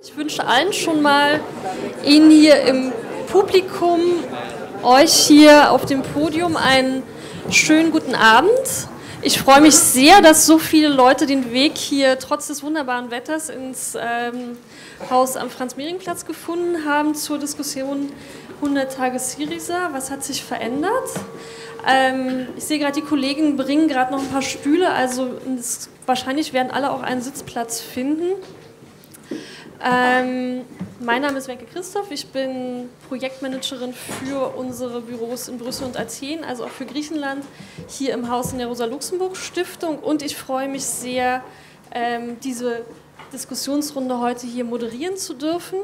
Ich wünsche allen schon mal, Ihnen hier im Publikum, euch hier auf dem Podium einen schönen guten Abend. Ich freue mich sehr, dass so viele Leute den Weg hier trotz des wunderbaren Wetters ins Haus am Franz-Mehring-Platz gefunden haben zur Diskussion 100 Tage Syriza. Was hat sich verändert? Ich sehe gerade, die Kollegen bringen gerade noch ein paar Stühle, also wahrscheinlich werden alle auch einen Sitzplatz finden. Mein Name ist Wenke Christoph, ich bin Projektmanagerin für unsere Büros in Brüssel und Athen, also auch für Griechenland, hier im Haus in der Rosa-Luxemburg-Stiftung, und ich freue mich sehr, diese Diskussionsrunde heute hier moderieren zu dürfen.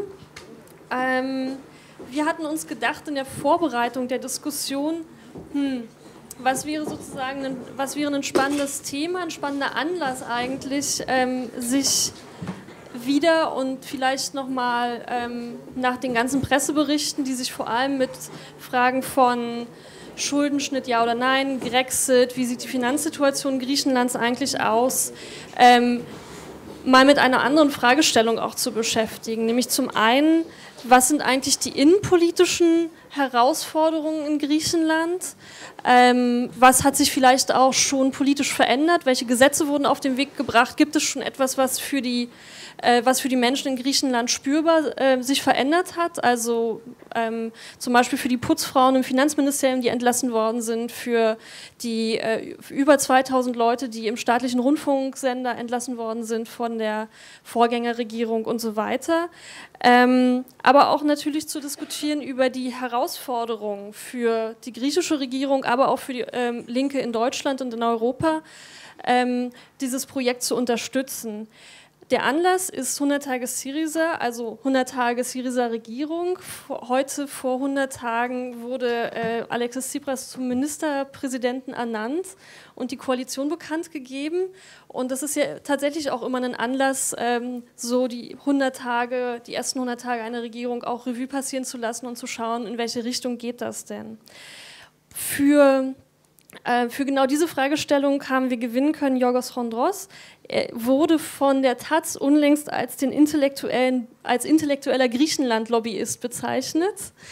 Wir hatten uns gedacht in der Vorbereitung der Diskussion, was wäre ein spannendes Thema, ein spannender Anlass eigentlich, sich wieder und vielleicht nochmal nach den ganzen Presseberichten, die sich vor allem mit Fragen von Schuldenschnitt, ja oder nein, Grexit, wie sieht die Finanzsituation Griechenlands eigentlich aus, mal mit einer anderen Fragestellung auch zu beschäftigen. Nämlich zum einen, was sind eigentlich die innenpolitischen Herausforderungen in Griechenland? Was hat sich vielleicht auch schon politisch verändert? Welche Gesetze wurden auf den Weg gebracht? Gibt es schon etwas, was für die Menschen in Griechenland spürbar sich verändert hat? Also zum Beispiel für die Putzfrauen im Finanzministerium, die entlassen worden sind, für die über 2000 Leute, die im staatlichen Rundfunksender entlassen worden sind von der Vorgängerregierung und so weiter. Aber auch natürlich zu diskutieren über die Herausforderungen für die griechische Regierung, aber auch für die Linke in Deutschland und in Europa, dieses Projekt zu unterstützen. Der Anlass ist 100 Tage Syriza, also 100 Tage Syriza-Regierung. Heute vor 100 Tagen wurde Alexis Tsipras zum Ministerpräsidenten ernannt und die Koalition bekannt gegeben. Und das ist ja tatsächlich auch immer ein Anlass, so die ersten 100 Tage einer Regierung auch Revue passieren zu lassen und zu schauen, in welche Richtung geht das denn. Für genau diese Fragestellung haben wir gewinnen können Yorgos Chondros. Er wurde von der Taz unlängst als intellektueller Griechenland-Lobbyist bezeichnet.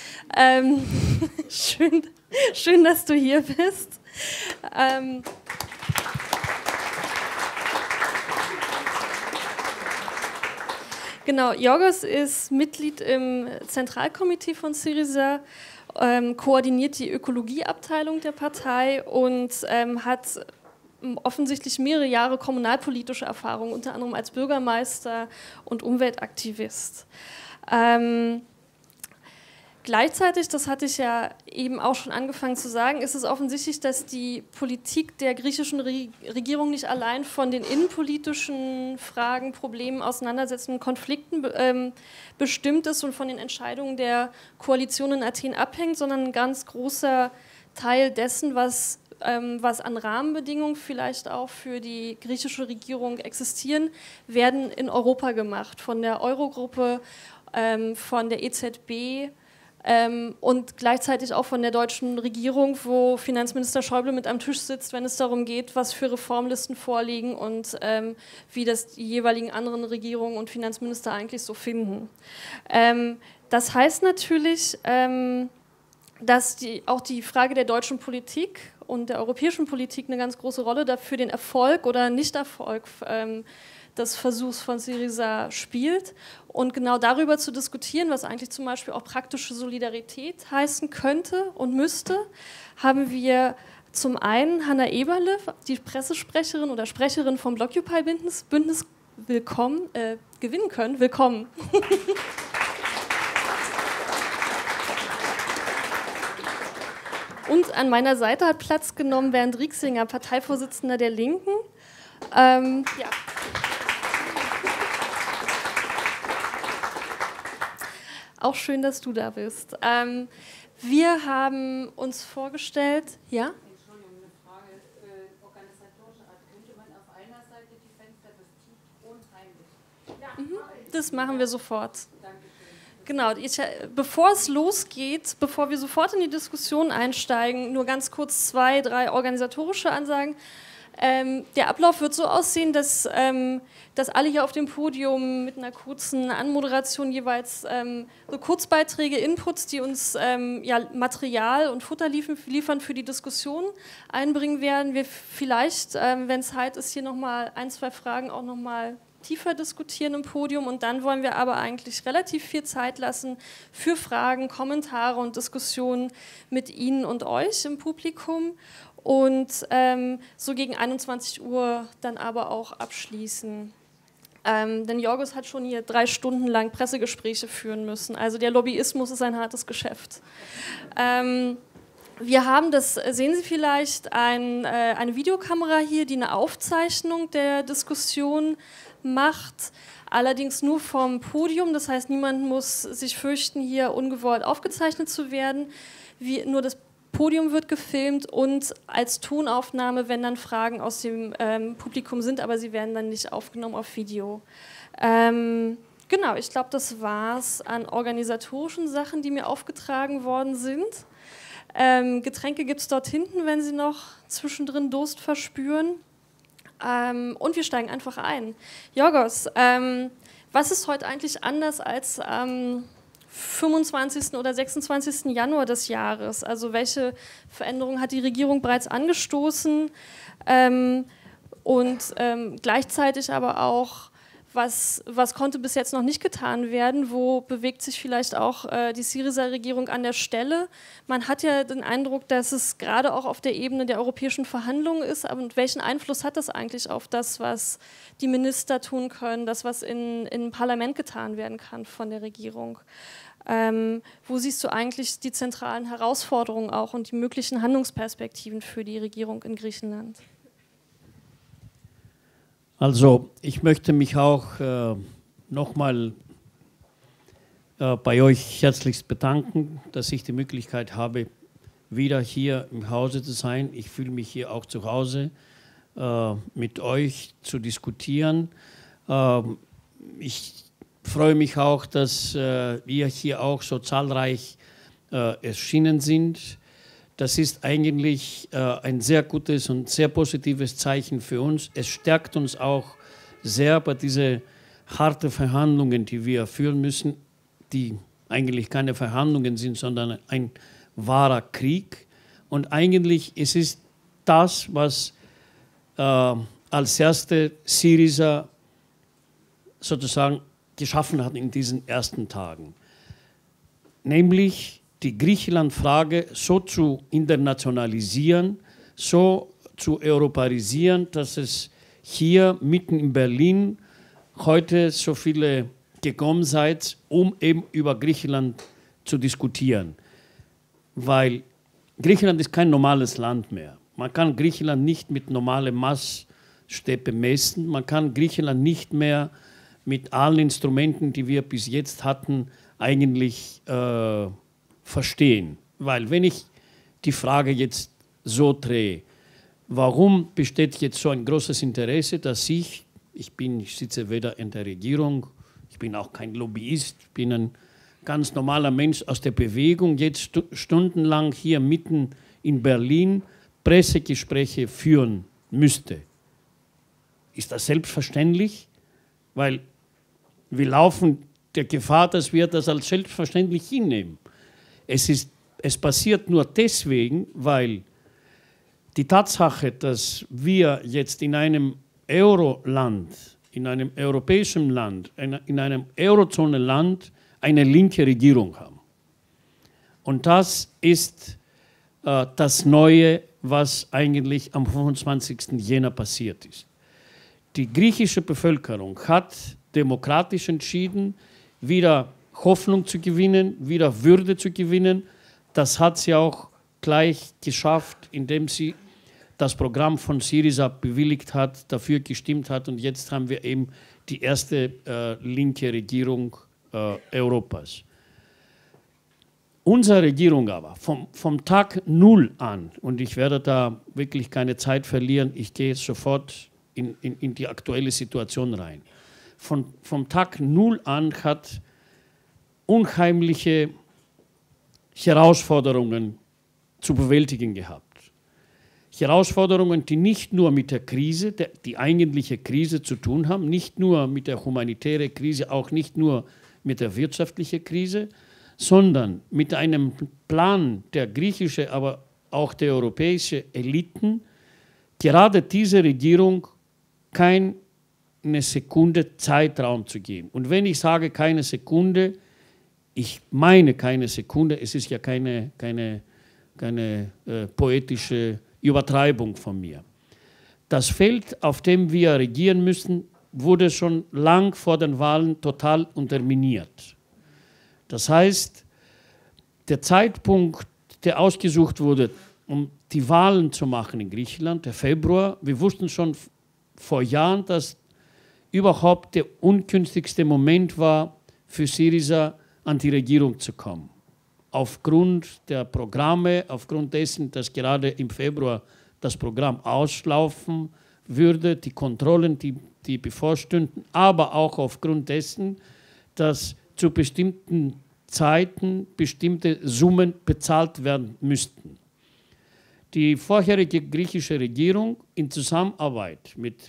Schön, dass du hier bist. Genau, Yorgos ist Mitglied im Zentralkomitee von Syriza, koordiniert die Ökologieabteilung der Partei und hat offensichtlich mehrere Jahre kommunalpolitische Erfahrung, unter anderem als Bürgermeister und Umweltaktivist. Gleichzeitig, das hatte ich ja eben auch schon angefangen zu sagen, ist es offensichtlich, dass die Politik der griechischen Regierung nicht allein von den innenpolitischen Fragen, Problemen, Auseinandersetzungen, Konflikten bestimmt ist und von den Entscheidungen der Koalition in Athen abhängt, sondern ein ganz großer Teil dessen, was an Rahmenbedingungen vielleicht auch für die griechische Regierung existieren, werden in Europa gemacht, von der Eurogruppe, von der EZB, und gleichzeitig auch von der deutschen Regierung, wo Finanzminister Schäuble mit am Tisch sitzt, wenn es darum geht, was für Reformlisten vorliegen und wie das die jeweiligen anderen Regierungen und Finanzminister eigentlich so finden. Das heißt natürlich, dass auch die Frage der deutschen Politik und der europäischen Politik eine ganz große Rolle dafür den Erfolg oder Nichterfolg des Versuchs von Syriza spielt. Und genau darüber zu diskutieren, was eigentlich zum Beispiel auch praktische Solidarität heißen könnte und müsste, haben wir zum einen Hanna Eberle, die Pressesprecherin oder Sprecherin vom Blockupy-Bündnis, gewinnen können. Willkommen. Und an meiner Seite hat Platz genommen Bernd Rieksinger, Parteivorsitzender der Linken. Ja. Auch schön, dass du da bist. Wir haben uns vorgestellt, ja? Entschuldigung, eine Frage organisatorischer Art. Könnte man auf einer Seite die Fenster bestiegen und heimlich? Ja, das machen wir sofort. Dankeschön. Genau, bevor es losgeht, bevor wir sofort in die Diskussion einsteigen, nur ganz kurz 2, 3 organisatorische Ansagen. Der Ablauf wird so aussehen, dass alle hier auf dem Podium mit einer kurzen Anmoderation jeweils so Kurzbeiträge, Inputs, die uns ja, Material und Futter liefern für die Diskussion einbringen werden. Wir vielleicht, wenn Zeit ist, hier nochmal 1, 2 Fragen auch nochmal tiefer diskutieren im Podium, und dann wollen wir aber eigentlich relativ viel Zeit lassen für Fragen, Kommentare und Diskussionen mit Ihnen und euch im Publikum und so gegen 21 Uhr dann aber auch abschließen. Denn Jorgos hat schon hier 3 Stunden lang Pressegespräche führen müssen, also der Lobbyismus ist ein hartes Geschäft. Wir haben, das sehen Sie vielleicht, eine Videokamera hier, die eine Aufzeichnung der Diskussion macht, allerdings nur vom Podium, das heißt, niemand muss sich fürchten, hier ungewollt aufgezeichnet zu werden. Nur das Podium wird gefilmt und als Tonaufnahme, wenn dann Fragen aus dem Publikum sind, aber sie werden dann nicht aufgenommen auf Video. Genau, ich glaube, das war es an organisatorischen Sachen, die mir aufgetragen worden sind. Getränke gibt es dort hinten, wenn Sie noch zwischendrin Durst verspüren. Und wir steigen einfach ein. Jorgos, was ist heute eigentlich anders als am 25. oder 26. Januar des Jahres? Also welche Veränderungen hat die Regierung bereits angestoßen? Und gleichzeitig aber auch, was konnte bis jetzt noch nicht getan werden? Wo bewegt sich vielleicht auch die Syriza-Regierung an der Stelle? Man hat ja den Eindruck, dass es gerade auch auf der Ebene der europäischen Verhandlungen ist. Und welchen Einfluss hat das eigentlich auf das, was die Minister tun können, das, was im Parlament getan werden kann von der Regierung? Wo siehst du eigentlich die zentralen Herausforderungen auch und die möglichen Handlungsperspektiven für die Regierung in Griechenland? Also ich möchte mich auch nochmal bei euch herzlichst bedanken, dass ich die Möglichkeit habe, wieder hier im Hause zu sein. Ich fühle mich hier auch zu Hause, mit euch zu diskutieren. Ich freue mich auch, dass ihr hier auch so zahlreich erschienen sind. Das ist eigentlich ein sehr gutes und sehr positives Zeichen für uns. Es stärkt uns auch sehr bei diesen harten Verhandlungen, die wir führen müssen, die eigentlich keine Verhandlungen sind, sondern ein wahrer Krieg. Und eigentlich ist es das, was als erste Syriza sozusagen geschaffen hat in diesen ersten Tagen. Nämlich die Griechenland-Frage so zu internationalisieren, so zu europäisieren, dass es hier mitten in Berlin heute so viele gekommen seid, um eben über Griechenland zu diskutieren. Weil Griechenland ist kein normales Land mehr. Man kann Griechenland nicht mit normalen Maßstäben messen. Man kann Griechenland nicht mehr mit allen Instrumenten, die wir bis jetzt hatten, eigentlich verstehen. Weil wenn ich die Frage jetzt so drehe, warum besteht jetzt so ein großes Interesse, dass ich sitze weder in der Regierung, ich bin auch kein Lobbyist, ich bin ein ganz normaler Mensch aus der Bewegung, jetzt stundenlang hier mitten in Berlin Pressegespräche führen müsste. Ist das selbstverständlich? Weil wir laufen der Gefahr, dass wir das als selbstverständlich hinnehmen. Es passiert nur deswegen, weil die Tatsache, dass wir jetzt in einem Euroland, in einem europäischen Land, in einem Eurozone-Land eine linke Regierung haben. Und das ist das Neue, was eigentlich am 25. Jänner passiert ist. Die griechische Bevölkerung hat demokratisch entschieden, wieder Hoffnung zu gewinnen, wieder Würde zu gewinnen. Das hat sie auch gleich geschafft, indem sie das Programm von Syriza bewilligt hat, dafür gestimmt hat. Und jetzt haben wir eben die erste linke Regierung Europas. Unsere Regierung aber, vom Tag 0 an, und ich werde da wirklich keine Zeit verlieren, ich gehe sofort in die aktuelle Situation rein. Vom Tag 0 an hat unheimliche Herausforderungen zu bewältigen gehabt. Herausforderungen, die nicht nur mit der Krise, die eigentliche Krise zu tun haben, nicht nur mit der humanitären Krise, auch nicht nur mit der wirtschaftlichen Krise, sondern mit einem Plan der griechischen, aber auch der europäischen Eliten, gerade diese Regierung keine Sekunde Zeitraum zu geben. Und wenn ich sage keine Sekunde, ich meine keine Sekunde, es ist ja keine poetische Übertreibung von mir. Das Feld, auf dem wir regieren müssen, wurde schon lang vor den Wahlen total unterminiert. Das heißt, der Zeitpunkt, der ausgesucht wurde, um die Wahlen zu machen in Griechenland, der Februar, wir wussten schon vor Jahren, dass überhaupt der ungünstigste Moment war, für Syriza an die Regierung zu kommen. Aufgrund der Programme, aufgrund dessen, dass gerade im Februar das Programm auslaufen würde, die Kontrollen, die bevorstünden, aber auch aufgrund dessen, dass zu bestimmten Zeiten bestimmte Summen bezahlt werden müssten. Die vorherige griechische Regierung in Zusammenarbeit mit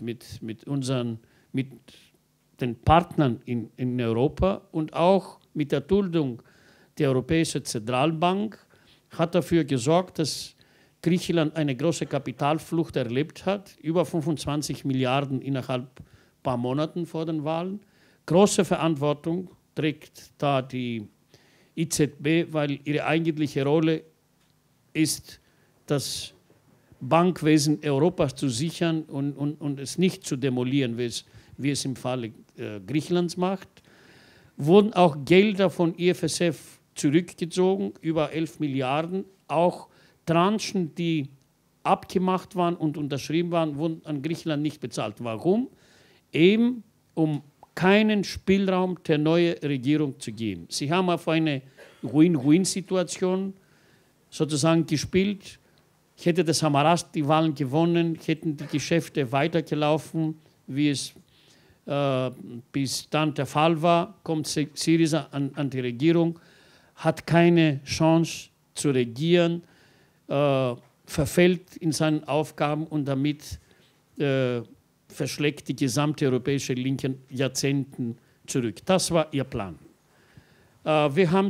den Partnern in Europa und auch mit der Duldung der Europäischen Zentralbank hat dafür gesorgt, dass Griechenland eine große Kapitalflucht erlebt hat, über 25 Milliarden innerhalb ein paar Monaten vor den Wahlen. Große Verantwortung trägt da die EZB, weil ihre eigentliche Rolle ist, das Bankwesen Europas zu sichern und es nicht zu demolieren, wie es im Falle Griechenlands macht. Wurden auch Gelder von IFSF zurückgezogen, über 11 Milliarden. Auch Tranchen, die abgemacht waren und unterschrieben waren, wurden an Griechenland nicht bezahlt. Warum? Eben um keinen Spielraum der neuen Regierung zu geben. Sie haben auf eine Win-Win-Situation sozusagen gespielt. Hätte der Samaras die Wahlen gewonnen, hätten die Geschäfte weitergelaufen, wie es bis dann der Fall war, kommt Syriza an die Regierung, hat keine Chance zu regieren, verfällt in seinen Aufgaben und damit verschlägt die gesamte europäische Linke Jahrzehnten zurück. Das war ihr Plan. Wir haben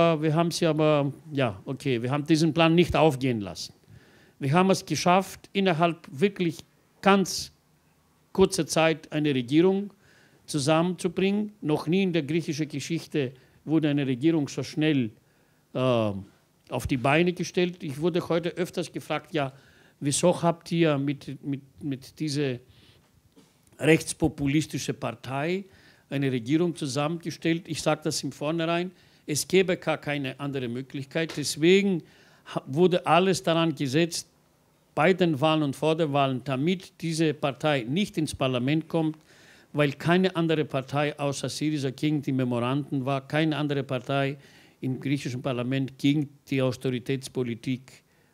diesen Plan nicht aufgehen lassen. Wir haben es geschafft, innerhalb wirklich ganz kurzer Zeit eine Regierung zusammenzubringen. Noch nie in der griechischen Geschichte wurde eine Regierung so schnell auf die Beine gestellt. Ich wurde heute öfters gefragt, ja, wieso habt ihr mit dieser rechtspopulistischen Partei eine Regierung zusammengestellt? Ich sage das im Vornherein, es gäbe gar keine andere Möglichkeit. Deswegen wurde alles daran gesetzt, bei den Wahlen und vor den Wahlen, damit diese Partei nicht ins Parlament kommt, weil keine andere Partei außer Syriza gegen die Memoranden war, keine andere Partei im griechischen Parlament gegen die Austeritätspolitik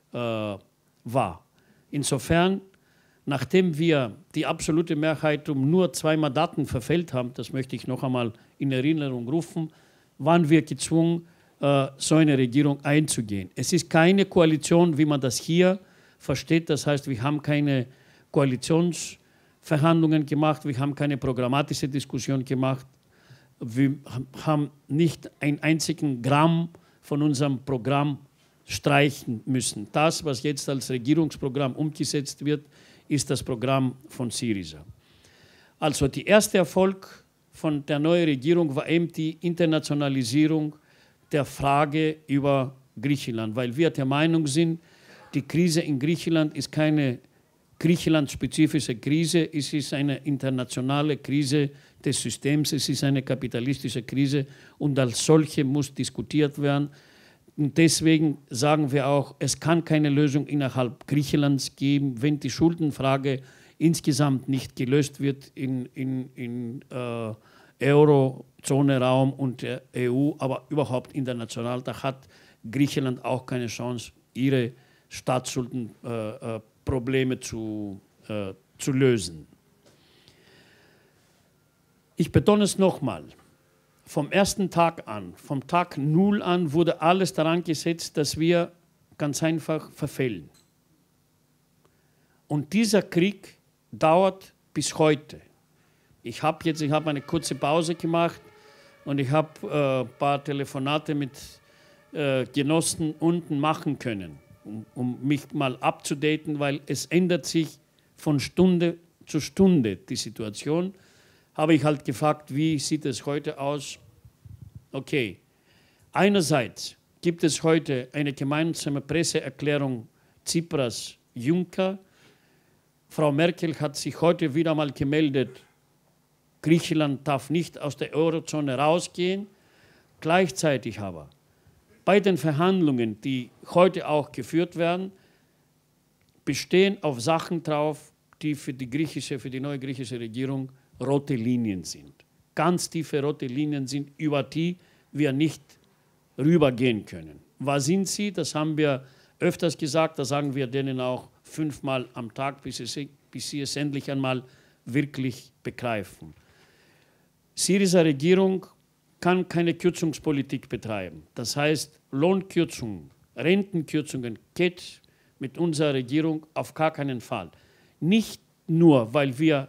war. Insofern, nachdem wir die absolute Mehrheit um nur 2 Mandaten verfehlt haben, das möchte ich noch einmal in Erinnerung rufen, waren wir gezwungen, so eine Regierung einzugehen. Es ist keine Koalition, wie man das hier versteht. Das heißt, wir haben keine Koalitionsverhandlungen gemacht, wir haben keine programmatische Diskussion gemacht, wir haben nicht einen einzigen Gramm von unserem Programm streichen müssen. Das, was jetzt als Regierungsprogramm umgesetzt wird, ist das Programm von Syriza. Also der erste Erfolg von der neuen Regierung war eben die Internationalisierung der Frage über Griechenland, weil wir der Meinung sind, die Krise in Griechenland ist keine griechenlandspezifische Krise, es ist eine internationale Krise des Systems, es ist eine kapitalistische Krise und als solche muss diskutiert werden. Und deswegen sagen wir auch, es kann keine Lösung innerhalb Griechenlands geben, wenn die Schuldenfrage insgesamt nicht gelöst wird in Eurozone-Raum und der EU, aber überhaupt international. Da hat Griechenland auch keine Chance, ihre Staatsschuldenprobleme zu lösen. Ich betone es nochmal. Vom ersten Tag an, vom Tag 0 an, wurde alles daran gesetzt, dass wir ganz einfach verfehlen. Und dieser Krieg dauert bis heute. Ich habe eine kurze Pause gemacht und ich habe ein paar Telefonate mit Genossen unten machen können, um mich mal abzudaten, weil es ändert sich von Stunde zu Stunde die Situation. Habe ich halt gefragt, wie sieht es heute aus? Okay, einerseits gibt es heute eine gemeinsame Presseerklärung Tsipras-Juncker. Frau Merkel hat sich heute wieder mal gemeldet, Griechenland darf nicht aus der Eurozone rausgehen. Gleichzeitig aber bei den Verhandlungen, die heute auch geführt werden, bestehen auf Sachen drauf, die für die neue griechische Regierung rote Linien sind. Ganz tiefe rote Linien sind, über die wir nicht rübergehen können. Was sind sie? Das haben wir öfters gesagt, das sagen wir denen auch 5-mal am Tag, bis sie es endlich einmal wirklich begreifen. Syriza-Regierung kann keine Kürzungspolitik betreiben. Das heißt, Lohnkürzungen, Rentenkürzungen geht mit unserer Regierung auf gar keinen Fall. Nicht nur, weil wir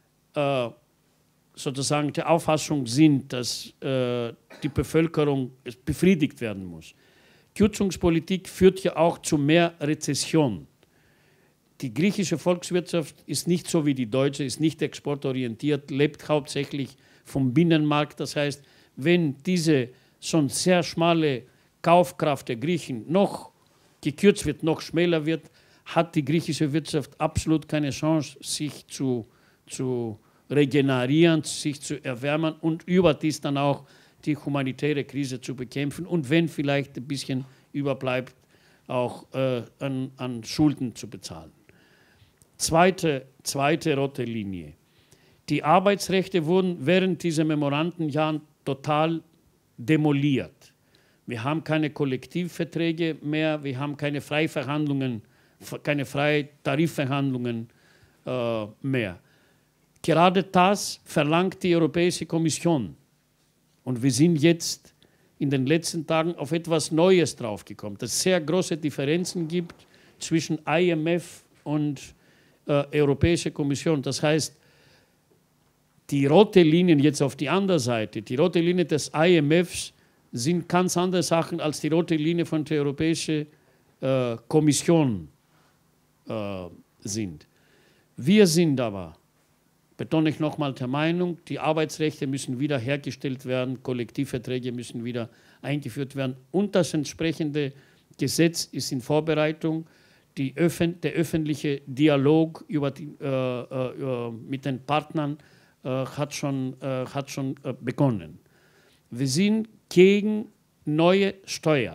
sozusagen der Auffassung sind, dass die Bevölkerung befriedigt werden muss. Kürzungspolitik führt ja auch zu mehr Rezession. Die griechische Volkswirtschaft ist nicht so wie die deutsche, ist nicht exportorientiert, lebt hauptsächlich vom Binnenmarkt. Das heißt, wenn diese schon sehr schmale Kaufkraft der Griechen noch gekürzt wird, noch schmäler wird, hat die griechische Wirtschaft absolut keine Chance, sich zu regenerieren, sich zu erwärmen und überdies dann auch die humanitäre Krise zu bekämpfen und wenn vielleicht ein bisschen überbleibt, auch an Schulden zu bezahlen. Zweite rote Linie. Die Arbeitsrechte wurden während dieser Memorandenjahren total demoliert. Wir haben keine Kollektivverträge mehr, wir haben keine Freiverhandlungen, keine Freitarifverhandlungen mehr. Gerade das verlangt die Europäische Kommission. Und wir sind jetzt in den letzten Tagen auf etwas Neues draufgekommen, dass es sehr große Differenzen gibt zwischen IMF und Europäische Kommission. Das heißt, die rote Linien jetzt auf die andere Seite, die rote Linie des IMFs sind ganz andere Sachen als die rote Linie von der Europäischen Kommission sind. Wir sind aber, betone ich nochmal, der Meinung, die Arbeitsrechte müssen wieder hergestellt werden, Kollektivverträge müssen wieder eingeführt werden und das entsprechende Gesetz ist in Vorbereitung. Der öffentliche Dialog mit den Partnern hat schon begonnen. Wir sind gegen neue Steuer.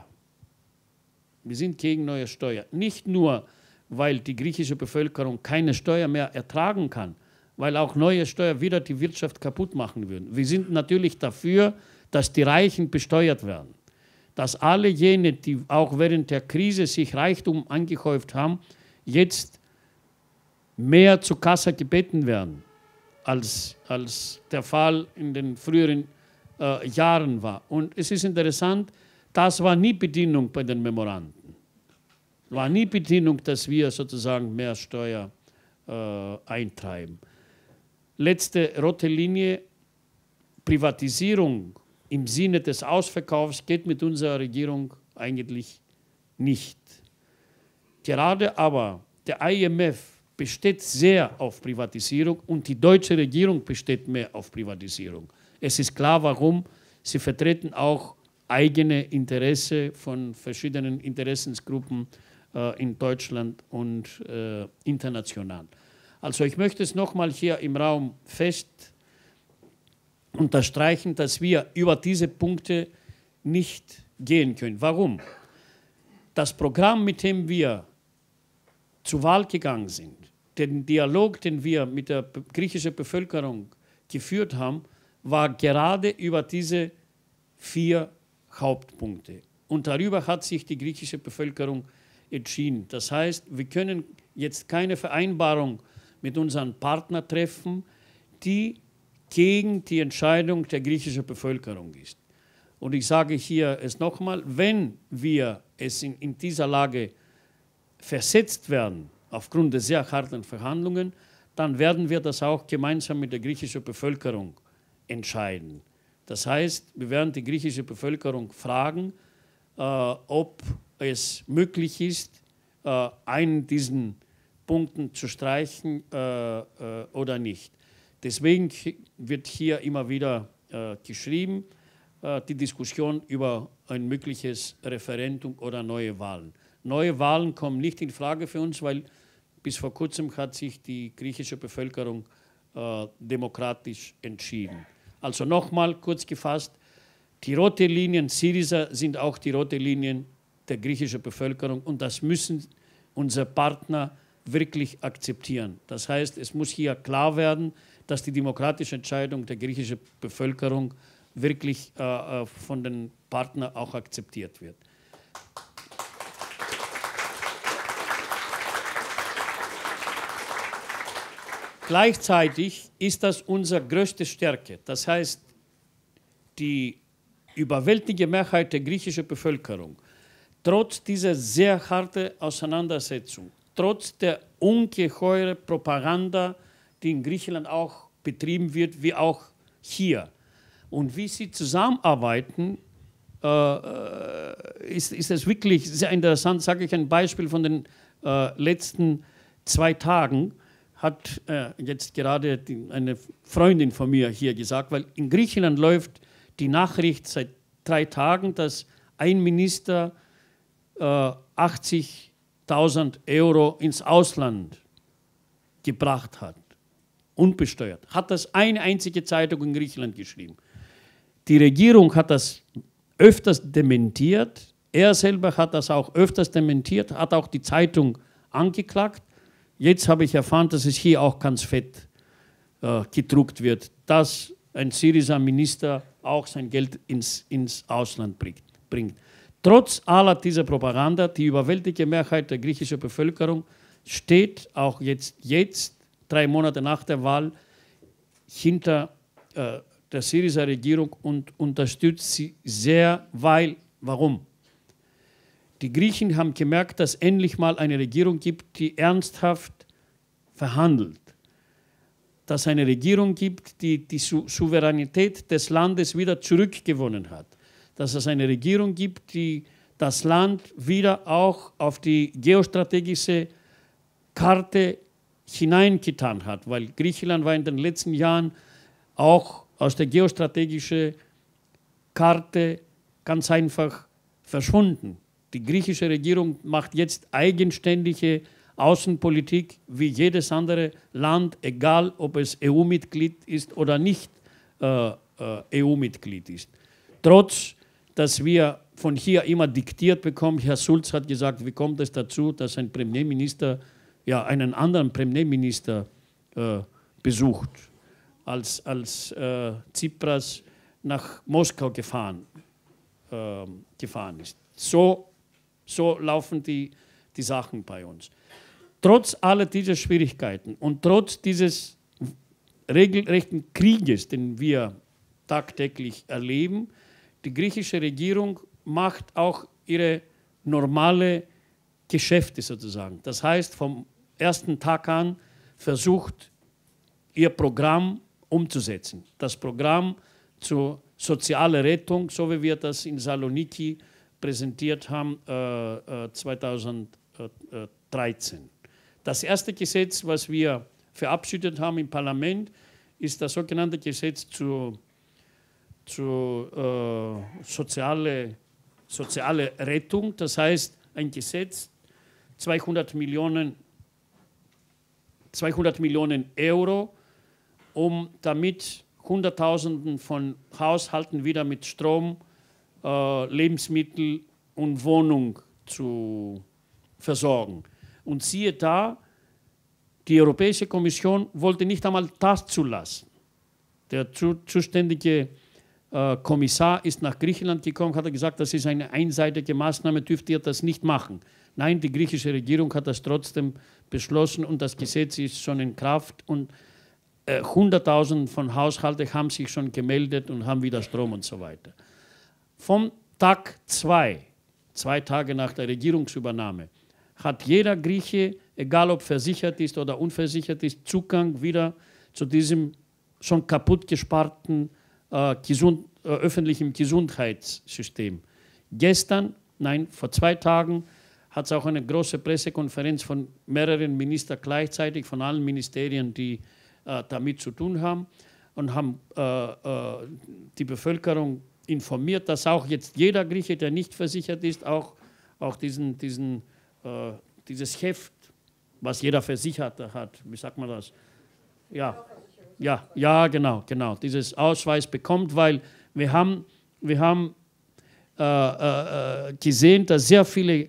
Wir sind gegen neue Steuer. Nicht nur, weil die griechische Bevölkerung keine Steuer mehr ertragen kann, weil auch neue Steuern wieder die Wirtschaft kaputt machen würden. Wir sind natürlich dafür, dass die Reichen besteuert werden. Dass alle jene, die auch während der Krise sich Reichtum angehäuft haben, jetzt mehr zur Kasse gebeten werden, als der Fall in den früheren Jahren war. Und es ist interessant, das war nie Bedingung bei den Memoranden. War nie Bedingung, dass wir sozusagen mehr Steuer eintreiben. Letzte rote Linie, Privatisierung im Sinne des Ausverkaufs geht mit unserer Regierung eigentlich nicht. Gerade aber der IMF besteht sehr auf Privatisierung und die deutsche Regierung besteht mehr auf Privatisierung. Es ist klar, warum. Sie vertreten auch eigene Interesse von verschiedenen Interessensgruppen in Deutschland und international. Also ich möchte es nochmal hier im Raum fest unterstreichen, dass wir über diese Punkte nicht gehen können. Warum? Das Programm, mit dem wir zur Wahl gegangen sind, den Dialog, den wir mit der griechischen Bevölkerung geführt haben, war gerade über diese 4 Hauptpunkte. Und darüber hat sich die griechische Bevölkerung entschieden. Das heißt, wir können jetzt keine Vereinbarung mit unseren Partnern treffen, die gegen die Entscheidung der griechischen Bevölkerung ist. Und ich sage hier es nochmal, wenn wir es in dieser Lage versetzt werden, aufgrund der sehr harten Verhandlungen, dann werden wir das auch gemeinsam mit der griechischen Bevölkerung entscheiden. Das heißt, wir werden die griechische Bevölkerung fragen, ob es möglich ist, einen diesen Punkten zu streichen oder nicht. Deswegen wird hier immer wieder geschrieben, die Diskussion über ein mögliches Referendum oder neue Wahlen. Neue Wahlen kommen nicht in Frage für uns, weil bis vor kurzem hat sich die griechische Bevölkerung demokratisch entschieden. Also nochmal kurz gefasst, die roten Linien Syriza sind auch die roten Linien der griechischen Bevölkerung und das müssen unsere Partner wirklich akzeptieren. Das heißt, es muss hier klar werden, dass die demokratische Entscheidung der griechischen Bevölkerung wirklich von den Partnern auch akzeptiert wird. Gleichzeitig ist das unsere größte Stärke. Das heißt, die überwältigende Mehrheit der griechischen Bevölkerung, trotz dieser sehr harten Auseinandersetzung, trotz der ungeheuren Propaganda, die in Griechenland auch betrieben wird, wie auch hier, und wie sie zusammenarbeiten, ist es wirklich sehr interessant. Sage ich ein Beispiel von den letzten 2 Tagen, hat jetzt gerade eine Freundin von mir hier gesagt, weil in Griechenland läuft die Nachricht seit 3 Tagen, dass ein Minister 80.000 Euro ins Ausland gebracht hat, unbesteuert. Hat das eine einzige Zeitung in Griechenland geschrieben. Die Regierung hat das öfters dementiert, er selber hat das auch öfters dementiert, hat auch die Zeitung angeklagt. Jetzt habe ich erfahren, dass es hier auch ganz fett gedruckt wird, dass ein Syriza-Minister auch sein Geld ins Ausland bringt. Trotz aller dieser Propaganda, die überwältigende Mehrheit der griechischen Bevölkerung steht auch jetzt 3 Monate nach der Wahl, hinter der Syriza-Regierung und unterstützt sie sehr, warum? Die Griechen haben gemerkt, dass endlich mal eine Regierung gibt, die ernsthaft verhandelt. Dass es eine Regierung gibt, die die Souveränität des Landes wieder zurückgewonnen hat. Dass es eine Regierung gibt, die das Land wieder auch auf die geostrategische Karte hineingetan hat. Weil Griechenland war in den letzten Jahren auch aus der geostrategischen Karte ganz einfach verschwunden. Die griechische Regierung macht jetzt eigenständige Außenpolitik wie jedes andere Land, egal ob es EU-Mitglied ist oder nicht EU-Mitglied ist. Trotz, dass wir von hier immer diktiert bekommen, Herr Schulz hat gesagt, wie kommt es dazu, dass ein Premierminister einen anderen Premierminister besucht, als Tsipras nach Moskau gefahren ist. So laufen die Sachen bei uns. Trotz aller dieser Schwierigkeiten und trotz dieses regelrechten Krieges, den wir tagtäglich erleben, die griechische Regierung macht auch ihre normale Geschäfte sozusagen. Das heißt, vom ersten Tag an versucht, ihr Programm umzusetzen. Das Programm zur sozialen Rettung, so wie wir das in Saloniki präsentiert haben, 2013. Das erste Gesetz, was wir verabschiedet haben im Parlament, ist das sogenannte Gesetz zur soziale Rettung. Das heißt, ein Gesetz, 200 Millionen Euro, damit Hunderttausenden von Haushalten wieder mit Strom, Lebensmittel und Wohnung zu versorgen. Und siehe da, die Europäische Kommission wollte nicht einmal das zulassen. Der zuständige Kommissar ist nach Griechenland gekommen, hat gesagt, das ist eine einseitige Maßnahme, dürft ihr das nicht machen. Nein, die griechische Regierung hat das trotzdem beschlossen und das Gesetz ist schon in Kraft und 100.000 von Haushalten haben sich schon gemeldet und haben wieder Strom und so weiter. Vom Tag 2 Tage nach der Regierungsübernahme, hat jeder Grieche egal ob versichert ist oder unversichert ist, Zugang wieder zu diesem schon kaputt gesparten öffentlichen Gesundheitssystem. Vor 2 Tagen hat es auch eine große Pressekonferenz von mehreren Ministern gleichzeitig, von allen Ministerien, die damit zu tun haben, und haben die Bevölkerung informiert, dass auch jetzt jeder Grieche, der nicht versichert ist, auch dieses Heft, was jeder Versicherter hat, wie sagt man das? Ja, genau, dieses Ausweis bekommt, weil wir haben gesehen, dass sehr viele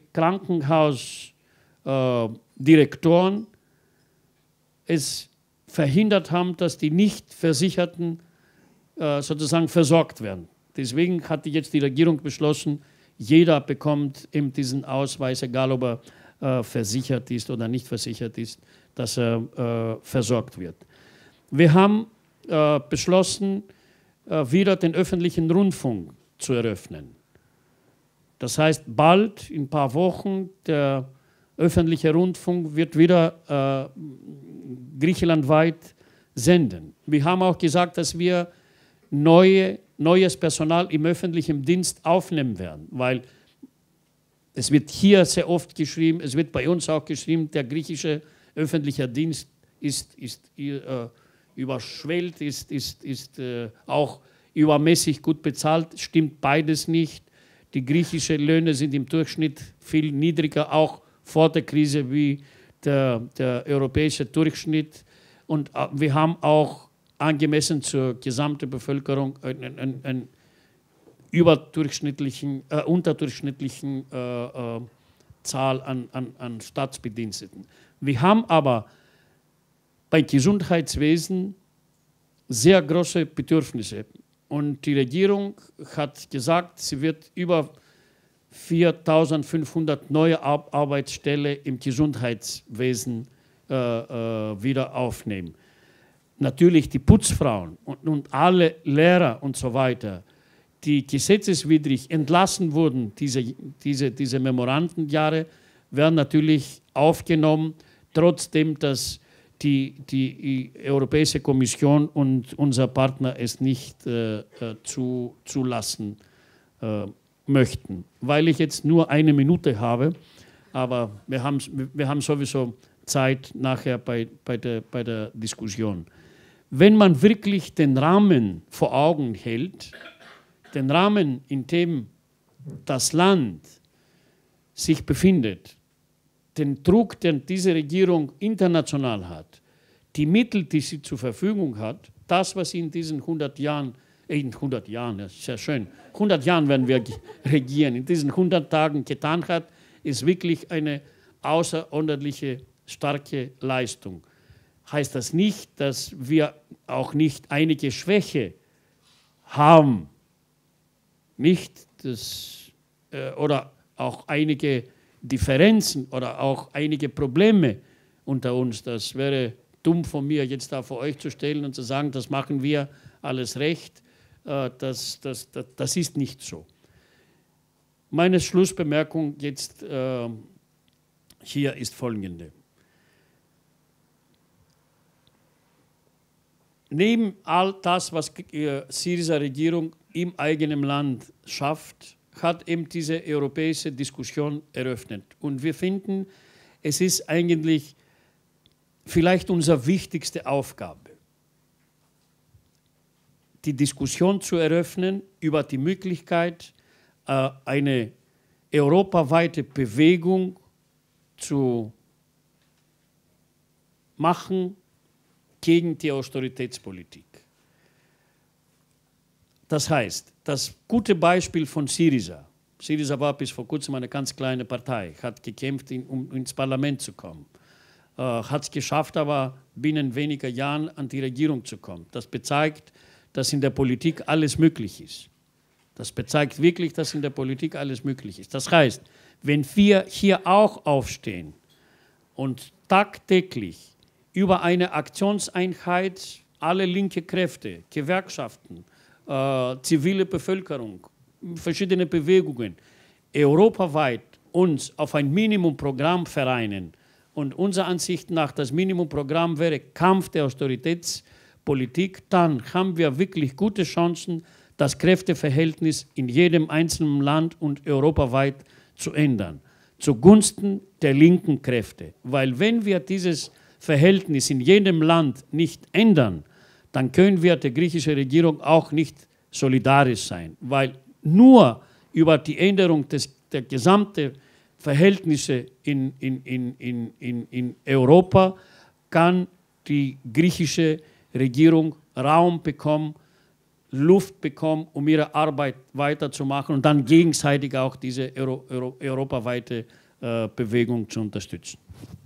Krankenhausdirektoren es verhindert haben, dass die Nicht-Versicherten sozusagen versorgt werden. Deswegen hat jetzt die Regierung beschlossen, jeder bekommt eben diesen Ausweis, egal ob er versichert ist oder nicht versichert ist, dass er versorgt wird. Wir haben beschlossen, wieder den öffentlichen Rundfunk zu eröffnen. Das heißt, bald, in ein paar Wochen, der öffentliche Rundfunk wird wieder griechenlandweit senden. Wir haben auch gesagt, dass wir neues Personal im öffentlichen Dienst aufnehmen werden, weil es wird hier sehr oft geschrieben, es wird bei uns auch geschrieben, der griechische öffentliche Dienst ist überschwellt, ist auch übermäßig gut bezahlt, stimmt beides nicht. Die griechischen Löhne sind im Durchschnitt viel niedriger, auch vor der Krise, wie der europäische Durchschnitt. Und wir haben auch angemessen zur gesamten Bevölkerung einen unterdurchschnittlichen Zahl an Staatsbediensteten. Wir haben aber beim Gesundheitswesen sehr große Bedürfnisse. Und die Regierung hat gesagt, sie wird über 4.500 neue Arbeitsstellen im Gesundheitswesen wieder aufnehmen. Natürlich die Putzfrauen und alle Lehrer und so weiter, die gesetzeswidrig entlassen wurden, diese Memorandenjahre, werden natürlich aufgenommen, trotzdem, dass die Europäische Kommission und unser Partner es nicht zulassen möchten. Weil ich jetzt nur 1 Minute habe, aber wir haben sowieso Zeit nachher bei der Diskussion. Wenn man wirklich den Rahmen vor Augen hält, den Rahmen, in dem das Land sich befindet, den Druck, den diese Regierung international hat, die Mittel, die sie zur Verfügung hat, das, was sie in diesen 100 Jahren, das ist ja schön, 100 Jahren werden wir regieren, in diesen 100 Tagen getan hat, ist wirklich eine außerordentliche, starke Leistung. Heißt das nicht, dass wir auch nicht einige Schwäche haben, oder auch einige Differenzen oder auch einige Probleme unter uns. Das wäre dumm von mir, jetzt da vor euch zu stellen und zu sagen, das machen wir alles recht. Das ist nicht so. Meine Schlussbemerkung jetzt hier ist folgende. Neben all das, was die Syriza-Regierung im eigenen Land schafft, hat eben diese europäische Diskussion eröffnet. Und wir finden, es ist eigentlich vielleicht unsere wichtigste Aufgabe, die Diskussion zu eröffnen über die Möglichkeit, eine europaweite Bewegung zu machen gegen die Austeritätspolitik. Das heißt, das gute Beispiel von Syriza. Syriza war bis vor kurzem eine ganz kleine Partei, hat gekämpft, um ins Parlament zu kommen. Hat es geschafft, aber binnen weniger Jahren an die Regierung zu kommen. Das bezeigt, dass in der Politik alles möglich ist. Das bezeigt wirklich, dass in der Politik alles möglich ist. Das heißt, wenn wir hier auch aufstehen und tagtäglich über eine Aktionseinheit alle linke Kräfte, Gewerkschaften, zivile Bevölkerung, verschiedene Bewegungen europaweit uns auf ein Minimumprogramm vereinen und unserer Ansicht nach das Minimumprogramm wäre Kampf der Austeritätspolitik, dann haben wir wirklich gute Chancen, das Kräfteverhältnis in jedem einzelnen Land und europaweit zu ändern, zugunsten der linken Kräfte. Weil wenn wir dieses Verhältnis in jedem Land nicht ändern, dann können wir der griechischen Regierung auch nicht solidarisch sein. Weil nur über die Änderung der gesamten Verhältnisse in Europa kann die griechische Regierung Raum bekommen, Luft bekommen, um ihre Arbeit weiterzumachen und dann gegenseitig auch diese europaweite Bewegung zu unterstützen.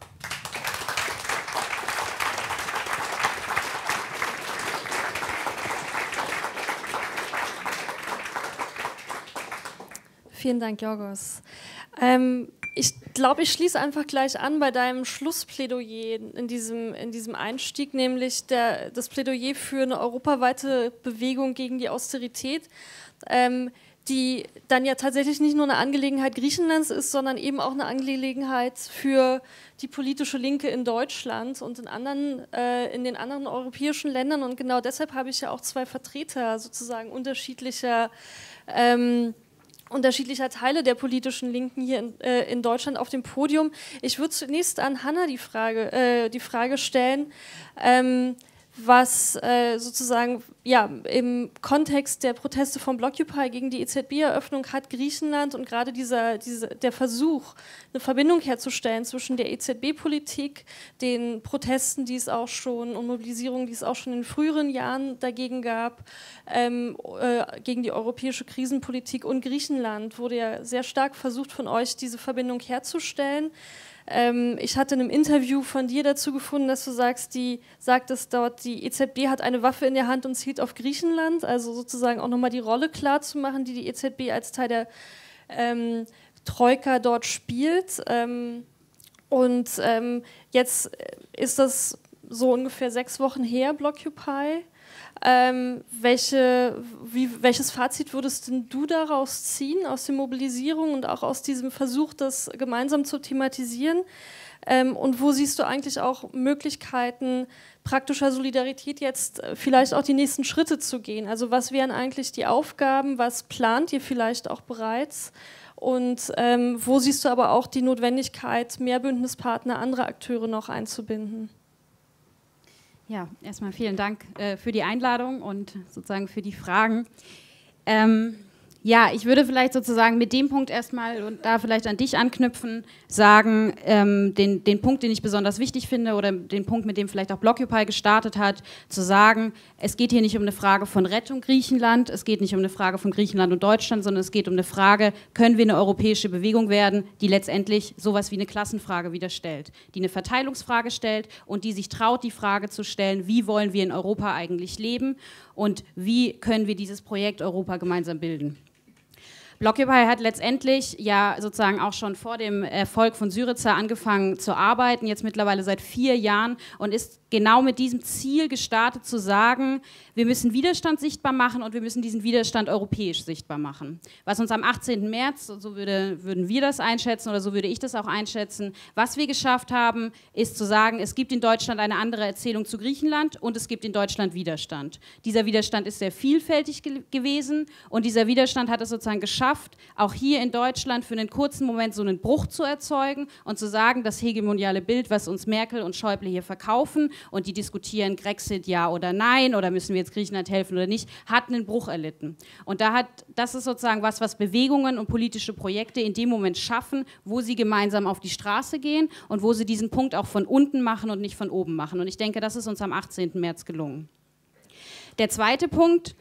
Vielen Dank, Yorgos. Ich glaube, ich schließe einfach gleich an bei deinem Schlussplädoyer in diesem Einstieg, nämlich das Plädoyer für eine europaweite Bewegung gegen die Austerität, die dann ja tatsächlich nicht nur eine Angelegenheit Griechenlands ist, sondern eben auch eine Angelegenheit für die politische Linke in Deutschland und in den anderen europäischen Ländern. Und genau deshalb habe ich ja auch zwei Vertreter sozusagen unterschiedlicher Teile der politischen Linken hier in Deutschland auf dem Podium. Ich würde zunächst an Hanna die Frage stellen, was sozusagen ja, im Kontext der Proteste von Blockupy gegen die EZB-Eröffnung hat Griechenland und gerade der Versuch, eine Verbindung herzustellen zwischen der EZB-Politik, den Protesten, die es auch schon und Mobilisierungen, die es auch schon in früheren Jahren dagegen gab, gegen die europäische Krisenpolitik und Griechenland, wurde ja sehr stark versucht von euch, diese Verbindung herzustellen. Ich hatte in einem Interview von dir dazu gefunden, dass du sagtest dort, die EZB hat eine Waffe in der Hand und zielt auf Griechenland, also sozusagen auch nochmal die Rolle klar zu machen, die EZB als Teil der Troika dort spielt. Jetzt ist das so ungefähr 6 Wochen her, Blockupy. Welches Fazit würdest denn du daraus ziehen, aus der Mobilisierung und auch aus diesem Versuch, das gemeinsam zu thematisieren? Und wo siehst du eigentlich auch Möglichkeiten praktischer Solidarität jetzt vielleicht auch die nächsten Schritte zu gehen? Also was wären eigentlich die Aufgaben, was plant ihr vielleicht auch bereits? Und wo siehst du aber auch die Notwendigkeit, mehr Bündnispartner, andere Akteure noch einzubinden? Ja, erstmal vielen Dank für die Einladung und sozusagen für die Fragen. Ja, ich würde vielleicht sozusagen mit dem Punkt erstmal und da vielleicht an dich anknüpfen, sagen, den Punkt, den ich besonders wichtig finde oder den Punkt, mit dem vielleicht auch Blockupy gestartet hat, zu sagen, es geht hier nicht um eine Frage von Rettung Griechenland, es geht nicht um eine Frage von Griechenland und Deutschland, sondern es geht um eine Frage, können wir eine europäische Bewegung werden, die letztendlich sowas wie eine Klassenfrage wieder stellt, die eine Verteilungsfrage stellt und die sich traut, die Frage zu stellen, wie wollen wir in Europa eigentlich leben und wie können wir dieses Projekt Europa gemeinsam bilden. Blockupy hat letztendlich ja sozusagen auch schon vor dem Erfolg von Syriza angefangen zu arbeiten, jetzt mittlerweile seit 4 Jahren und ist genau mit diesem Ziel gestartet zu sagen, wir müssen Widerstand sichtbar machen und wir müssen diesen Widerstand europäisch sichtbar machen. Was uns am 18. März, so würden wir das einschätzen oder so würde ich das auch einschätzen, was wir geschafft haben, ist zu sagen, es gibt in Deutschland eine andere Erzählung zu Griechenland und es gibt in Deutschland Widerstand. Dieser Widerstand ist sehr vielfältig gewesen und dieser Widerstand hat es sozusagen geschafft, auch hier in Deutschland für einen kurzen Moment so einen Bruch zu erzeugen und zu sagen, das hegemoniale Bild, was uns Merkel und Schäuble hier verkaufen und die diskutieren Grexit ja oder nein oder müssen wir jetzt Griechenland helfen oder nicht, hat einen Bruch erlitten. Und das ist sozusagen was Bewegungen und politische Projekte in dem Moment schaffen, wo sie gemeinsam auf die Straße gehen und wo sie diesen Punkt auch von unten machen und nicht von oben machen. Und ich denke, das ist uns am 18. März gelungen. Der zweite Punkt.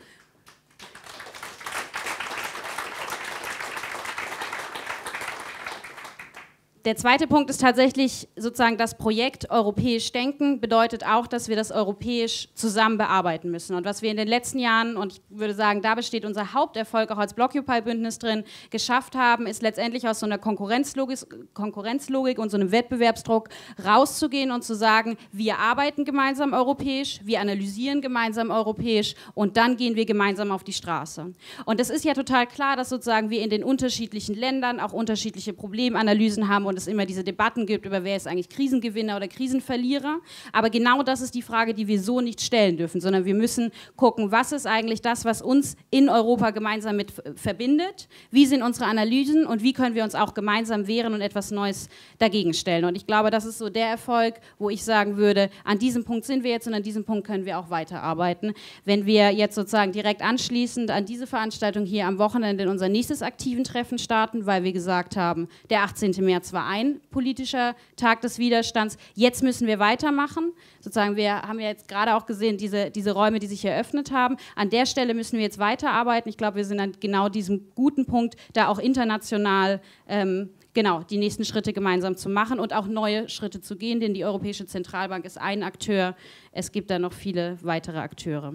Der zweite Punkt ist tatsächlich sozusagen das Projekt europäisch denken, bedeutet auch, dass wir das europäisch zusammen bearbeiten müssen. Und was wir in den letzten Jahren, und ich würde sagen, da besteht unser Haupterfolg auch als Blockupy-Bündnis drin, geschafft haben, ist letztendlich aus so einer Konkurrenzlogik und so einem Wettbewerbsdruck rauszugehen und zu sagen, wir arbeiten gemeinsam europäisch, wir analysieren gemeinsam europäisch und dann gehen wir gemeinsam auf die Straße. Und es ist ja total klar, dass sozusagen wir in den unterschiedlichen Ländern auch unterschiedliche Problemanalysen haben und es immer diese Debatten gibt, über wer ist eigentlich Krisengewinner oder Krisenverlierer. Aber genau das ist die Frage, die wir so nicht stellen dürfen, sondern wir müssen gucken, was ist eigentlich das, was uns in Europa gemeinsam mit verbindet, wie sind unsere Analysen und wie können wir uns auch gemeinsam wehren und etwas Neues dagegen stellen. Und ich glaube, das ist so der Erfolg, wo ich sagen würde, an diesem Punkt sind wir jetzt und an diesem Punkt können wir auch weiterarbeiten. Wenn wir jetzt sozusagen direkt anschließend an diese Veranstaltung hier am Wochenende in unser nächstes aktiven Treffen starten, weil wir gesagt haben, der 18. März war ein politischer Tag des Widerstands. Jetzt müssen wir weitermachen. Sozusagen, wir haben ja jetzt gerade auch gesehen, diese Räume, die sich eröffnet haben. An der Stelle müssen wir jetzt weiterarbeiten. Ich glaube, wir sind an genau diesem guten Punkt, da auch international genau, die nächsten Schritte gemeinsam zu machen und auch neue Schritte zu gehen, denn die Europäische Zentralbank ist ein Akteur. Es gibt da noch viele weitere Akteure.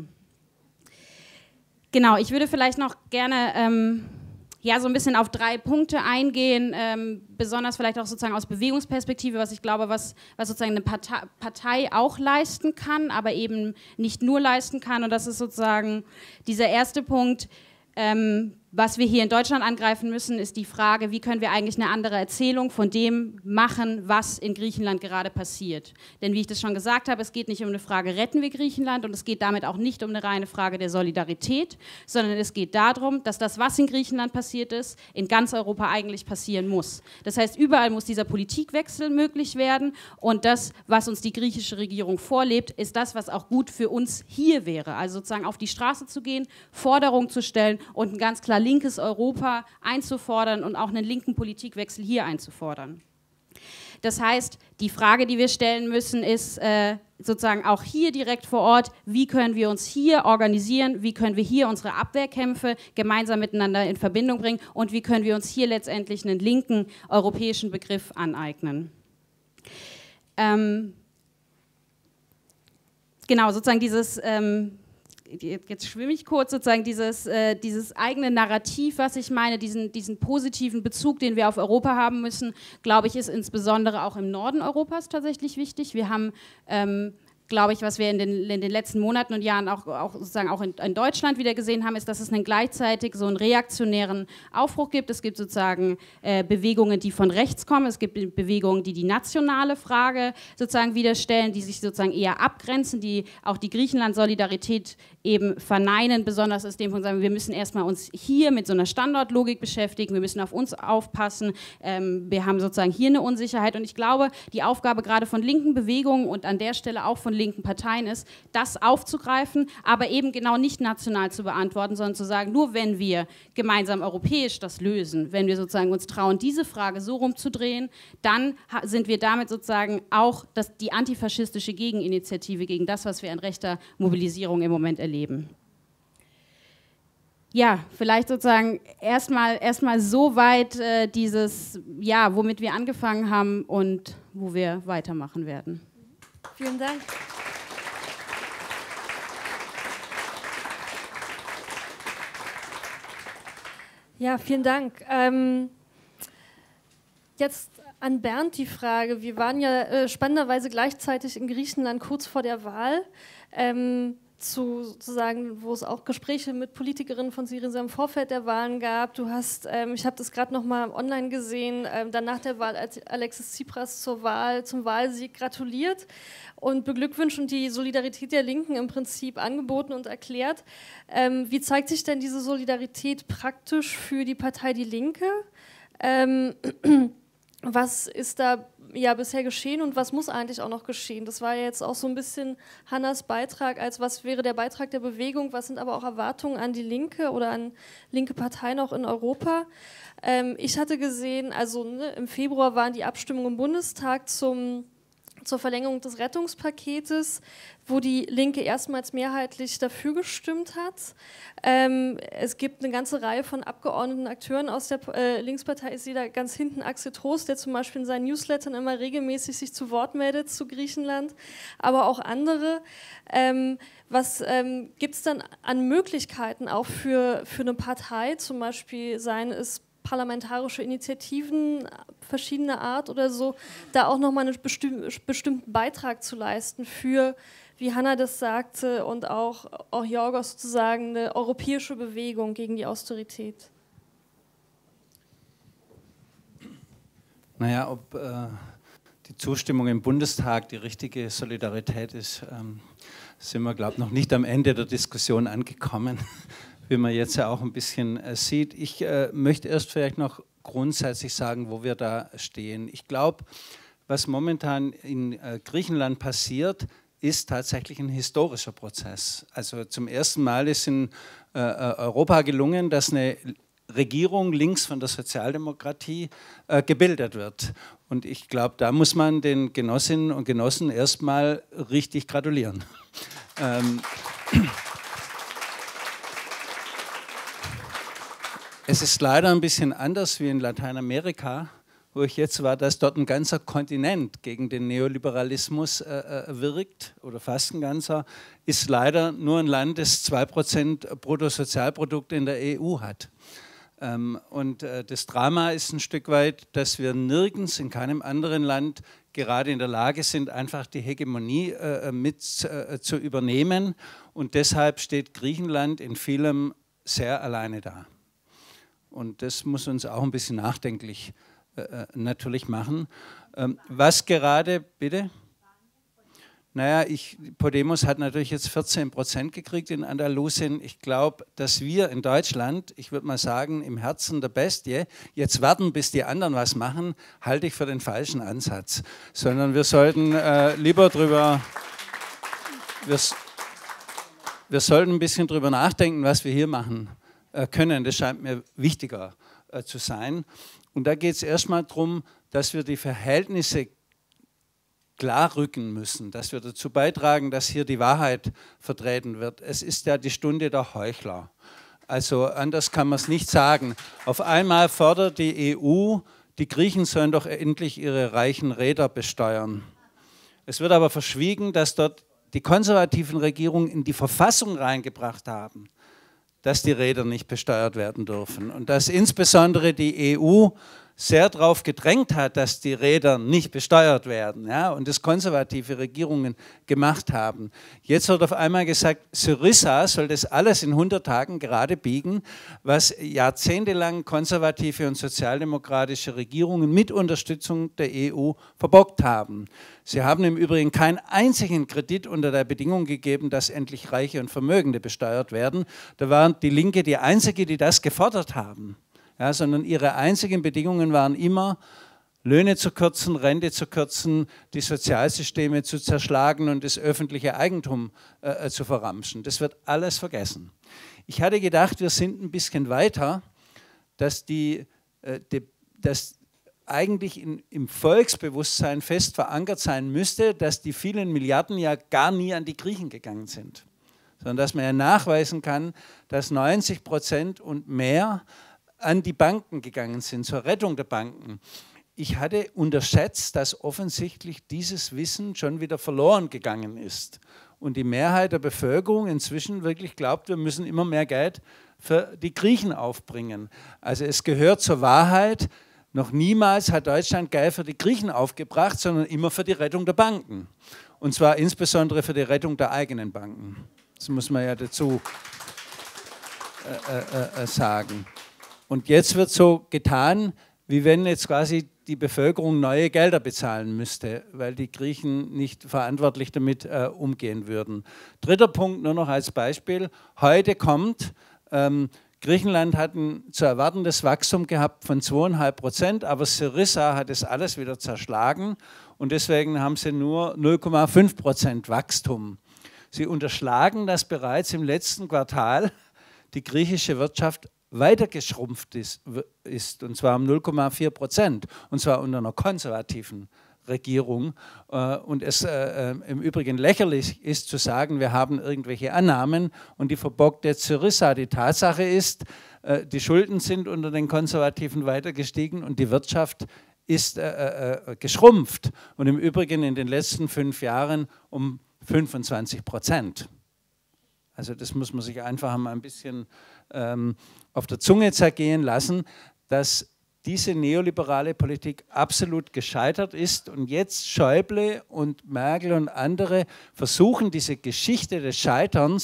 Genau, ich würde vielleicht noch gerne ja, so ein bisschen auf 3 Punkte eingehen, besonders vielleicht auch sozusagen aus Bewegungsperspektive, was ich glaube, was sozusagen eine Partei auch leisten kann, aber eben nicht nur leisten kann. Und das ist sozusagen dieser erste Punkt, was wir hier in Deutschland angreifen müssen, ist die Frage, wie können wir eigentlich eine andere Erzählung von dem machen, was in Griechenland gerade passiert. Denn wie ich das schon gesagt habe, es geht nicht um eine Frage, retten wir Griechenland, und es geht damit auch nicht um eine reine Frage der Solidarität, sondern es geht darum, dass das, was in Griechenland passiert ist, in ganz Europa eigentlich passieren muss. Das heißt, überall muss dieser Politikwechsel möglich werden, und das, was uns die griechische Regierung vorlebt, ist das, was auch gut für uns hier wäre. Also sozusagen auf die Straße zu gehen, Forderungen zu stellen und ein ganz klar linkes Europa einzufordern und auch einen linken Politikwechsel hier einzufordern. Das heißt, die Frage, die wir stellen müssen, ist sozusagen auch hier direkt vor Ort, wie können wir uns hier organisieren, wie können wir hier unsere Abwehrkämpfe gemeinsam miteinander in Verbindung bringen und wie können wir uns hier letztendlich einen linken europäischen Begriff aneignen. Genau, sozusagen dieses jetzt schwimme ich kurz, sozusagen dieses eigene Narrativ, was ich meine, diesen positiven Bezug, den wir auf Europa haben müssen, glaube ich, ist insbesondere auch im Norden Europas tatsächlich wichtig. Wir haben, glaube ich, was wir in den letzten Monaten und Jahren auch sozusagen auch in Deutschland wieder gesehen haben, ist, dass es gleichzeitig so einen reaktionären Aufbruch gibt. Es gibt sozusagen Bewegungen, die von rechts kommen. Es gibt Bewegungen, die die nationale Frage sozusagen wieder stellen, die sich sozusagen eher abgrenzen, die auch die Griechenland-Solidarität eben verneinen, besonders aus dem Punkt sagen, wir müssen erstmal uns hier mit so einer Standortlogik beschäftigen, wir müssen auf uns aufpassen, wir haben sozusagen hier eine Unsicherheit, und ich glaube, die Aufgabe gerade von linken Bewegungen und an der Stelle auch von linken Parteien ist, das aufzugreifen, aber eben genau nicht national zu beantworten, sondern zu sagen, nur wenn wir gemeinsam europäisch das lösen, wenn wir sozusagen uns trauen, diese Frage so rumzudrehen, dann sind wir damit sozusagen auch die antifaschistische Gegeninitiative gegen das, was wir an rechter Mobilisierung im Moment erleben. Ja, vielleicht sozusagen erstmal so weit dieses, ja, womit wir angefangen haben und wo wir weitermachen werden. Vielen Dank. Ja, vielen Dank. Jetzt an Bernd die Frage. Wir waren ja spannenderweise gleichzeitig in Griechenland kurz vor der Wahl. Sozusagen, wo es auch Gespräche mit Politikerinnen von Syriza im Vorfeld der Wahlen gab. Du hast, ich habe das gerade noch mal online gesehen, dann nach der Wahl Alexis Tsipras zum Wahlsieg gratuliert und beglückwünscht und die Solidarität der Linken im Prinzip angeboten und erklärt. Wie zeigt sich denn diese Solidarität praktisch für die Partei Die Linke? Was ist da ja bisher geschehen und was muss eigentlich auch noch geschehen? Das war ja jetzt auch so ein bisschen Hannas Beitrag, als was wäre der Beitrag der Bewegung, was sind aber auch Erwartungen an die Linke oder an linke Parteien auch in Europa. Ich hatte gesehen, also im Februar waren die Abstimmungen im Bundestag zur Verlängerung des Rettungspaketes, wo die Linke erstmals mehrheitlich dafür gestimmt hat. Es gibt eine ganze Reihe von Abgeordneten, Akteuren aus der Linkspartei. Ich sehe da ganz hinten Axel Trost, der zum Beispiel in seinen Newslettern immer regelmäßig sich zu Wort meldet zu Griechenland, aber auch andere. Was gibt es dann an Möglichkeiten auch für eine Partei, zum Beispiel seien es parlamentarische Initiativen verschiedener Art oder so, da auch nochmal einen bestimmten Beitrag zu leisten für, wie Hanna das sagte, und auch Jorgos sozusagen, eine europäische Bewegung gegen die Austerität? Naja, ob die Zustimmung im Bundestag die richtige Solidarität ist, sind wir, glaube ich, noch nicht am Ende der Diskussion angekommen, wie man jetzt ja auch ein bisschen sieht. Ich möchte erst vielleicht noch grundsätzlich sagen, wo wir da stehen. Ich glaube, was momentan in Griechenland passiert, ist tatsächlich ein historischer Prozess. Also zum ersten Mal ist in Europa gelungen, dass eine Regierung links von der Sozialdemokratie gebildet wird. Und ich glaube, da muss man den Genossinnen und Genossen erstmal richtig gratulieren. Es ist leider ein bisschen anders wie in Lateinamerika, wo ich jetzt war, dass dort ein ganzer Kontinent gegen den Neoliberalismus wirkt, oder fast ein ganzer, ist leider nur ein Land, das 2% Bruttosozialprodukt in der EU hat. Und das Drama ist ein Stück weit, dass wir nirgends in keinem anderen Land gerade in der Lage sind, einfach die Hegemonie mit zu übernehmen. Und deshalb steht Griechenland in vielem sehr alleine da. Und das muss uns auch ein bisschen nachdenklich natürlich machen. Was gerade, bitte? Naja, Podemos hat natürlich jetzt 14% gekriegt in Andalusien. Ich glaube, dass wir in Deutschland, ich würde mal sagen, im Herzen der Bestie, jetzt warten, bis die anderen was machen, halte ich für den falschen Ansatz. Sondern wir sollten lieber drüber, wir sollten ein bisschen drüber nachdenken, was wir hier machen können. Das scheint mir wichtiger zu sein. Und da geht es erstmal darum, dass wir die Verhältnisse klar rücken müssen, dass wir dazu beitragen, dass hier die Wahrheit vertreten wird. Es ist ja die Stunde der Heuchler. Also anders kann man es nicht sagen. Auf einmal fordert die EU, die Griechen sollen doch endlich ihre reichen Räder besteuern. Es wird aber verschwiegen, dass dort die konservativen Regierungen in die Verfassung reingebracht haben, dass die Räder nicht besteuert werden dürfen und dass insbesondere die EU sehr darauf gedrängt hat, dass die Räder nicht besteuert werden, ja, und das konservative Regierungen gemacht haben. Jetzt wird auf einmal gesagt, Syriza soll das alles in 100 Tagen gerade biegen, was jahrzehntelang konservative und sozialdemokratische Regierungen mit Unterstützung der EU verbockt haben. Sie haben im Übrigen keinen einzigen Kredit unter der Bedingung gegeben, dass endlich Reiche und Vermögende besteuert werden. Da war die Linke die einzige, die das gefordert haben. Ja, sondern ihre einzigen Bedingungen waren immer, Löhne zu kürzen, Rente zu kürzen, die Sozialsysteme zu zerschlagen und das öffentliche Eigentum zu verramschen. Das wird alles vergessen. Ich hatte gedacht, wir sind ein bisschen weiter, dass eigentlich im Volksbewusstsein fest verankert sein müsste, dass die vielen Milliarden ja gar nie an die Griechen gegangen sind, sondern dass man ja nachweisen kann, dass 90% und mehr an die Banken gegangen sind, zur Rettung der Banken. Ich hatte unterschätzt, dass offensichtlich dieses Wissen schon wieder verloren gegangen ist und die Mehrheit der Bevölkerung inzwischen wirklich glaubt, wir müssen immer mehr Geld für die Griechen aufbringen. Also es gehört zur Wahrheit, noch niemals hat Deutschland Geld für die Griechen aufgebracht, sondern immer für die Rettung der Banken. Und zwar insbesondere für die Rettung der eigenen Banken. Das muss man ja dazu sagen. Und jetzt wird so getan, wie wenn jetzt quasi die Bevölkerung neue Gelder bezahlen müsste, weil die Griechen nicht verantwortlich damit umgehen würden. Dritter Punkt nur noch als Beispiel. Heute kommt, Griechenland hat ein zu erwartendes Wachstum gehabt von 2,5%, aber Syriza hat es alles wieder zerschlagen und deswegen haben sie nur 0,5% Wachstum. Sie unterschlagen, dass bereits im letzten Quartal die griechische Wirtschaft weiter geschrumpft ist, und zwar um 0,4%, und zwar unter einer konservativen Regierung. Und es im Übrigen lächerlich ist zu sagen, wir haben irgendwelche Annahmen und die verbockt jetzt Syriza. Die Tatsache ist, die Schulden sind unter den Konservativen weiter gestiegen und die Wirtschaft ist geschrumpft. Und im Übrigen in den letzten 5 Jahren um 25%. Also das muss man sich einfach mal ein bisschen auf der Zunge zergehen lassen, dass diese neoliberale Politik absolut gescheitert ist und jetzt Schäuble und Merkel und andere versuchen, diese Geschichte des Scheiterns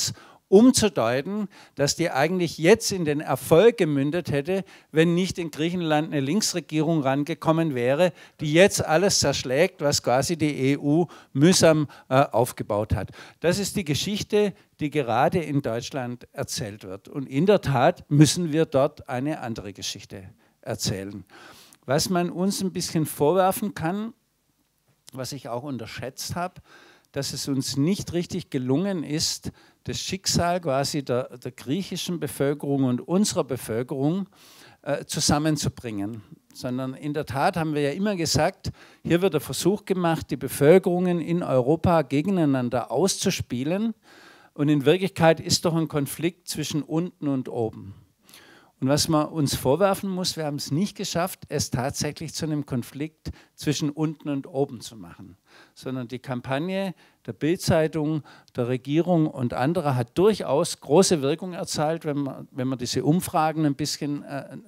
umzudeuten, dass die eigentlich jetzt in den Erfolg gemündet hätte, wenn nicht in Griechenland eine Linksregierung rangekommen wäre, die jetzt alles zerschlägt, was quasi die EU mühsam aufgebaut hat. Das ist die Geschichte, die gerade in Deutschland erzählt wird. Und in der Tat müssen wir dort eine andere Geschichte erzählen. Was man uns ein bisschen vorwerfen kann, was ich auch unterschätzt habe, dass es uns nicht richtig gelungen ist, das Schicksal quasi der griechischen Bevölkerung und unserer Bevölkerung zusammenzubringen. Sondern in der Tat haben wir ja immer gesagt, hier wird der Versuch gemacht, die Bevölkerungen in Europa gegeneinander auszuspielen. Und in Wirklichkeit ist doch ein Konflikt zwischen unten und oben. Und was man uns vorwerfen muss, wir haben es nicht geschafft, es tatsächlich zu einem Konflikt zwischen unten und oben zu machen. Sondern die Kampagne der Bild-Zeitung, der Regierung und anderer hat durchaus große Wirkung erzielt, wenn man diese Umfragen ein bisschen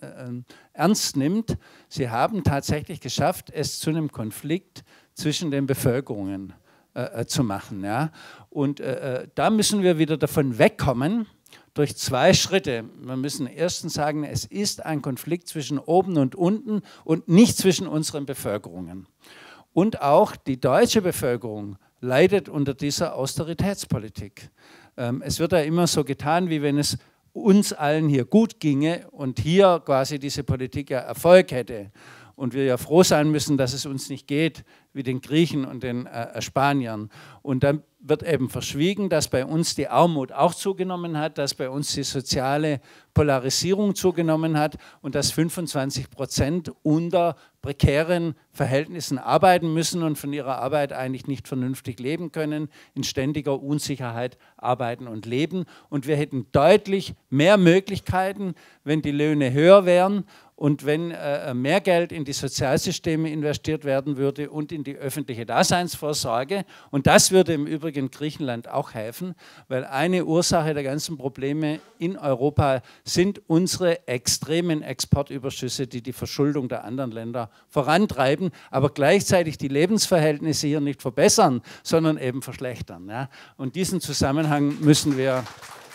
ernst nimmt. Sie haben tatsächlich geschafft, es zu einem Konflikt zwischen den Bevölkerungen zu machen. Ja? Und da müssen wir wieder davon wegkommen, durch zwei Schritte. Wir müssen erstens sagen, es ist ein Konflikt zwischen oben und unten und nicht zwischen unseren Bevölkerungen. Und auch die deutsche Bevölkerung leidet unter dieser Austeritätspolitik. Es wird ja immer so getan, wie wenn es uns allen hier gut ginge und hier quasi diese Politik ja Erfolg hätte. Und wir ja froh sein müssen, dass es uns nicht geht wie den Griechen und den Spaniern. Und dann wird eben verschwiegen, dass bei uns die Armut auch zugenommen hat, dass bei uns die soziale Polarisierung zugenommen hat und dass 25% unter prekären Verhältnissen arbeiten müssen und von ihrer Arbeit eigentlich nicht vernünftig leben können, in ständiger Unsicherheit arbeiten und leben. Und wir hätten deutlich mehr Möglichkeiten, wenn die Löhne höher wären und wenn mehr Geld in die Sozialsysteme investiert werden würde und in die öffentliche Daseinsvorsorge. Und das würde im Übrigen Griechenland auch helfen, weil eine Ursache der ganzen Probleme in Europa sind unsere extremen Exportüberschüsse, die die Verschuldung der anderen Länder vorantreiben, aber gleichzeitig die Lebensverhältnisse hier nicht verbessern, sondern eben verschlechtern. Ja? Und diesen Zusammenhang müssen wir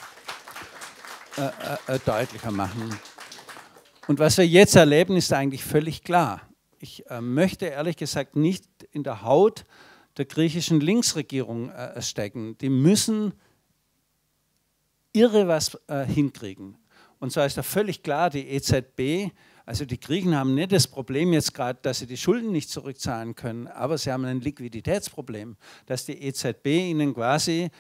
deutlicher machen. Und was wir jetzt erleben, ist eigentlich völlig klar. Ich möchte ehrlich gesagt nicht in der Haut der griechischen Linksregierung stecken. Die müssen irre was hinkriegen. Und zwar ist ja völlig klar, die EZB, also die Griechen haben nicht das Problem jetzt gerade, dass sie die Schulden nicht zurückzahlen können, aber sie haben ein Liquiditätsproblem, dass die EZB ihnen quasi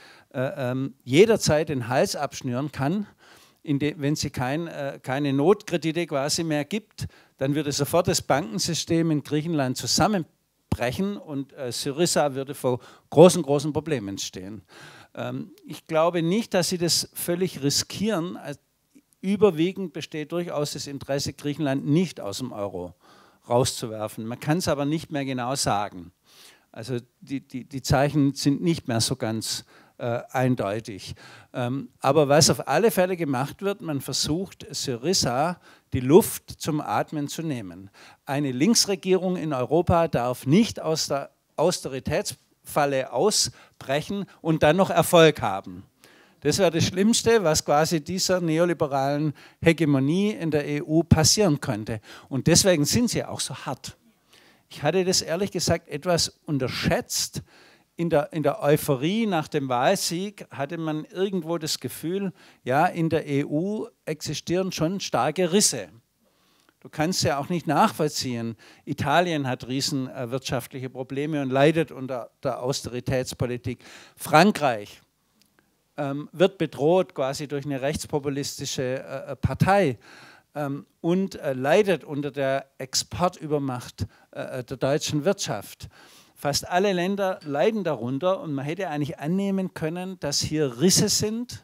jederzeit den Hals abschnüren kann. Wenn sie keine Notkredite quasi mehr gibt, dann würde sofort das Bankensystem in Griechenland zusammenbrechen und Syriza würde vor großen Problemen stehen. Ich glaube nicht, dass sie das völlig riskieren. Überwiegend besteht durchaus das Interesse, Griechenland nicht aus dem Euro rauszuwerfen. Man kann es aber nicht mehr genau sagen. Also die Zeichen sind nicht mehr so ganz eindeutig. Aber was auf alle Fälle gemacht wird, man versucht, Syriza die Luft zum Atmen zu nehmen. Eine Linksregierung in Europa darf nicht aus der Austeritätsfalle ausbrechen und dann noch Erfolg haben. Das wäre das Schlimmste, was quasi dieser neoliberalen Hegemonie in der EU passieren könnte. Und deswegen sind sie auch so hart. Ich hatte das ehrlich gesagt etwas unterschätzt. In der Euphorie nach dem Wahlsieg hatte man irgendwo das Gefühl, ja, in der EU existieren schon starke Risse. Du kannst ja auch nicht nachvollziehen. Italien hat riesen wirtschaftliche Probleme und leidet unter der Austeritätspolitik. Frankreich wird bedroht quasi durch eine rechtspopulistische Partei und leidet unter der Exportübermacht der deutschen Wirtschaft. Fast alle Länder leiden darunter und man hätte eigentlich annehmen können, dass hier Risse sind,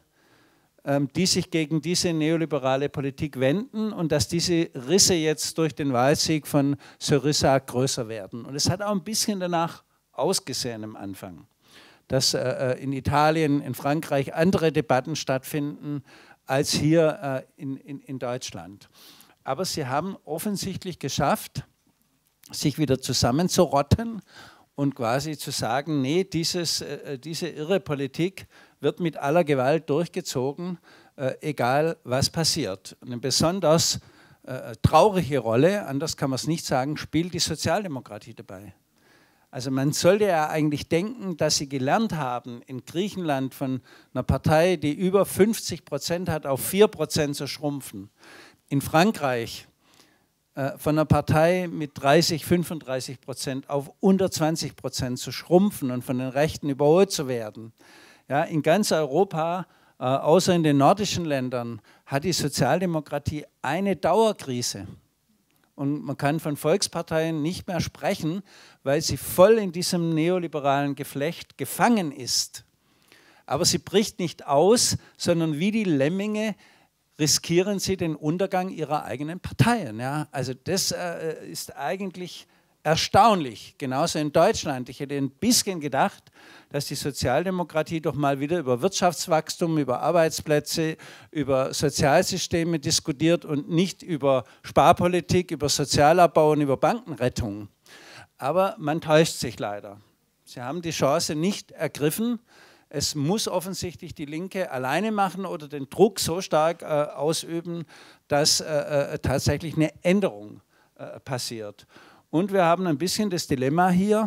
die sich gegen diese neoliberale Politik wenden und dass diese Risse jetzt durch den Wahlsieg von Syriza größer werden. Und es hat auch ein bisschen danach ausgesehen am Anfang, dass in Italien, in Frankreich andere Debatten stattfinden als hier in Deutschland. Aber sie haben offensichtlich geschafft, sich wieder zusammenzurotten und quasi zu sagen, nee, diese irre Politik wird mit aller Gewalt durchgezogen, egal was passiert. Eine besonders traurige Rolle, anders kann man es nicht sagen, spielt die Sozialdemokratie dabei. Also man sollte ja eigentlich denken, dass sie gelernt haben, in Griechenland von einer Partei, die über 50% hat, auf 4% zu schrumpfen. In Frankreich von einer Partei mit 30, 35% auf unter 20% zu schrumpfen und von den Rechten überholt zu werden. Ja, in ganz Europa, außer in den nordischen Ländern, hat die Sozialdemokratie eine Dauerkrise. Und man kann von Volksparteien nicht mehr sprechen, weil sie voll in diesem neoliberalen Geflecht gefangen ist. Aber sie bricht nicht aus, sondern wie die Lemminge riskieren sie den Untergang ihrer eigenen Parteien. Ja? Also das ist eigentlich erstaunlich. Genauso in Deutschland. Ich hätte ein bisschen gedacht, dass die Sozialdemokratie doch mal wieder über Wirtschaftswachstum, über Arbeitsplätze, über Sozialsysteme diskutiert und nicht über Sparpolitik, über Sozialabbau und über Bankenrettung. Aber man täuscht sich leider. Sie haben die Chance nicht ergriffen. Es muss offensichtlich die Linke alleine machen oder den Druck so stark ausüben, dass tatsächlich eine Änderung passiert. Und wir haben ein bisschen das Dilemma hier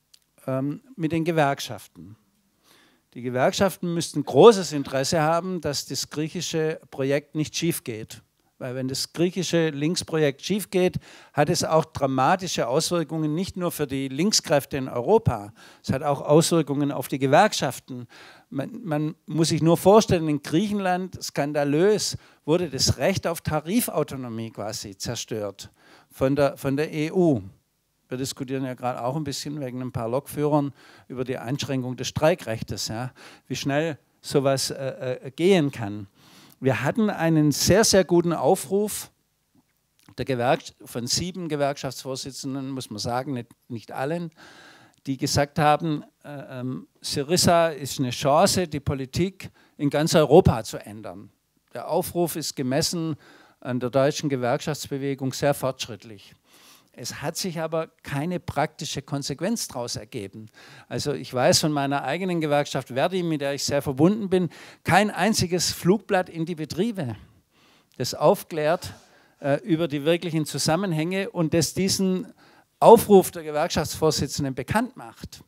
mit den Gewerkschaften. Die Gewerkschaften müssten großes Interesse haben, dass das griechische Projekt nicht schief geht. Weil wenn das griechische Linksprojekt schief geht, hat es auch dramatische Auswirkungen, nicht nur für die Linkskräfte in Europa, es hat auch Auswirkungen auf die Gewerkschaften. Man muss sich nur vorstellen, in Griechenland, skandalös, wurde das Recht auf Tarifautonomie quasi zerstört von der EU. Wir diskutieren ja gerade auch ein bisschen wegen ein paar Lokführern über die Einschränkung des Streikrechtes, ja, wie schnell sowas gehen kann. Wir hatten einen sehr, sehr guten Aufruf von 7 Gewerkschaftsvorsitzenden, muss man sagen, nicht allen, die gesagt haben, Syriza ist eine Chance, die Politik in ganz Europa zu ändern. Der Aufruf ist gemessen an der deutschen Gewerkschaftsbewegung sehr fortschrittlich. Es hat sich aber keine praktische Konsequenz daraus ergeben. Also ich weiß von meiner eigenen Gewerkschaft Verdi, mit der ich sehr verbunden bin, kein einziges Flugblatt in die Betriebe, das aufklärt über die wirklichen Zusammenhänge und das diesen Aufruf der Gewerkschaftsvorsitzenden bekannt macht.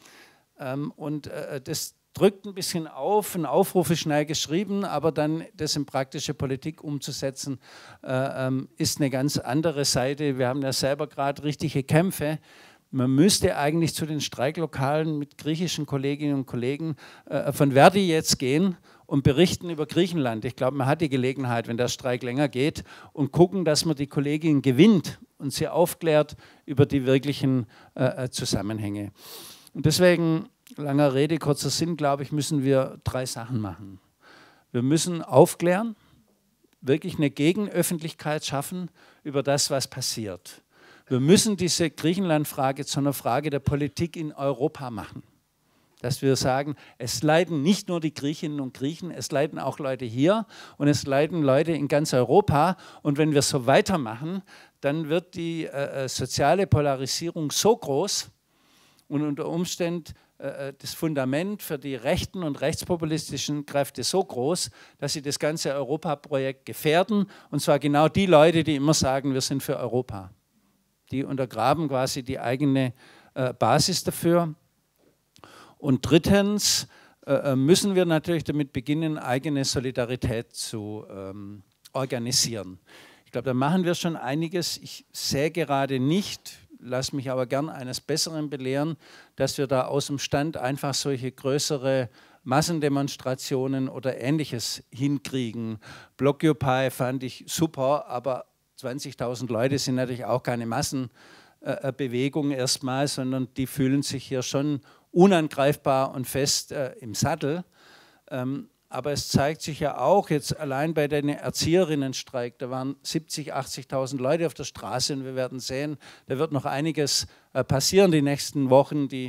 Das drückt ein bisschen auf, ein Aufruf ist schnell geschrieben, aber dann das in praktische Politik umzusetzen, ist eine ganz andere Seite. Wir haben ja selber gerade richtige Kämpfe. Man müsste eigentlich zu den Streiklokalen mit griechischen Kolleginnen und Kollegen von Verdi jetzt gehen und berichten über Griechenland. Ich glaube, man hat die Gelegenheit, wenn der Streik länger geht, und gucken, dass man die Kollegin gewinnt und sie aufklärt über die wirklichen Zusammenhänge. Und deswegen, langer Rede, kurzer Sinn, glaube ich, müssen wir 3 Sachen machen. Wir müssen aufklären, wirklich eine Gegenöffentlichkeit schaffen über das, was passiert. Wir müssen diese Griechenland-Frage zu einer Frage der Politik in Europa machen. Dass wir sagen, es leiden nicht nur die Griechinnen und Griechen, es leiden auch Leute hier und es leiden Leute in ganz Europa. Und wenn wir so weitermachen, dann wird die soziale Polarisierung so groß und unter Umständen das Fundament für die rechten und rechtspopulistischen Kräfte so groß, dass sie das ganze Europaprojekt gefährden. Und zwar genau die Leute, die immer sagen, wir sind für Europa. Die untergraben quasi die eigene Basis dafür. Und drittens müssen wir natürlich damit beginnen, eigene Solidarität zu organisieren. Ich glaube, da machen wir schon einiges. Ich sehe gerade nicht, lasse mich aber gern eines Besseren belehren, dass wir da aus dem Stand einfach solche größere Massendemonstrationen oder Ähnliches hinkriegen. Blockupy fand ich super, aber 20.000 Leute sind natürlich auch keine Massenbewegung erstmal, sondern die fühlen sich hier schon unangreifbar und fest im Sattel. Aber es zeigt sich ja auch jetzt allein bei den Erzieherinnenstreik, da waren 70.000, 80.000 Leute auf der Straße und wir werden sehen, da wird noch einiges passieren die nächsten Wochen. Die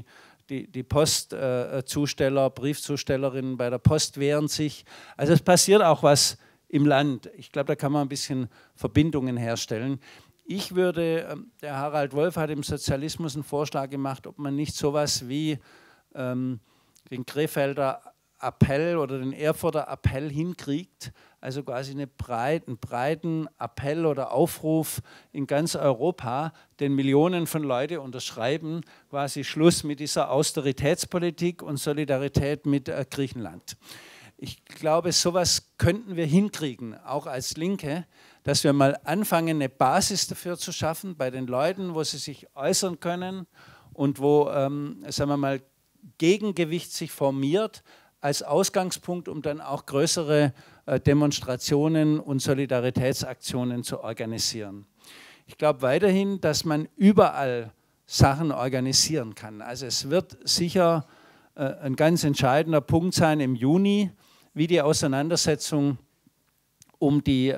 Postzusteller, Briefzustellerinnen bei der Post wehren sich. Also es passiert auch was im Land. Ich glaube, da kann man ein bisschen Verbindungen herstellen. Ich würde, der Harald Wolf hat im Sozialismus einen Vorschlag gemacht, ob man nicht sowas wie den Krefelder Appell oder den Erfurter Appell hinkriegt, also quasi einen breiten Appell oder Aufruf in ganz Europa, den Millionen von Leuten unterschreiben, quasi Schluss mit dieser Austeritätspolitik und Solidarität mit Griechenland. Ich glaube, sowas könnten wir hinkriegen, auch als Linke, dass wir mal anfangen, eine Basis dafür zu schaffen bei den Leuten, wo sie sich äußern können und wo, sagen wir mal, Gegengewicht sich formiert als Ausgangspunkt, um dann auch größere Demonstrationen und Solidaritätsaktionen zu organisieren. Ich glaube weiterhin, dass man überall Sachen organisieren kann. Also es wird sicher ein ganz entscheidender Punkt sein im Juni, wie die Auseinandersetzung um die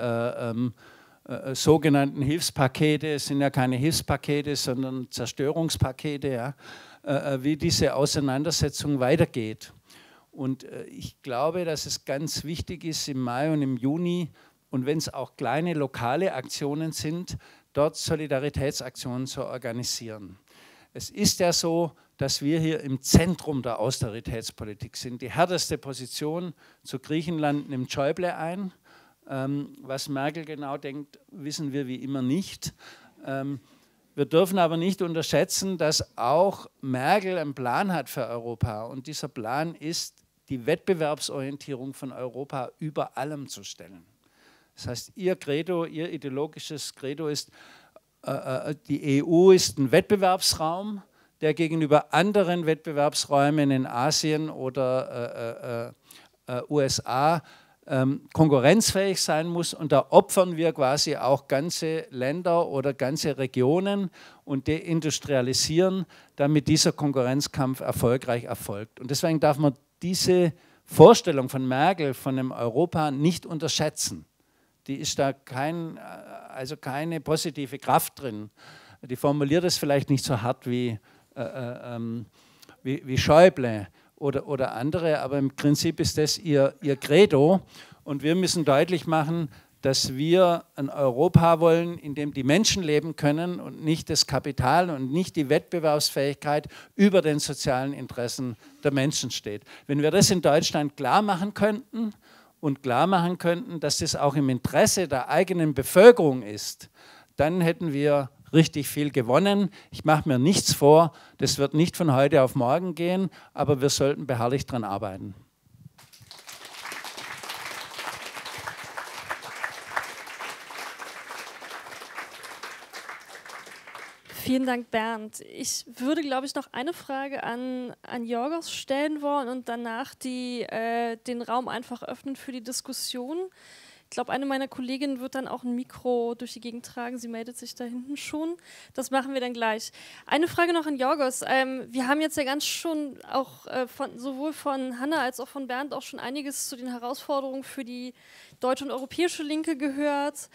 sogenannten Hilfspakete, es sind ja keine Hilfspakete, sondern Zerstörungspakete, ja, wie diese Auseinandersetzung weitergeht. Und ich glaube, dass es ganz wichtig ist, im Mai und im Juni, und wenn es auch kleine lokale Aktionen sind, dort Solidaritätsaktionen zu organisieren. Es ist ja so, dass wir hier im Zentrum der Austeritätspolitik sind. Die härteste Position zu Griechenland nimmt Schäuble ein. Was Merkel genau denkt, wissen wir wie immer nicht. Wir dürfen aber nicht unterschätzen, dass auch Merkel einen Plan hat für Europa. Und dieser Plan ist, die Wettbewerbsorientierung von Europa über allem zu stellen. Das heißt, ihr Credo, ihr ideologisches Credo ist, die EU ist ein Wettbewerbsraum, der gegenüber anderen Wettbewerbsräumen in Asien oder USA konkurrenzfähig sein muss, und da opfern wir quasi auch ganze Länder oder ganze Regionen und deindustrialisieren, damit dieser Konkurrenzkampf erfolgreich erfolgt. Und deswegen darf man diese Vorstellung von Merkel, von einem Europa, nicht unterschätzen. Die ist da also keine positive Kraft drin. Die formuliert es vielleicht nicht so hart wie Schäuble oder andere, aber im Prinzip ist das ihr Credo. Und wir müssen deutlich machen, dass wir ein Europa wollen, in dem die Menschen leben können und nicht das Kapital und nicht die Wettbewerbsfähigkeit über den sozialen Interessen der Menschen steht. Wenn wir das in Deutschland klar machen könnten und klar machen könnten, dass das auch im Interesse der eigenen Bevölkerung ist, dann hätten wir richtig viel gewonnen. Ich mache mir nichts vor, das wird nicht von heute auf morgen gehen, aber wir sollten beharrlich daran arbeiten. Vielen Dank, Bernd. Ich würde, glaube ich, noch eine Frage an Yorgos stellen wollen und danach den Raum einfach öffnen für die Diskussion. Ich glaube, eine meiner Kolleginnen wird dann auch ein Mikro durch die Gegend tragen. Sie meldet sich da hinten schon. Das machen wir dann gleich. Eine Frage noch an Yorgos. Wir haben jetzt ja ganz schon auch sowohl von Hanna als auch von Bernd auch schon einiges zu den Herausforderungen für die deutsche und europäische Linke gehört.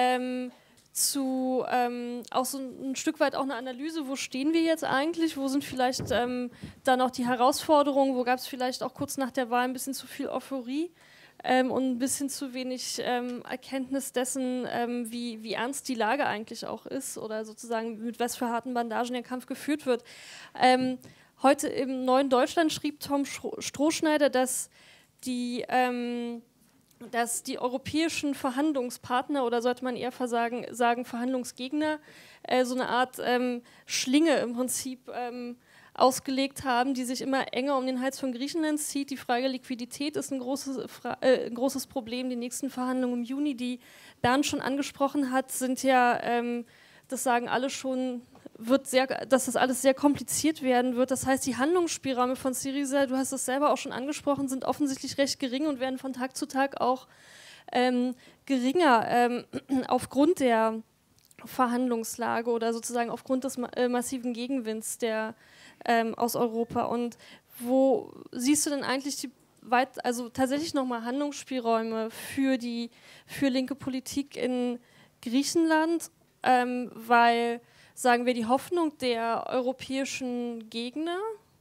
Auch so ein Stück weit auch eine Analyse, wo stehen wir jetzt eigentlich, wo sind vielleicht dann auch die Herausforderungen, wo gab es vielleicht auch kurz nach der Wahl ein bisschen zu viel Euphorie und ein bisschen zu wenig Erkenntnis dessen, wie ernst die Lage eigentlich auch ist oder sozusagen mit was für harten Bandagen der Kampf geführt wird. Heute im Neuen Deutschland schrieb Tom Strohschneider, dass die europäischen Verhandlungspartner, oder sollte man eher sagen Verhandlungsgegner, so eine Art Schlinge im Prinzip ausgelegt haben, die sich immer enger um den Hals von Griechenland zieht. Die Frage Liquidität ist ein großes Problem. Die nächsten Verhandlungen im Juni, die Bernd schon angesprochen hat, sind ja, das sagen alle schon, dass das alles sehr kompliziert werden wird. Das heißt, die Handlungsspielräume von Syriza, du hast es selber auch schon angesprochen, sind offensichtlich recht gering und werden von Tag zu Tag auch geringer aufgrund der Verhandlungslage oder sozusagen aufgrund des massiven Gegenwinds aus Europa. Und wo siehst du denn eigentlich also tatsächlich nochmal Handlungsspielräume für linke Politik in Griechenland? Weil, sagen wir, die Hoffnung der europäischen Gegner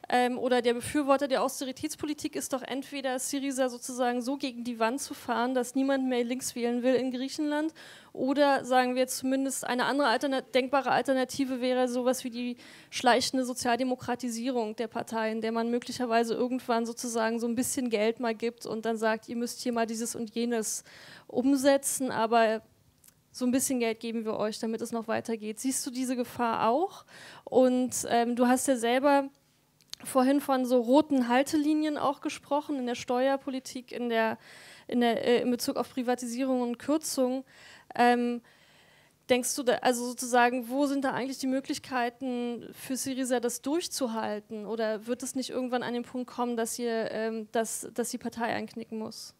oder der Befürworter der Austeritätspolitik ist doch entweder Syriza sozusagen so gegen die Wand zu fahren, dass niemand mehr links wählen will in Griechenland, oder sagen wir jetzt zumindest eine andere denkbare Alternative wäre sowas wie die schleichende Sozialdemokratisierung der Partei, in der man möglicherweise irgendwann sozusagen so ein bisschen Geld mal gibt und dann sagt, ihr müsst hier mal dieses und jenes umsetzen, aber so ein bisschen Geld geben wir euch, damit es noch weitergeht. Siehst du diese Gefahr auch? Und du hast ja selber vorhin von so roten Haltelinien auch gesprochen, in der Steuerpolitik, in Bezug auf Privatisierung und Kürzung. Denkst du, also sozusagen, wo sind da eigentlich die Möglichkeiten für Syriza, das durchzuhalten? Oder wird es nicht irgendwann an den Punkt kommen, dass die Partei einknicken muss?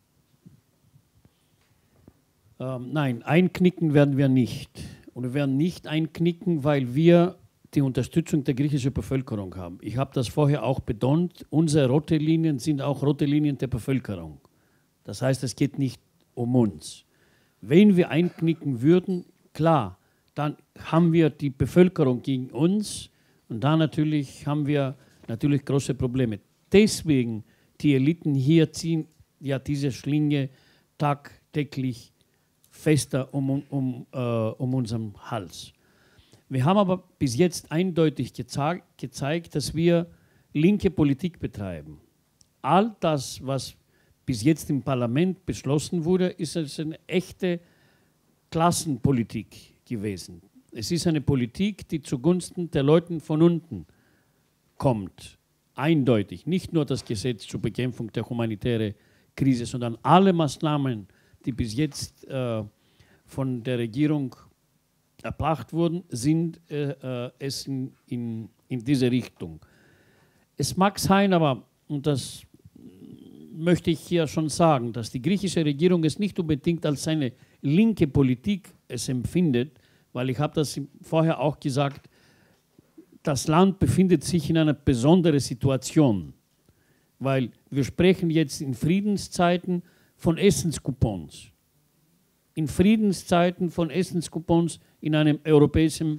Nein, einknicken werden wir nicht. Und wir werden nicht einknicken, weil wir die Unterstützung der griechischen Bevölkerung haben. Ich habe das vorher auch betont, unsere rote Linien sind auch rote Linien der Bevölkerung. Das heißt, es geht nicht um uns. Wenn wir einknicken würden, klar, dann haben wir die Bevölkerung gegen uns und da haben wir natürlich große Probleme. Deswegen, die Eliten hier ziehen ja diese Schlinge tagtäglich fester um unseren Hals. Wir haben aber bis jetzt eindeutig gezeigt, dass wir linke Politik betreiben. All das, was bis jetzt im Parlament beschlossen wurde, ist eine echte Klassenpolitik gewesen. Es ist eine Politik, die zugunsten der Leute von unten kommt. Eindeutig. Nicht nur das Gesetz zur Bekämpfung der humanitären Krise, sondern alle Maßnahmen, die bis jetzt von der Regierung erbracht wurden, sind es in diese Richtung. Es mag sein, aber, und das möchte ich hier schon sagen, dass die griechische Regierung es nicht unbedingt als eine linke Politik empfindet, weil ich habe das vorher auch gesagt, das Land befindet sich in einer besonderen Situation, weil wir sprechen jetzt in Friedenszeiten von Essenscoupons. In Friedenszeiten von Essenscoupons in einem europäischen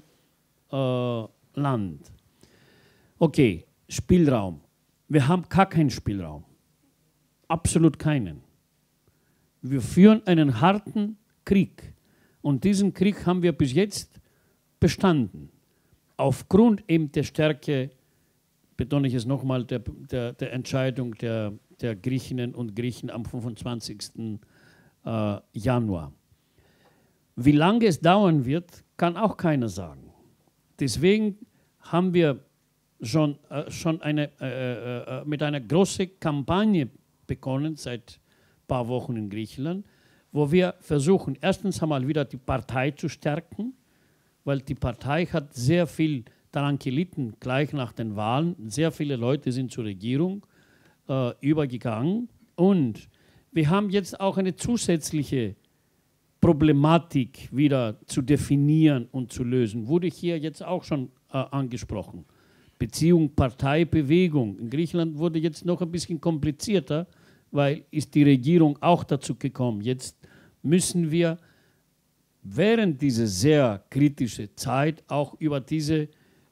Land. Okay, Spielraum. Wir haben gar keinen Spielraum. Absolut keinen. Wir führen einen harten Krieg. Und diesen Krieg haben wir bis jetzt bestanden. Aufgrund eben der Stärke, betone ich es nochmal, der Entscheidung der Griechinnen und Griechen am 25. Januar. Wie lange es dauern wird, kann auch keiner sagen. Deswegen haben wir schon mit einer großen Kampagne begonnen, seit ein paar Wochen in Griechenland, wo wir versuchen, erstens einmal wieder die Partei zu stärken, weil die Partei hat sehr viel daran gelitten, gleich nach den Wahlen. Sehr viele Leute sind zur Regierung übergegangen. Und wir haben jetzt auch eine zusätzliche Problematik wieder zu definieren und zu lösen. Wurde hier jetzt auch schon angesprochen. Beziehung Partei-Bewegung. In Griechenland wurde jetzt noch ein bisschen komplizierter, weil ist die Regierung auch dazu gekommen. Jetzt müssen wir während dieser sehr kritischen Zeit auch über diese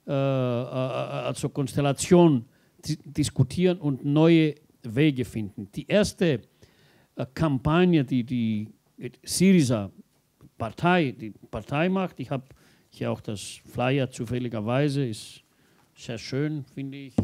Konstellation diskutieren und neue Wege finden. Die erste Kampagne, die Syriza die Partei macht, ich habe hier auch das Flyer zufälligerweise, ist sehr schön, finde ich.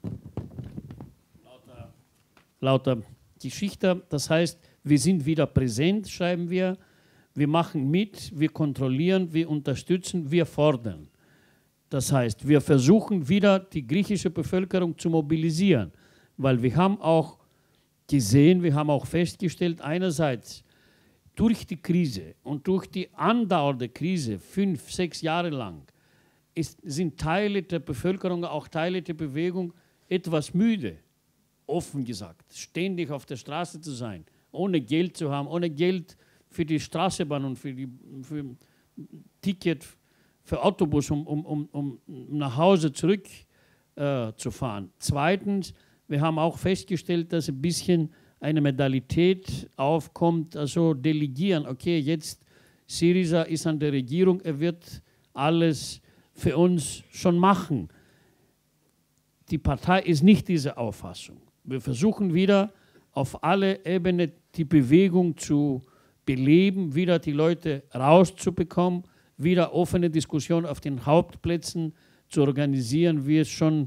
Lauter Geschichte, das heißt, wir sind wieder präsent, schreiben wir machen mit, wir kontrollieren, wir unterstützen, wir fordern. Das heißt, wir versuchen wieder die griechische Bevölkerung zu mobilisieren, weil wir haben auch gesehen, wir haben auch festgestellt, einerseits durch die Krise und durch die andauernde Krise, 5, 6 Jahre lang, sind Teile der Bevölkerung, auch Teile der Bewegung etwas müde, offen gesagt, ständig auf der Straße zu sein, ohne Geld zu haben, ohne Geld für die Straßenbahn und für Ticket für Autobus, um nach Hause zurück zu fahren. Zweitens, wir haben auch festgestellt, dass ein bisschen eine Modalität aufkommt, also delegieren. Okay, jetzt Syriza ist an der Regierung, er wird alles für uns schon machen. die Partei ist nicht diese Auffassung. Wir versuchen wieder auf alle Ebenen die Bewegung zu beleben, wieder die Leute rauszubekommen, wieder offene Diskussion auf den Hauptplätzen zu organisieren, wie es schon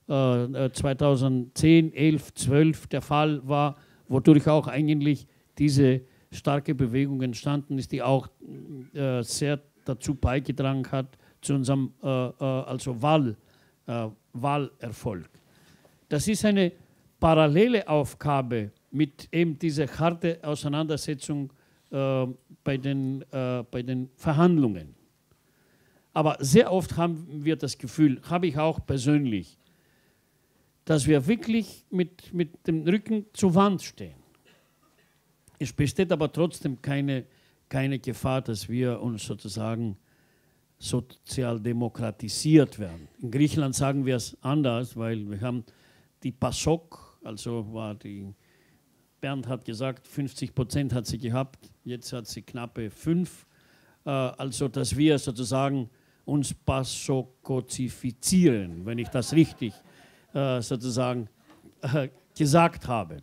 2010, 11, 12 der Fall war, wodurch auch eigentlich diese starke Bewegung entstanden ist, die auch sehr dazu beigetragen hat, zu unserem Wahlerfolg. Das ist eine parallele Aufgabe mit eben dieser harte Auseinandersetzung bei den Verhandlungen. Aber sehr oft haben wir das Gefühl, habe ich auch persönlich, dass wir wirklich mit dem Rücken zur Wand stehen. Es besteht aber trotzdem keine Gefahr, dass wir uns sozusagen sozialdemokratisiert werden. In Griechenland sagen wir es anders, weil wir haben die PASOK, also war die, Bernd hat gesagt, 50% hat sie gehabt, jetzt hat sie knappe 5%, also dass wir sozusagen uns pasokozifizieren, wenn ich das richtig sozusagen gesagt habe.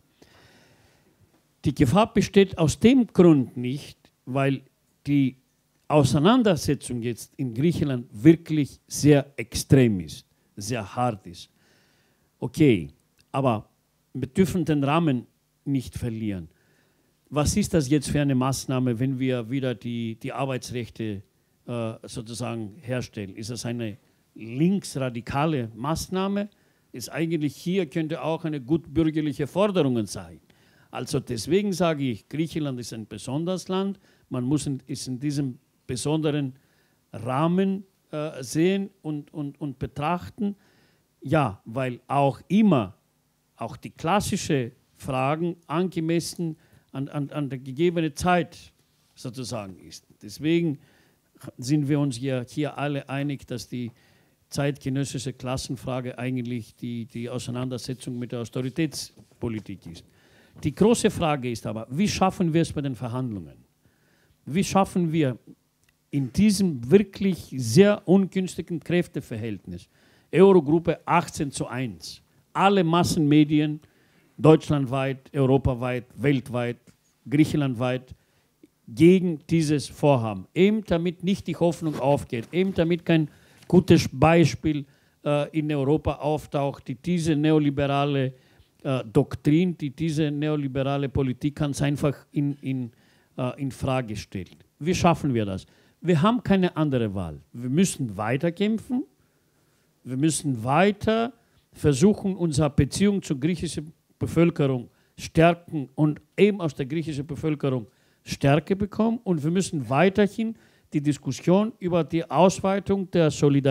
Die Gefahr besteht aus dem Grund nicht, weil die Auseinandersetzung jetzt in Griechenland wirklich sehr extrem ist, sehr hart ist. Okay, aber wir dürfen den Rahmen nicht verlieren. Was ist das jetzt für eine Maßnahme, wenn wir wieder die Arbeitsrechte sozusagen herstellen? Ist das eine linksradikale Maßnahme? Ist eigentlich hier könnte auch eine gutbürgerliche Forderung sein. Also deswegen sage ich, Griechenland ist ein besonderes Land. Man muss es in diesem besonderen Rahmen sehen und betrachten. Ja, weil auch immer auch die klassischen Fragen angemessen an der gegebenen Zeit sozusagen ist. Deswegen sind wir uns hier alle einig, dass die zeitgenössische Klassenfrage eigentlich die Auseinandersetzung mit der Austeritätspolitik ist. Die große Frage ist aber, wie schaffen wir es bei den Verhandlungen? Wie schaffen wir in diesem wirklich sehr ungünstigen Kräfteverhältnis, Eurogruppe 18:1, alle Massenmedien, deutschlandweit, europaweit, weltweit, griechenlandweit, gegen dieses Vorhaben, eben damit nicht die Hoffnung aufgeht, eben damit kein gutes Beispiel in Europa auftaucht, die diese neoliberale Doktrin, die diese neoliberale Politik ganz einfach in Frage stellt. Wie schaffen wir das? Wir haben keine andere Wahl. Wir müssen weiterkämpfen, wir müssen weiter versuchen, unsere Beziehung zur griechischen Bevölkerung stärken und eben aus der griechischen Bevölkerung Stärke bekommen, und wir müssen weiterhin die Diskussion über die Ausweitung der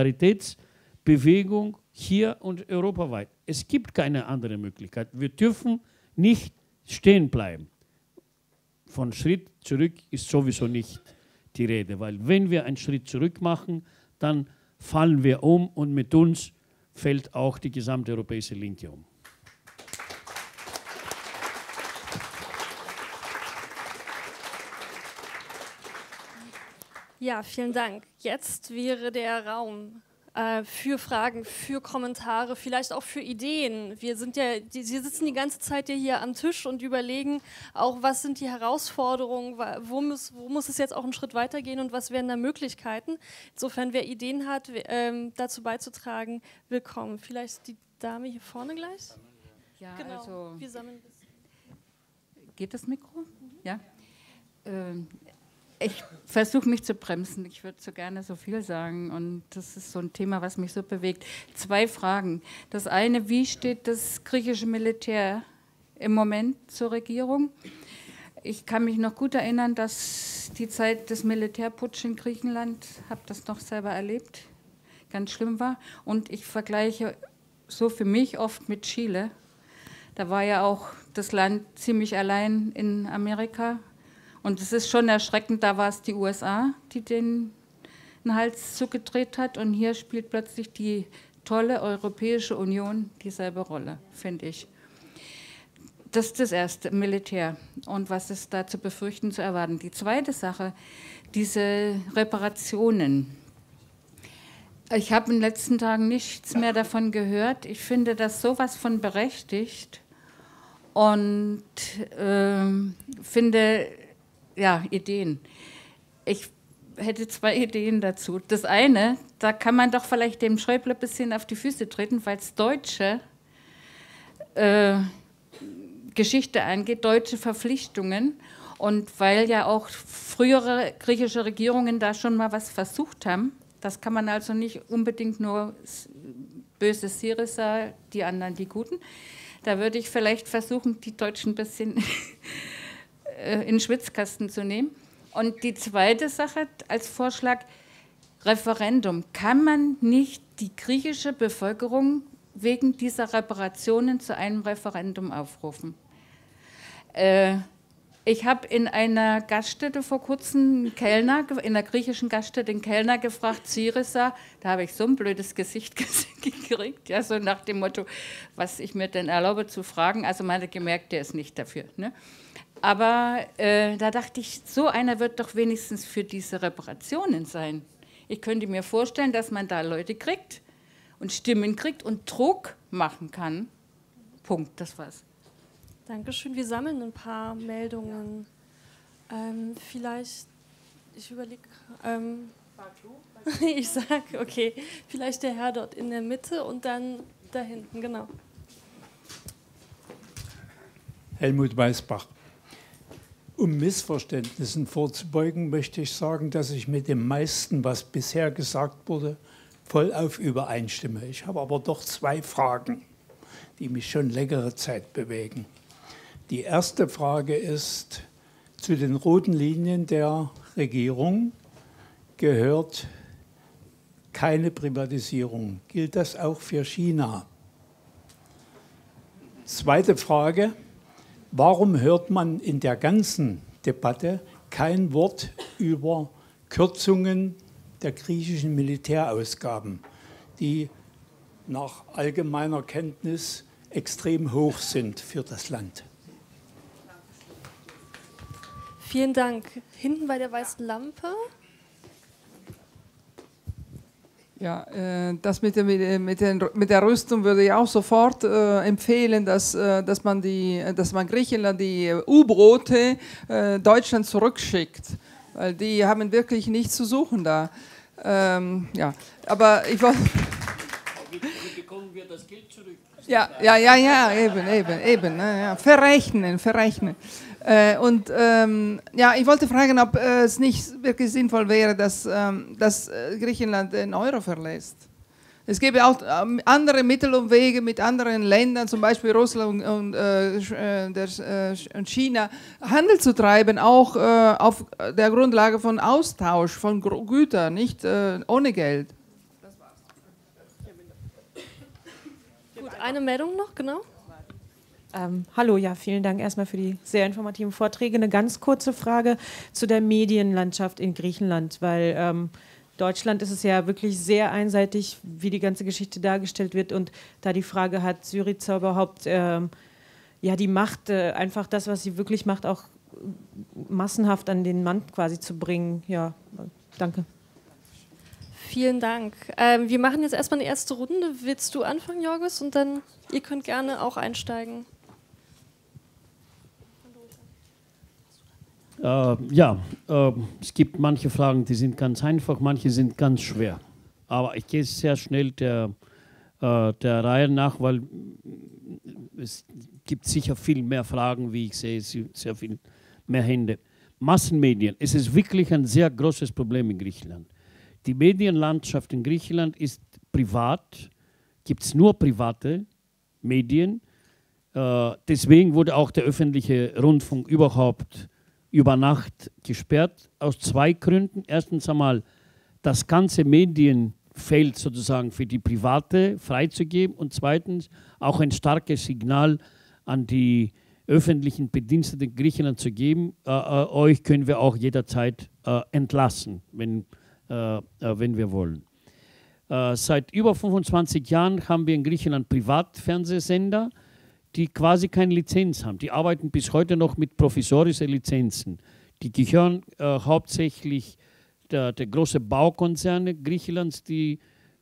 Solidaritätsbewegung hier und europaweit. Es gibt keine andere Möglichkeit. Wir dürfen nicht stehen bleiben. Von Schritt zurück ist sowieso nicht die Rede, weil wenn wir einen Schritt zurück machen, dann fallen wir um, und mit uns fällt auch die gesamte europäische Linke um. Ja, vielen Dank. Jetzt wäre der Raum für Fragen, für Kommentare, vielleicht auch für Ideen. Sie sitzen die ganze Zeit hier am Tisch und überlegen auch, was sind die Herausforderungen, wo muss es jetzt auch einen Schritt weitergehen und was wären da Möglichkeiten. Insofern, wer Ideen hat, dazu beizutragen, willkommen. Vielleicht die Dame hier vorne gleich? Ja, Genau, also wir sammeln das. Geht das Mikro? Ja. Ich versuche mich zu bremsen. Ich würde so gerne so viel sagen, und das ist so ein Thema, was mich so bewegt. 2 Fragen. Das eine, wie steht das griechische Militär im Moment zur Regierung? Ich kann mich noch gut erinnern, dass die Zeit des Militärputsch in Griechenland, habe das noch selber erlebt, ganz schlimm war. Und ich vergleiche so für mich oft mit Chile. Da war ja auch das Land ziemlich allein in Amerika. Und es ist schon erschreckend, da war es die USA, die den Hals zugedreht hat. Und hier spielt plötzlich die tolle Europäische Union dieselbe Rolle, finde ich. Das ist das Erste, Militär. Und was ist da zu befürchten, zu erwarten. Die zweite Sache, diese Reparationen. Ich habe in den letzten Tagen nichts mehr davon gehört. Ich finde das sowas von berechtigt und finde, ja, Ideen. Ich hätte 2 Ideen dazu. Das eine, da kann man doch vielleicht dem Schäuble ein bisschen auf die Füße treten, weil es deutsche Geschichte angeht, deutsche Verpflichtungen und weil ja auch frühere griechische Regierungen da schon mal was versucht haben. Das kann man also nicht unbedingt nur böse Syriza, die anderen die Guten. Da würde ich vielleicht versuchen, die Deutschen ein bisschen in den Schwitzkasten zu nehmen. Und die zweite Sache als Vorschlag, Referendum. Kann man nicht die griechische Bevölkerung wegen dieser Reparationen zu einem Referendum aufrufen? Ich habe in einer Gaststätte vor kurzem einen Kellner, in einer griechischen Gaststätte einen Kellner gefragt, Syriza, da habe ich so ein blödes Gesicht gekriegt, ja, so nach dem Motto, was ich mir denn erlaube zu fragen. Also man hat gemerkt, der ist nicht dafür. Ne? Aber da dachte ich, so einer wird doch wenigstens für diese Reparationen sein. Ich könnte mir vorstellen, dass man da Leute kriegt und Stimmen kriegt und Druck machen kann. Punkt, das war's. Dankeschön. Wir sammeln ein paar Meldungen. Vielleicht, ich überlege, ich sage, okay, vielleicht der Herr dort in der Mitte und dann da hinten, genau. Helmut Weisbach. Um Missverständnissen vorzubeugen, möchte ich sagen, dass ich mit dem meisten, was bisher gesagt wurde, vollauf übereinstimme. Ich habe aber doch 2 Fragen, die mich schon längere Zeit bewegen. Die erste Frage ist, zu den roten Linien der Regierung gehört keine Privatisierung. Gilt das auch für China? Zweite Frage, warum hört man in der ganzen Debatte kein Wort über Kürzungen der griechischen Militärausgaben, die nach allgemeiner Kenntnis extrem hoch sind für das Land? Vielen Dank. Hinten bei der weißen Lampe. Ja, das mit der Rüstung würde ich auch sofort empfehlen, dass man Griechenland die U-Boote Deutschland zurückschickt, weil die haben wirklich nichts zu suchen da. Ja, aber ich wollte... Wie bekommen wir das Geld zurück? Ja, eben. Ja. Verrechnen. Ja, ich wollte fragen, ob es nicht wirklich sinnvoll wäre, dass Griechenland den Euro verlässt. Es gäbe auch andere Mittel und Wege mit anderen Ländern, zum Beispiel Russland und China, Handel zu treiben, auch auf der Grundlage von Austausch von Gütern, nicht ohne Geld. Gut, eine Meldung noch, genau. Hallo, ja, vielen Dank erstmal für die sehr informativen Vorträge. Eine ganz kurze Frage zu der Medienlandschaft in Griechenland, weil Deutschland ist es ja wirklich sehr einseitig, wie die ganze Geschichte dargestellt wird, und da die Frage, hat Syriza überhaupt ja, die Macht, einfach das, was sie wirklich macht, auch massenhaft an den Mann quasi zu bringen? Ja, danke. Vielen Dank. Wir machen jetzt erstmal eine erste Runde. Willst du anfangen, Jorgos? Und dann, ihr könnt gerne auch einsteigen. Es gibt manche Fragen, die sind ganz einfach, manche sind ganz schwer. Aber ich gehe sehr schnell der Reihe nach, weil es gibt sicher viel mehr Fragen, wie ich sehe, sehr viel mehr Hände. Massenmedien, es ist wirklich ein sehr großes Problem in Griechenland. Die Medienlandschaft in Griechenland ist privat, gibt es nur private Medien. Deswegen wurde auch der öffentliche Rundfunk überhaupt über Nacht gesperrt, aus 2 Gründen. Erstens einmal, das ganze Medienfeld sozusagen für die Private freizugeben, und zweitens auch ein starkes Signal an die öffentlichen Bediensteten Griechenland zu geben, euch können wir auch jederzeit entlassen, wenn wir wollen. Seit über 25 Jahren haben wir in Griechenland Privatfernsehsender, die quasi keine Lizenz haben. Die arbeiten bis heute noch mit provisorischen Lizenzen. Die gehören hauptsächlich der großen Baukonzerne Griechenlands, die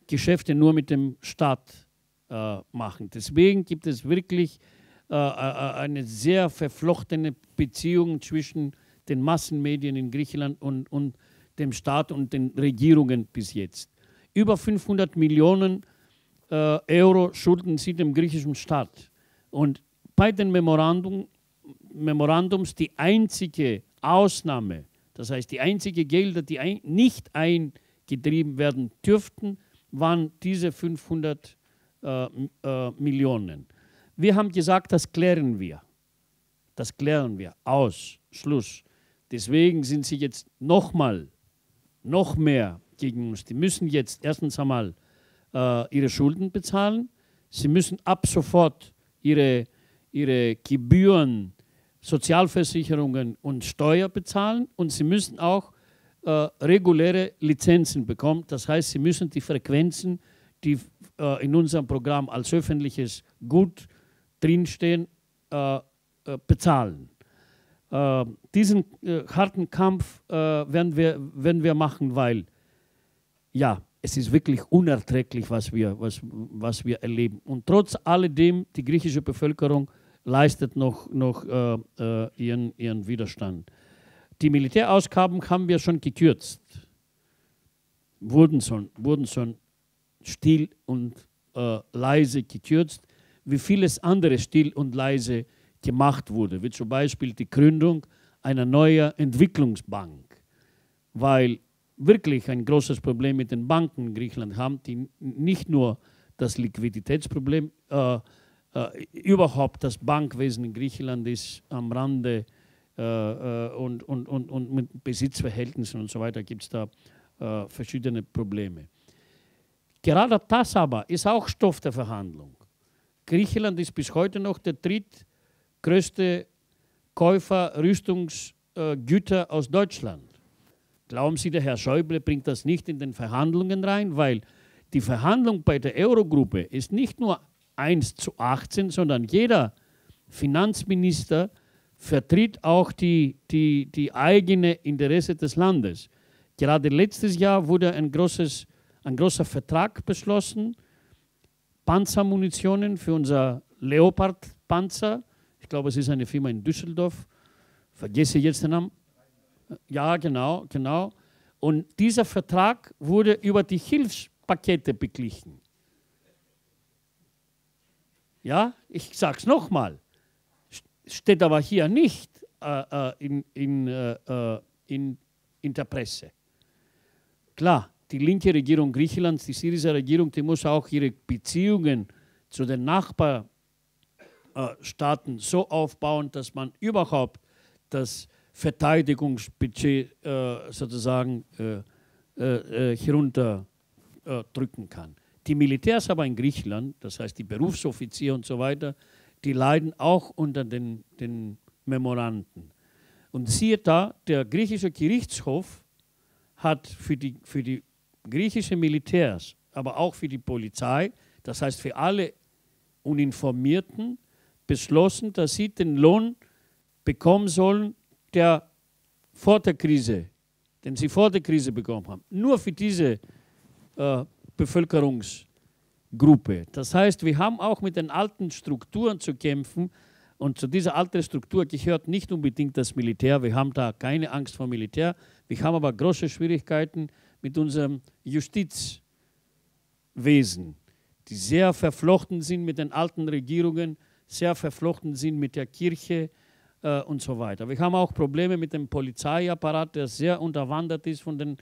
Geschäfte nur mit dem Staat machen. Deswegen gibt es wirklich eine sehr verflochtene Beziehung zwischen den Massenmedien in Griechenland und dem Staat und den Regierungen bis jetzt. Über 500 Millionen Euro schulden sie dem griechischen Staat. Und bei den Memorandums die einzige Ausnahme, das heißt die einzige Gelder, die nicht eingetrieben werden dürften, waren diese 500 Millionen. Wir haben gesagt, das klären wir. Das klären wir. Aus. Schluss. Deswegen sind sie jetzt noch mehr gegen uns. Die müssen jetzt erstens einmal ihre Schulden bezahlen. Sie müssen ab sofort ihre Gebühren, Sozialversicherungen und Steuer bezahlen und sie müssen auch reguläre Lizenzen bekommen. Das heißt, sie müssen die Frequenzen, die in unserem Programm als öffentliches Gut drinstehen, bezahlen. Diesen harten Kampf werden wir machen, weil ja, es ist wirklich unerträglich, was wir erleben. Und trotz alledem, die griechische Bevölkerung leistet noch ihren Widerstand. Die Militärausgaben haben wir schon gekürzt, wurden schon still und leise gekürzt, wie vieles andere still und leise gemacht wurde, wie zum Beispiel die Gründung einer neuen Entwicklungsbank, weil wirklich ein großes Problem mit den Banken in Griechenland haben, die nicht nur das Liquiditätsproblem, überhaupt das Bankwesen in Griechenland ist am Rande und mit Besitzverhältnissen und so weiter gibt es da verschiedene Probleme. Gerade das aber ist auch Stoff der Verhandlung. Griechenland ist bis heute noch der drittgrößte Käufer Rüstungsgüter aus Deutschland. Glauben Sie, der Herr Schäuble bringt das nicht in den Verhandlungen rein? Weil die Verhandlung bei der Eurogruppe ist nicht nur 1:18, sondern jeder Finanzminister vertritt auch die eigene Interesse des Landes. Gerade letztes Jahr wurde ein großer Vertrag beschlossen, Panzermunitionen für unser Leopard-Panzer. Ich glaube, es ist eine Firma in Düsseldorf. Vergesse jetzt den Namen. Ja, genau. Und dieser Vertrag wurde über die Hilfspakete beglichen. Ja, ich sage es nochmal. Steht aber hier nicht in der Presse. Klar, die linke Regierung Griechenlands, die Syriza-Regierung, die muss auch ihre Beziehungen zu den Nachbarstaaten so aufbauen, dass man überhaupt das Verteidigungsbudget sozusagen hirunterdrücken kann. Die Militärs aber in Griechenland, das heißt die Berufsoffiziere und so weiter, die leiden auch unter den Memoranden. Und siehe da, der griechische Gerichtshof hat für die griechischen Militärs, aber auch für die Polizei, das heißt für alle Uniformierten, beschlossen, dass sie den Lohn bekommen sollen, den sie vor der Krise bekommen haben. Nur für diese Bevölkerungsgruppe. Das heißt, wir haben auch mit den alten Strukturen zu kämpfen und zu dieser alten Struktur gehört nicht unbedingt das Militär. Wir haben da keine Angst vor Militär. Wir haben aber große Schwierigkeiten mit unserem Justizwesen, die sehr verflochten sind mit den alten Regierungen, sehr verflochten sind mit der Kirche und so weiter. Wir haben auch Probleme mit dem Polizeiapparat, der sehr unterwandert ist von den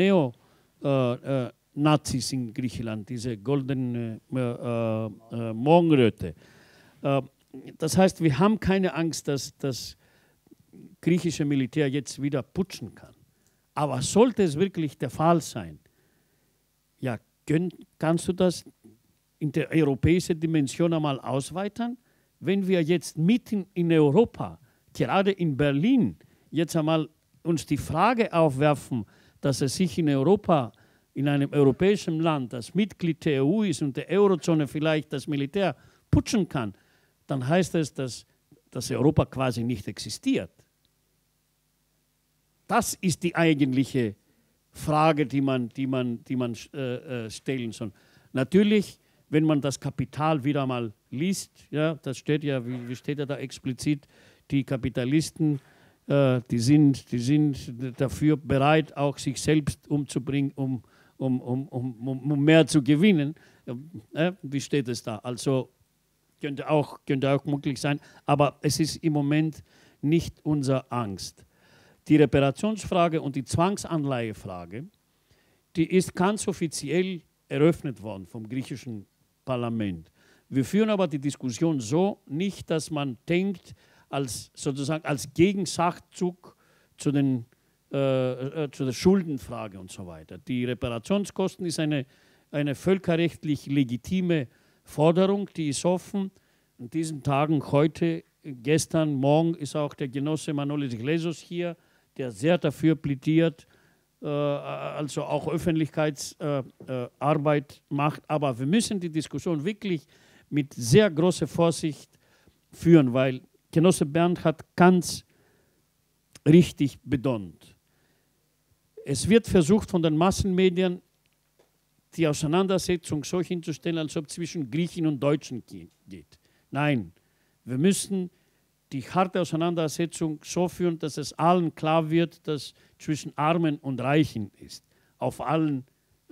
Neonazis in Griechenland, diese goldene Morgenröte. Das heißt, wir haben keine Angst, dass das griechische Militär jetzt wieder putschen kann. Aber sollte es wirklich der Fall sein, ja, kannst du das in der europäischen Dimension einmal ausweiten? Wenn wir jetzt mitten in Europa, gerade in Berlin, jetzt einmal uns die Frage aufwerfen, dass es sich in Europa, in einem europäischen Land, das Mitglied der EU ist und der Eurozone vielleicht das Militär putschen kann, dann heißt es, dass Europa quasi nicht existiert. Das ist die eigentliche Frage, die man stellen soll. Natürlich, wenn man das Kapital wieder mal liest, ja, das steht ja, wie steht ja da explizit, die Kapitalisten, die sind dafür bereit, auch sich selbst umzubringen, um mehr zu gewinnen. Wie steht es da? Also könnte auch möglich sein, aber es ist im Moment nicht unsere Angst. Die Reparationsfrage und die Zwangsanleihefrage, die ist ganz offiziell eröffnet worden vom griechischen Parlament. Wir führen aber die Diskussion so nicht, dass man denkt, sozusagen als Gegensachzug zu der Schuldenfrage und so weiter. Die Reparationskosten ist eine völkerrechtlich legitime Forderung, die ist offen. In diesen Tagen, heute, gestern, morgen ist auch der Genosse Manolis Glesos hier, der sehr dafür plädiert, also auch Öffentlichkeitsarbeit macht. Aber wir müssen die Diskussion wirklich mit sehr großer Vorsicht führen, weil Genosse Bernd hat ganz richtig betont. Es wird versucht von den Massenmedien, die Auseinandersetzung so hinzustellen, als ob es zwischen Griechen und Deutschen geht. Nein, wir müssen die harte Auseinandersetzung so führen, dass es allen klar wird, dass zwischen Armen und Reichen ist, auf allen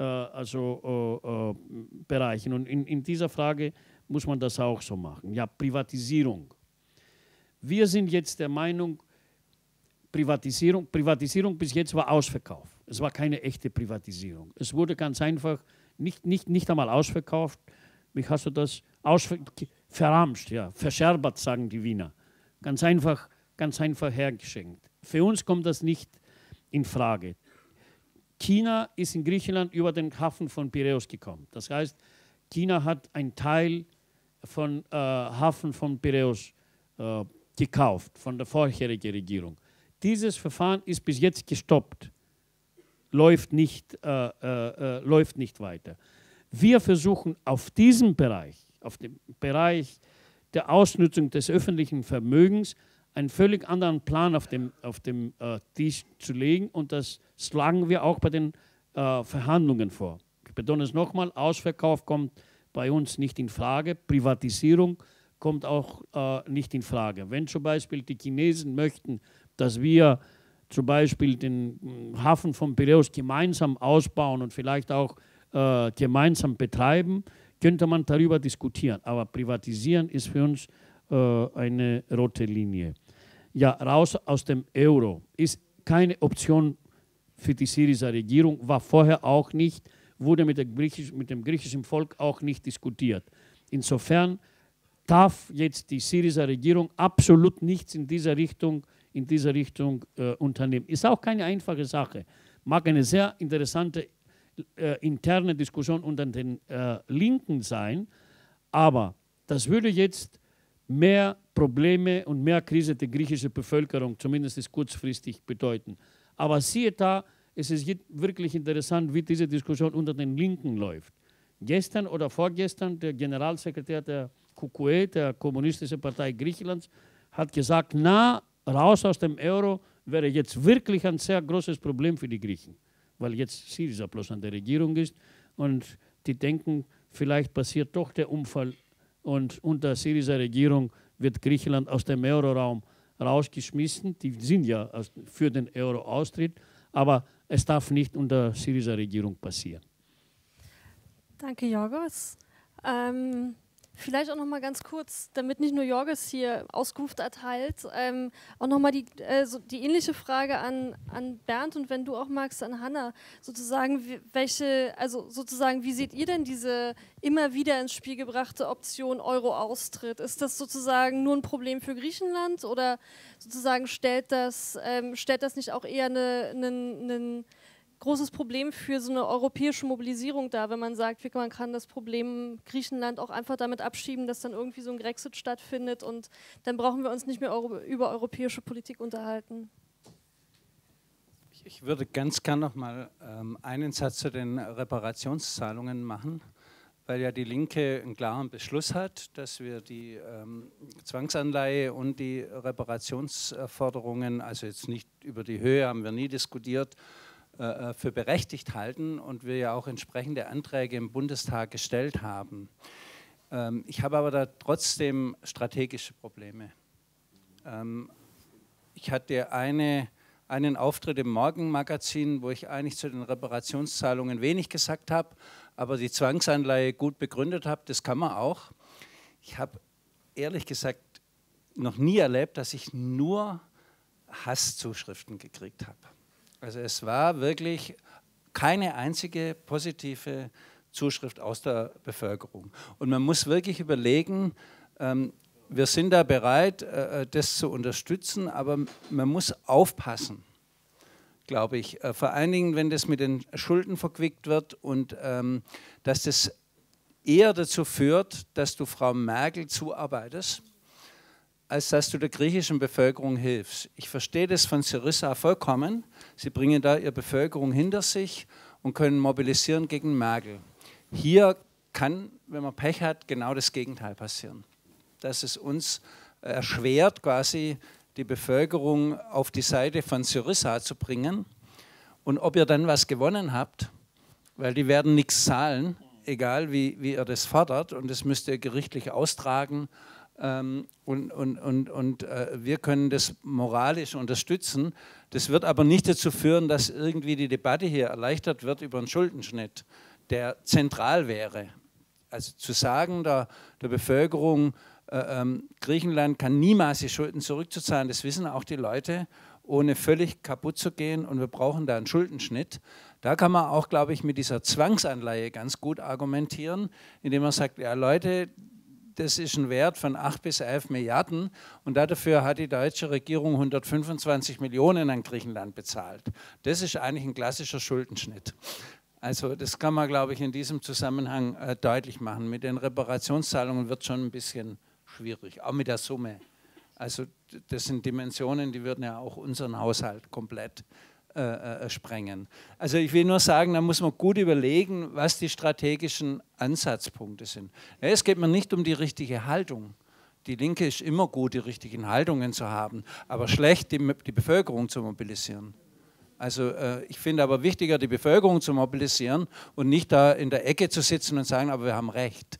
Bereichen. Und in dieser Frage muss man das auch so machen. Ja, Privatisierung. Wir sind jetzt der Meinung, Privatisierung bis jetzt war Ausverkauf. Es war keine echte Privatisierung. Es wurde ganz einfach nicht einmal ausverkauft. Wie hast du das? Verramscht, ja, verscherbert, sagen die Wiener. Ganz einfach hergeschenkt. Für uns kommt das nicht in Frage. China ist in Griechenland über den Hafen von Piräus gekommen. Das heißt, China hat einen Teil von Hafen von Piräus gekauft, von der vorherigen Regierung. Dieses Verfahren ist bis jetzt gestoppt, läuft nicht weiter. Wir versuchen auf diesem Bereich, auf dem Bereich der Ausnutzung des öffentlichen Vermögens, einen völlig anderen Plan auf dem Tisch zu legen, und das schlagen wir auch bei den Verhandlungen vor. Ich betone es nochmal, Ausverkauf kommt bei uns nicht in Frage, Privatisierung kommt auch nicht in Frage. Wenn zum Beispiel die Chinesen möchten, dass wir zum Beispiel den Hafen von Piräus gemeinsam ausbauen und vielleicht auch gemeinsam betreiben, könnte man darüber diskutieren. Aber privatisieren ist für uns eine rote Linie. Ja, raus aus dem Euro ist keine Option für die Syriza-Regierung, war vorher auch nicht, wurde mit dem griechischen Volk auch nicht diskutiert. Insofern darf jetzt die Syriza-Regierung absolut nichts in dieser Richtung unternehmen. Ist auch keine einfache Sache. Mag eine sehr interessante interne Diskussion unter den Linken sein, aber das würde jetzt mehr Probleme und mehr Krise der griechischen Bevölkerung, zumindest kurzfristig, bedeuten. Aber siehe da, es ist wirklich interessant, wie diese Diskussion unter den Linken läuft. Gestern oder vorgestern der Generalsekretär der KQE, der Kommunistischen Partei Griechenlands, hat gesagt, na, raus aus dem Euro wäre jetzt wirklich ein sehr großes Problem für die Griechen, weil jetzt Syriza bloß an der Regierung ist und die denken, vielleicht passiert doch der Unfall und unter Syriza-Regierung wird Griechenland aus dem Euroraum rausgeschmissen. Die sind ja für den Euro-Austritt, aber es darf nicht unter Syriza-Regierung passieren. Danke, Jorgos. Vielleicht auch noch mal ganz kurz, damit nicht nur Jorgos hier Auskunft erteilt, auch noch mal die ähnliche Frage an Bernd und wenn du auch magst, an Hanna, sozusagen, wie seht ihr denn diese immer wieder ins Spiel gebrachte Option Euro-Austritt? Ist das sozusagen nur ein Problem für Griechenland oder sozusagen stellt das nicht auch eher ein großes Problem für so eine europäische Mobilisierung dar, wenn man sagt, man kann das Problem Griechenland auch einfach damit abschieben, dass dann irgendwie so ein Grexit stattfindet und dann brauchen wir uns nicht mehr über europäische Politik unterhalten. Ich würde ganz gern noch mal einen Satz zu den Reparationszahlungen machen, weil ja die Linke einen klaren Beschluss hat, dass wir die Zwangsanleihe und die Reparationsforderungen, also jetzt nicht über die Höhe haben wir nie diskutiert, für berechtigt halten und wir ja auch entsprechende Anträge im Bundestag gestellt haben. Ich habe aber da trotzdem strategische Probleme. Ich hatte einen Auftritt im Morgenmagazin, wo ich eigentlich zu den Reparationszahlungen wenig gesagt habe, aber die Zwangsanleihe gut begründet habe. Das kann man auch. Ich habe ehrlich gesagt noch nie erlebt, dass ich nur Hasszuschriften gekriegt habe. Also es war wirklich keine einzige positive Zuschrift aus der Bevölkerung. Und man muss wirklich überlegen, wir sind da bereit, das zu unterstützen, aber man muss aufpassen, glaube ich. Vor allen Dingen, wenn das mit den Schulden verquickt wird und dass das eher dazu führt, dass du Frau Merkel zuarbeitest, als dass du der griechischen Bevölkerung hilfst. Ich verstehe das von Syriza vollkommen. Sie bringen da ihre Bevölkerung hinter sich und können mobilisieren gegen Merkel. Hier kann, wenn man Pech hat, genau das Gegenteil passieren. Dass es uns erschwert, quasi die Bevölkerung auf die Seite von Syriza zu bringen. Und ob ihr dann was gewonnen habt, weil die werden nichts zahlen, egal wie ihr das fordert, und das müsst ihr gerichtlich austragen. Wir können das moralisch unterstützen. Das wird aber nicht dazu führen, dass irgendwie die Debatte hier erleichtert wird über einen Schuldenschnitt, der zentral wäre. Also zu sagen der Bevölkerung, Griechenland kann niemals die Schulden zurückzuzahlen, das wissen auch die Leute, ohne völlig kaputt zu gehen, und wir brauchen da einen Schuldenschnitt. Da kann man auch, glaube ich, mit dieser Zwangsanleihe ganz gut argumentieren, indem man sagt, ja Leute, das ist ein Wert von 8 bis 11 Milliarden und dafür hat die deutsche Regierung 125 Millionen an Griechenland bezahlt. Das ist eigentlich ein klassischer Schuldenschnitt. Also das kann man, glaube ich, in diesem Zusammenhang deutlich machen. Mit den Reparationszahlungen wird schon ein bisschen schwierig, auch mit der Summe. Also das sind Dimensionen, die würden ja auch unseren Haushalt komplett sprengen. Also ich will nur sagen, da muss man gut überlegen, was die strategischen Ansatzpunkte sind. Ja, es geht mir nicht um die richtige Haltung. Die Linke ist immer gut, die richtigen Haltungen zu haben, aber schlecht, die Bevölkerung zu mobilisieren. Also ich finde aber wichtiger, die Bevölkerung zu mobilisieren und nicht da in der Ecke zu sitzen und sagen, aber wir haben Recht.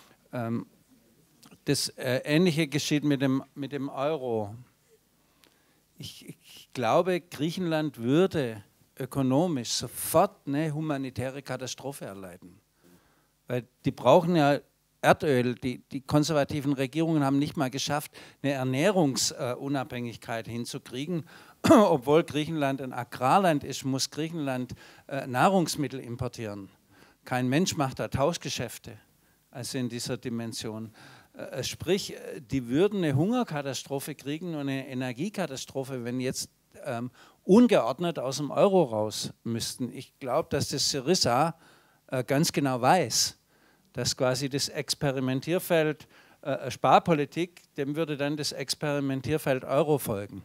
Das Ähnliche geschieht mit dem Euro. Ich glaube, Griechenland würde ökonomisch sofort eine humanitäre Katastrophe erleiden. Weil die brauchen ja Erdöl. Die konservativen Regierungen haben nicht mal geschafft, eine Ernährungsunabhängigkeit hinzukriegen. Obwohl Griechenland ein Agrarland ist, muss Griechenland Nahrungsmittel importieren. Kein Mensch macht da Tauschgeschäfte, also in dieser Dimension. Sprich, die würden eine Hungerkatastrophe kriegen und eine Energiekatastrophe, wenn jetzt ungeordnet aus dem Euro raus müssten. Ich glaube, dass das Syriza ganz genau weiß, dass quasi das Experimentierfeld Sparpolitik, dem würde dann das Experimentierfeld Euro folgen.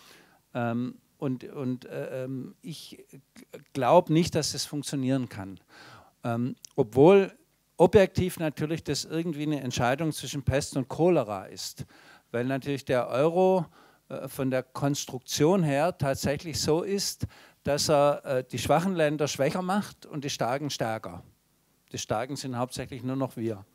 Ich glaube nicht, dass das funktionieren kann. Obwohl objektiv natürlich das irgendwie eine Entscheidung zwischen Pest und Cholera ist, weil natürlich der Euro von der Konstruktion her tatsächlich so ist, dass er die schwachen Länder schwächer macht und die Starken stärker. Die Starken sind hauptsächlich nur noch wir.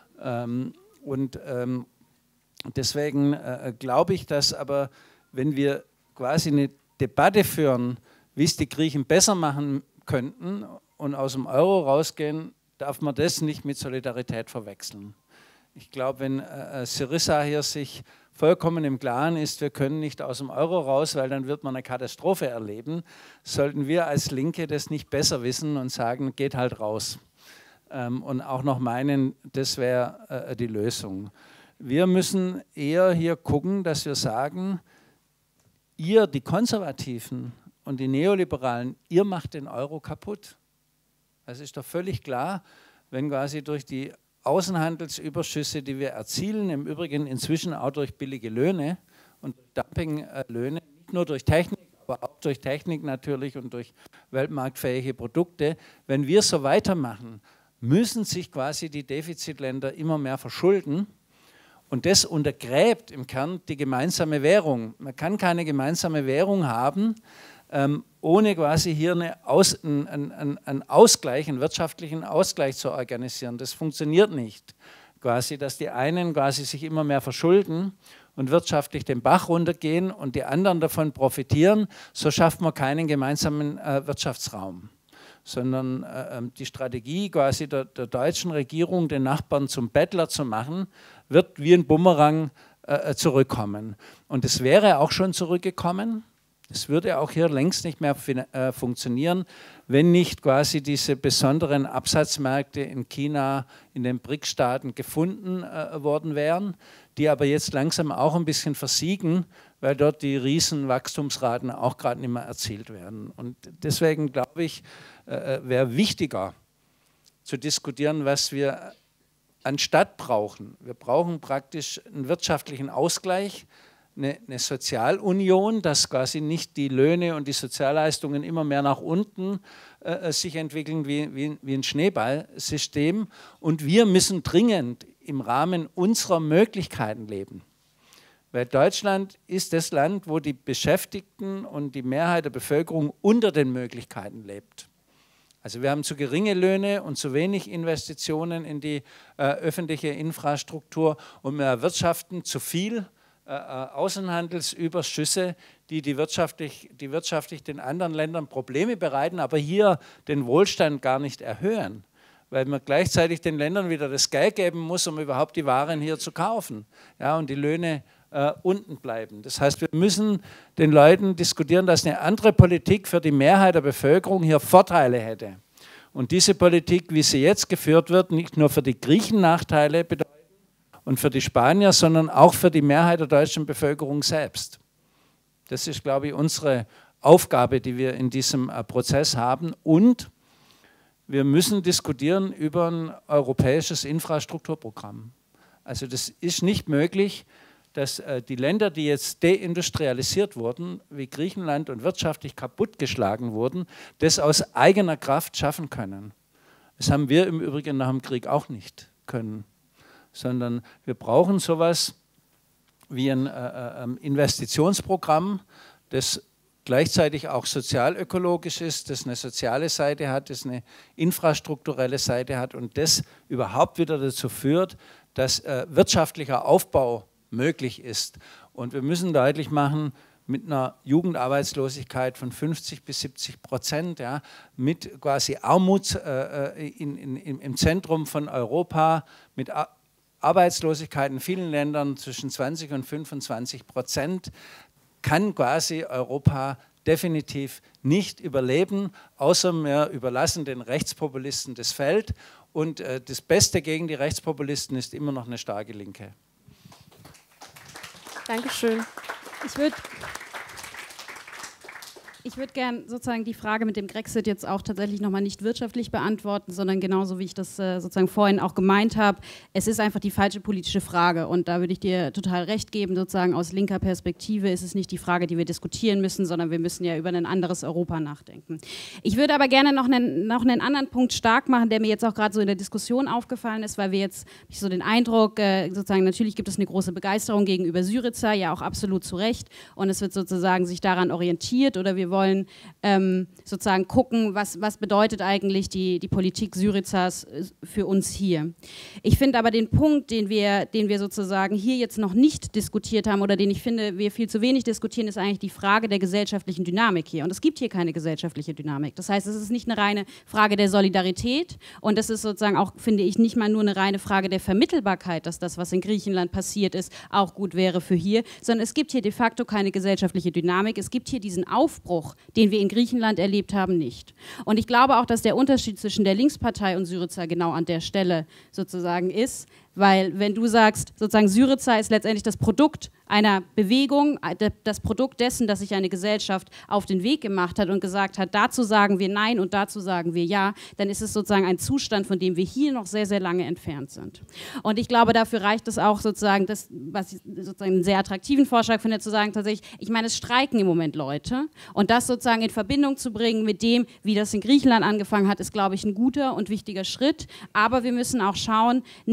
Deswegen glaube ich, dass aber, wenn wir quasi eine Debatte führen, wie es die Griechen besser machen könnten und aus dem Euro rausgehen, darf man das nicht mit Solidarität verwechseln. Ich glaube, wenn Syriza hier sich vollkommen im Klaren ist, wir können nicht aus dem Euro raus, weil dann wird man eine Katastrophe erleben, sollten wir als Linke das nicht besser wissen und sagen, geht halt raus. Und auch noch meinen, das wäre die Lösung. Wir müssen eher hier gucken, dass wir sagen, ihr, die Konservativen und die Neoliberalen, ihr macht den Euro kaputt. Das ist doch völlig klar, wenn quasi durch die Außenhandelsüberschüsse, die wir erzielen, im Übrigen inzwischen auch durch billige Löhne und Dumpinglöhne, nicht nur durch Technik, aber auch durch Technik natürlich und durch weltmarktfähige Produkte, wenn wir so weitermachen, müssen sich quasi die Defizitländer immer mehr verschulden. Und das untergräbt im Kern die gemeinsame Währung. Man kann keine gemeinsame Währung haben, ohne quasi hier einen Ausgleich, einen wirtschaftlichen Ausgleich zu organisieren. Das funktioniert nicht. Quasi, dass die einen quasi sich immer mehr verschulden und wirtschaftlich den Bach runtergehen und die anderen davon profitieren, so schafft man keinen gemeinsamen Wirtschaftsraum. Sondern die Strategie quasi der deutschen Regierung, den Nachbarn zum Bettler zu machen, wird wie ein Bumerang zurückkommen. Und es wäre auch schon zurückgekommen. Es würde auch hier längst nicht mehr funktionieren, wenn nicht quasi diese besonderen Absatzmärkte in China, in den BRIC-Staaten gefunden worden wären, die aber jetzt langsam auch ein bisschen versiegen, weil dort die Riesenwachstumsraten auch gerade nicht mehr erzielt werden. Und deswegen glaube ich, wäre wichtiger zu diskutieren, was wir anstatt brauchen. Wir brauchen praktisch einen wirtschaftlichen Ausgleich, eine Sozialunion, dass quasi nicht die Löhne und die Sozialleistungen immer mehr nach unten sich entwickeln wie ein Schneeballsystem. Und wir müssen dringend im Rahmen unserer Möglichkeiten leben. Weil Deutschland ist das Land, wo die Beschäftigten und die Mehrheit der Bevölkerung unter den Möglichkeiten lebt. Also wir haben zu geringe Löhne und zu wenig Investitionen in die öffentliche Infrastruktur und wir erwirtschaften zu viel Außenhandelsüberschüsse, die wirtschaftlich den anderen Ländern Probleme bereiten, aber hier den Wohlstand gar nicht erhöhen, weil man gleichzeitig den Ländern wieder das Geld geben muss, um überhaupt die Waren hier zu kaufen, ja, und die Löhne unten bleiben. Das heißt, wir müssen den Leuten diskutieren, dass eine andere Politik für die Mehrheit der Bevölkerung hier Vorteile hätte. Und diese Politik, wie sie jetzt geführt wird, nicht nur für die Griechen Nachteile bedeutet und für die Spanier, sondern auch für die Mehrheit der deutschen Bevölkerung selbst. Das ist, glaube ich, unsere Aufgabe, die wir in diesem Prozess haben. Und wir müssen diskutieren über ein europäisches Infrastrukturprogramm. Also das ist nicht möglich, dass die Länder, die jetzt deindustrialisiert wurden, wie Griechenland und wirtschaftlich kaputtgeschlagen wurden, das aus eigener Kraft schaffen können. Das haben wir im Übrigen nach dem Krieg auch nicht können. Sondern wir brauchen sowas wie ein Investitionsprogramm, das gleichzeitig auch sozialökologisch ist, das eine soziale Seite hat, das eine infrastrukturelle Seite hat und das überhaupt wieder dazu führt, dass wirtschaftlicher Aufbau möglich ist. Und wir müssen deutlich machen, mit einer Jugendarbeitslosigkeit von 50-70%, ja, mit quasi Armut im Zentrum von Europa, mit Arbeitslosigkeit in vielen Ländern zwischen 20 und 25%, kann quasi Europa definitiv nicht überleben, außer wir überlassen den Rechtspopulisten das Feld. Und das Beste gegen die Rechtspopulisten ist immer noch eine starke Linke. Dankeschön. Ich würde gern sozusagen die Frage mit dem Grexit jetzt auch tatsächlich nochmal nicht wirtschaftlich beantworten, sondern genauso wie ich das sozusagen vorhin auch gemeint habe. Es ist einfach die falsche politische Frage und da würde ich dir total recht geben, sozusagen aus linker Perspektive ist es nicht die Frage, die wir diskutieren müssen, sondern wir müssen ja über ein anderes Europa nachdenken. Ich würde aber gerne noch einen anderen Punkt stark machen, der mir jetzt auch gerade so in der Diskussion aufgefallen ist, weil wir jetzt, habe ich so den Eindruck, sozusagen natürlich gibt es eine große Begeisterung gegenüber Syriza, ja auch absolut zu Recht und es wird sozusagen sich daran orientiert oder wir wollen sozusagen gucken, was bedeutet eigentlich die Politik Syrizas für uns hier. Ich finde aber den Punkt, den wir sozusagen hier jetzt noch nicht diskutiert haben oder den ich finde, wir viel zu wenig diskutieren, ist eigentlich die Frage der gesellschaftlichen Dynamik hier. Und es gibt hier keine gesellschaftliche Dynamik. Das heißt, es ist nicht eine reine Frage der Solidarität und es ist sozusagen auch, finde ich, nicht mal nur eine reine Frage der Vermittelbarkeit, dass das, was in Griechenland passiert ist, auch gut wäre für hier, sondern es gibt hier de facto keine gesellschaftliche Dynamik. Es gibt hier diesen Aufbruch, den wir in Griechenland erlebt haben, nicht. Und ich glaube auch, dass der Unterschied zwischen der Linkspartei und Syriza genau an der Stelle sozusagen ist, weil wenn du sagst, sozusagen Syriza ist letztendlich das Produkt einer Bewegung, das Produkt dessen, dass sich eine Gesellschaft auf den Weg gemacht hat und gesagt hat, dazu sagen wir Nein und dazu sagen wir Ja, dann ist es sozusagen ein Zustand, von dem wir hier noch sehr, sehr lange entfernt sind. Und ich glaube, dafür reicht es auch sozusagen, das, was ich sozusagen einen sehr attraktiven Vorschlag finde, zu sagen tatsächlich, ich meine, es streiken im Moment Leute und das sozusagen in Verbindung zu bringen mit dem, wie das in Griechenland angefangen hat, ist, glaube ich, ein guter und wichtiger Schritt, aber wir müssen auch schauen, nicht nur zu fragen,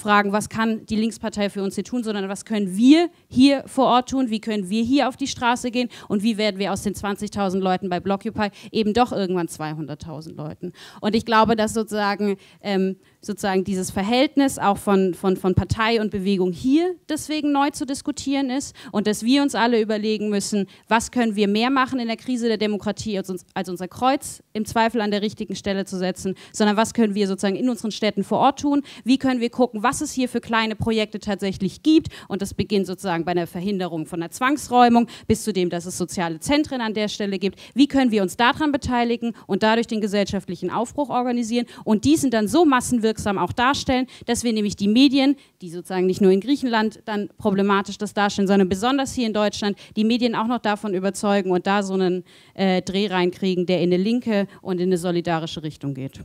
fragen, was kann die Linkspartei für uns hier tun, sondern was können wir hier vor Ort tun, wie können wir hier auf die Straße gehen und wie werden wir aus den 20.000 Leuten bei Blockupy eben doch irgendwann 200.000 Leuten. Und ich glaube, dass sozusagen dieses Verhältnis auch von Partei und Bewegung hier deswegen neu zu diskutieren ist und dass wir uns alle überlegen müssen, was können wir mehr machen in der Krise der Demokratie, als unser Kreuz im Zweifel an der richtigen Stelle zu setzen, sondern was können wir sozusagen in unseren Städten vor Ort tun, wie können wir gucken, was es hier für kleine Projekte tatsächlich gibt und das beginnt sozusagen bei der Verhinderung von der Zwangsräumung bis zu dem, dass es soziale Zentren an der Stelle gibt, wie können wir uns daran beteiligen und dadurch den gesellschaftlichen Aufbruch organisieren und diesen dann so massenwirksam auch darstellen, dass wir nämlich die Medien, die sozusagen nicht nur in Griechenland dann problematisch das darstellen, sondern besonders hier in Deutschland, die Medien auch noch davon überzeugen und da so einen Dreh reinkriegen, der in eine linke und in eine solidarische Richtung geht.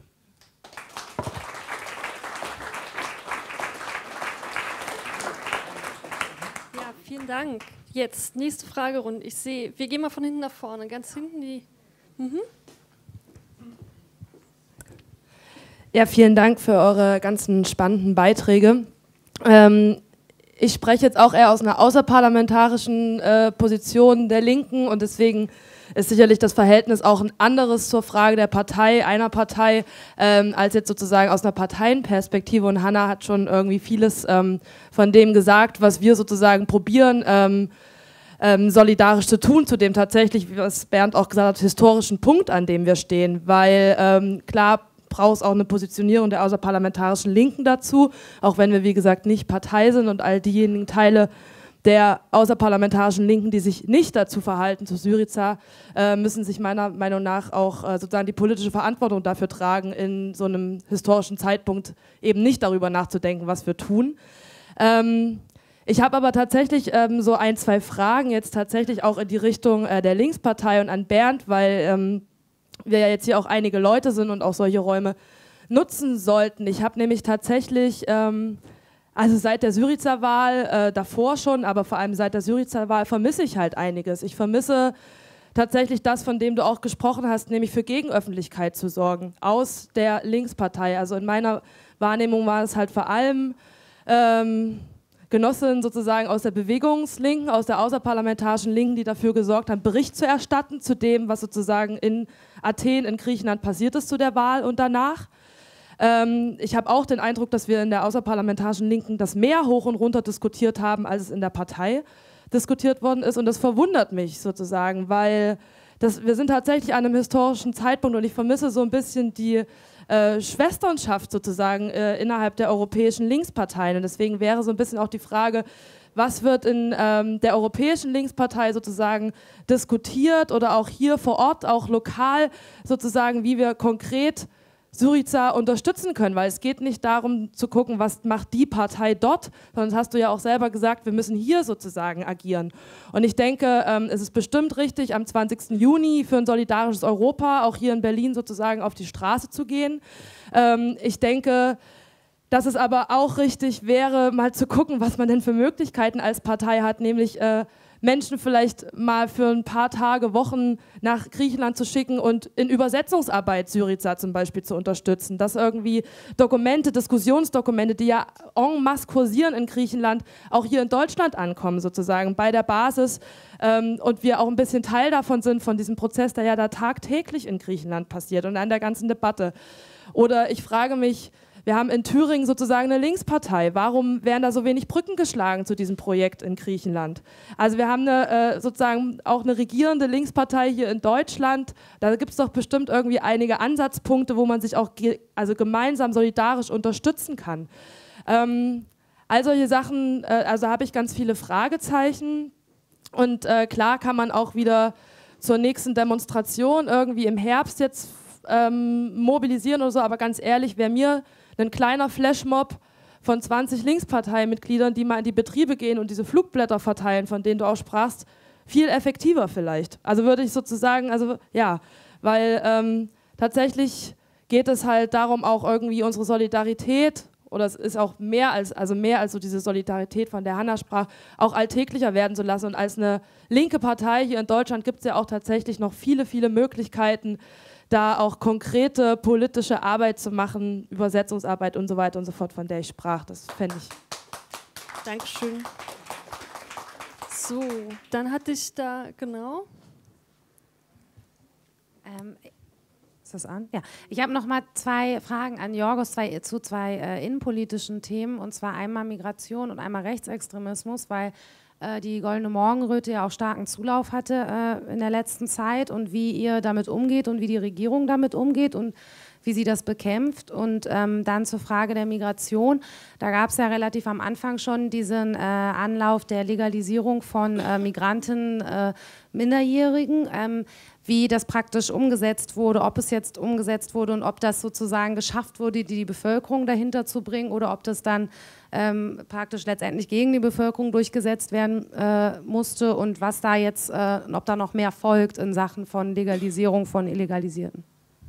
Ja, vielen Dank. Jetzt, nächste Fragerunde. Ich sehe, wir gehen mal von hinten nach vorne. Ganz hinten die... Ja, vielen Dank für eure ganzen spannenden Beiträge. Ich spreche jetzt auch eher aus einer außerparlamentarischen Position der Linken und deswegen ist sicherlich das Verhältnis auch ein anderes zur Frage der Partei, einer Partei, als jetzt sozusagen aus einer Parteienperspektive. Und Hanna hat schon irgendwie vieles von dem gesagt, was wir sozusagen probieren, solidarisch zu tun, zu dem tatsächlich, wie was Bernd auch gesagt hat, historischen Punkt, an dem wir stehen. Weil klar, braucht es auch eine Positionierung der außerparlamentarischen Linken dazu, auch wenn wir, wie gesagt, nicht Partei sind und all diejenigen Teile der außerparlamentarischen Linken, die sich nicht dazu verhalten, zu Syriza, müssen sich meiner Meinung nach auch sozusagen die politische Verantwortung dafür tragen, in so einem historischen Zeitpunkt eben nicht darüber nachzudenken, was wir tun. Ich habe aber tatsächlich so ein, zwei Fragen jetzt tatsächlich auch in die Richtung der Linkspartei und an Bernd, weil wir ja jetzt hier auch einige Leute sind und auch solche Räume nutzen sollten. Ich habe nämlich tatsächlich, also seit der Syriza-Wahl, davor schon, aber vor allem seit der Syriza-Wahl vermisse ich halt einiges. Ich vermisse tatsächlich das, von dem du auch gesprochen hast, nämlich für Gegenöffentlichkeit zu sorgen, aus der Linkspartei. Also in meiner Wahrnehmung war es halt vor allem Genossinnen sozusagen aus der Bewegungslinken, aus der außerparlamentarischen Linken, die dafür gesorgt haben, Bericht zu erstatten zu dem, was sozusagen in Athen, in Griechenland passiert ist zu der Wahl und danach. Ich habe auch den Eindruck, dass wir in der außerparlamentarischen Linken das mehr hoch und runter diskutiert haben, als es in der Partei diskutiert worden ist und das verwundert mich sozusagen, weil wir sind tatsächlich an einem historischen Zeitpunkt und ich vermisse so ein bisschen die Schwesternschaft sozusagen innerhalb der europäischen Linksparteien. Und deswegen wäre so ein bisschen auch die Frage, was wird in der europäischen Linkspartei sozusagen diskutiert oder auch hier vor Ort, auch lokal sozusagen, wie wir konkret Syriza unterstützen können, weil es geht nicht darum zu gucken, was macht die Partei dort, sondern das hast du ja auch selber gesagt, wir müssen hier sozusagen agieren. Und ich denke, es ist bestimmt richtig, am 20. Juni für ein solidarisches Europa auch hier in Berlin sozusagen auf die Straße zu gehen. Ich denke, dass es aber auch richtig wäre, mal zu gucken, was man denn für Möglichkeiten als Partei hat, nämlich Menschen vielleicht mal für ein paar Tage, Wochen nach Griechenland zu schicken und in Übersetzungsarbeit Syriza zum Beispiel zu unterstützen. Dass irgendwie Dokumente, Diskussionsdokumente, die ja en masse kursieren in Griechenland, auch hier in Deutschland ankommen sozusagen bei der Basis und wir auch ein bisschen Teil davon sind, von diesem Prozess, der ja da tagtäglich in Griechenland passiert und an der ganzen Debatte. Oder ich frage mich, wir haben in Thüringen sozusagen eine Linkspartei. Warum werden da so wenig Brücken geschlagen zu diesem Projekt in Griechenland? Also wir haben sozusagen auch eine regierende Linkspartei hier in Deutschland. Da gibt es doch bestimmt irgendwie einige Ansatzpunkte, wo man sich auch gemeinsam solidarisch unterstützen kann. All solche Sachen, also habe ich ganz viele Fragezeichen. Und klar kann man auch wieder zur nächsten Demonstration irgendwie im Herbst jetzt mobilisieren oder so, aber ganz ehrlich, wäre mir ein kleiner Flashmob von 20 Linksparteimitgliedern, die mal in die Betriebe gehen und diese Flugblätter verteilen, von denen du auch sprachst, viel effektiver vielleicht. Also würde ich sozusagen, also ja, weil tatsächlich geht es halt darum, auch irgendwie unsere Solidarität, oder es ist auch mehr als so diese Solidarität, von der Hanna sprach, auch alltäglicher werden zu lassen. Und als eine linke Partei hier in Deutschland gibt es ja auch tatsächlich noch viele, viele Möglichkeiten, da auch konkrete politische Arbeit zu machen, Übersetzungsarbeit und so weiter und so fort, von der ich sprach. Das fände ich. Dankeschön. So, dann hatte ich da, genau. Ist das an? Ja. Ich habe noch mal 2 Fragen an Jorgos zu zwei innenpolitischen Themen, und zwar einmal Migration und einmal Rechtsextremismus, weil die Goldene Morgenröte ja auch starken Zulauf hatte in der letzten Zeit, und wie ihr damit umgeht und wie die Regierung damit umgeht und wie sie das bekämpft. Und dann zur Frage der Migration. Da gab es ja relativ am Anfang schon diesen Anlauf der Legalisierung von Migranten, Minderjährigen, wie das praktisch umgesetzt wurde, ob es jetzt umgesetzt wurde und ob das sozusagen geschafft wurde, die Bevölkerung dahinter zu bringen, oder ob das dann praktisch letztendlich gegen die Bevölkerung durchgesetzt werden musste, und was da jetzt, ob da noch mehr folgt in Sachen von Legalisierung von Illegalisierten.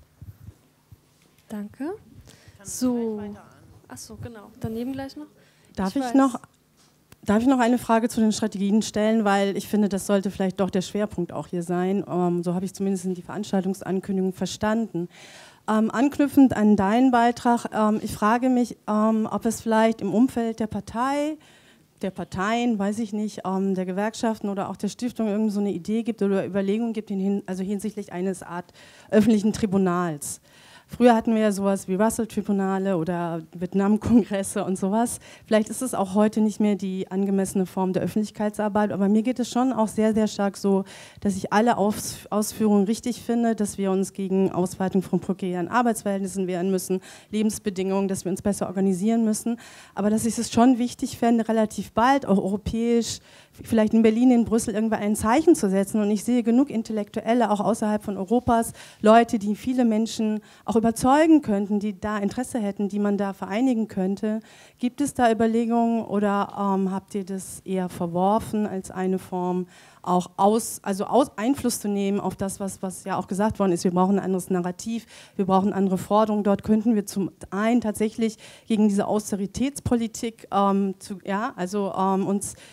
Danke. So. Achso, genau. Daneben gleich noch. Darf ich noch eine Frage zu den Strategien stellen, weil ich finde, das sollte vielleicht doch der Schwerpunkt auch hier sein. So habe ich zumindest die Veranstaltungsankündigung verstanden. Anknüpfend an deinen Beitrag, ich frage mich, ob es vielleicht im Umfeld der Parteien, weiß ich nicht, der Gewerkschaften oder auch der Stiftung irgendwie so eine Idee gibt oder Überlegungen gibt, also hinsichtlich eines Art öffentlichen Tribunals. Früher hatten wir ja sowas wie Russell-Tribunale oder Vietnam-Kongresse und sowas. Vielleicht ist es auch heute nicht mehr die angemessene Form der Öffentlichkeitsarbeit, aber mir geht es schon auch sehr, sehr stark so, dass ich alle Ausführungen richtig finde, dass wir uns gegen Ausweitung von prekären Arbeitsverhältnissen wehren müssen, Lebensbedingungen, dass wir uns besser organisieren müssen, aber dass ich es schon wichtig fände, relativ bald auch europäisch, vielleicht in Berlin, in Brüssel irgendwann ein Zeichen zu setzen. Und ich sehe genug Intellektuelle, auch außerhalb von Europas, Leute, die viele Menschen auch überzeugen könnten, die da Interesse hätten, die man da vereinigen könnte. Gibt es da Überlegungen oder habt ihr das eher verworfen als eine Form, auch Einfluss zu nehmen auf das, was ja auch gesagt worden ist? Wir brauchen ein anderes Narrativ, wir brauchen andere Forderungen. Dort könnten wir zum einen tatsächlich gegen diese Austeritätspolitik uns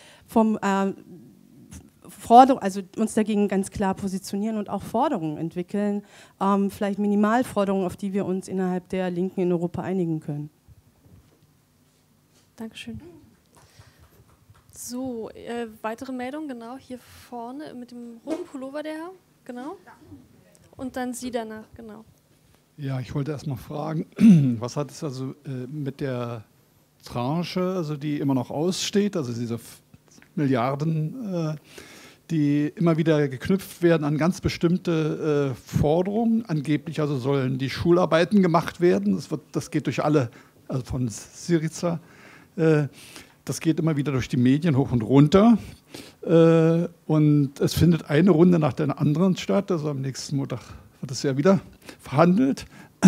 uns dagegen ganz klar positionieren und auch Forderungen entwickeln, vielleicht Minimalforderungen, auf die wir uns innerhalb der Linken in Europa einigen können. Dankeschön. So, weitere Meldung, genau, hier vorne mit dem roten Pullover, der Herr, genau. Und dann Sie danach, genau. Ja, ich wollte erst mal fragen, was hat es also mit der Tranche, also die immer noch aussteht, also diese Milliarden, die immer wieder geknüpft werden an ganz bestimmte Forderungen. Angeblich also sollen die Schularbeiten gemacht werden. Das geht durch alle, also von Syriza. Das geht immer wieder durch die Medien hoch und runter. Und es findet eine Runde nach der anderen statt. Also am nächsten Montag wird es ja wieder verhandelt.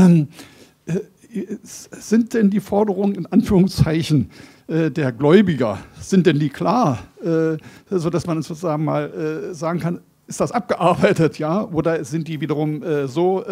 Sind denn die Forderungen in Anführungszeichen der Gläubiger, sind denn die klar, sodass man sozusagen mal sagen kann, ist das abgearbeitet, ja? Oder sind die wiederum so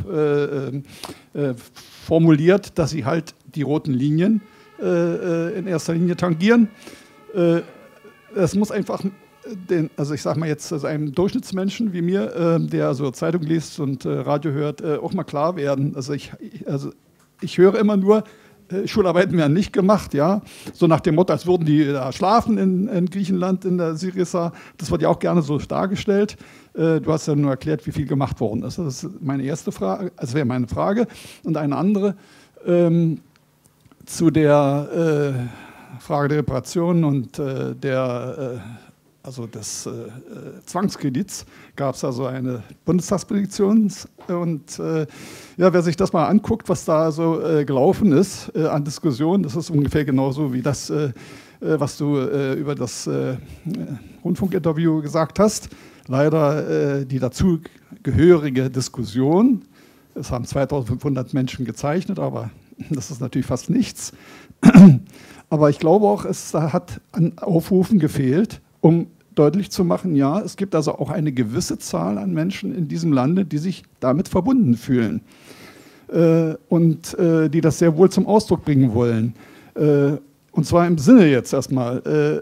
formuliert, dass sie halt die roten Linien in erster Linie tangieren? Es muss einfach also ich sage mal jetzt einem Durchschnittsmenschen wie mir, der also Zeitung liest und Radio hört, auch mal klar werden. Also ich höre immer nur, Schularbeiten werden nicht gemacht, ja, so nach dem Motto, als würden die da schlafen in Griechenland, in der Syriza. Das wird ja auch gerne so dargestellt. Du hast ja nur erklärt, wie viel gemacht worden ist. Das ist meine erste Frage, also wäre meine Frage. Und eine andere zu der Frage der Reparationen und des Zwangskredits gab es also eine Bundestagspetition und wer sich das mal anguckt, was da so gelaufen ist an Diskussionen, das ist ungefähr genauso wie das, was du über das Rundfunkinterview gesagt hast. Leider die dazugehörige Diskussion, es haben 2500 Menschen gezeichnet, aber das ist natürlich fast nichts. Aber ich glaube auch, es hat an Aufrufen gefehlt, um deutlich zu machen, ja, es gibt also auch eine gewisse Zahl an Menschen in diesem Lande, die sich damit verbunden fühlen und die das sehr wohl zum Ausdruck bringen wollen. Und zwar im Sinne jetzt erstmal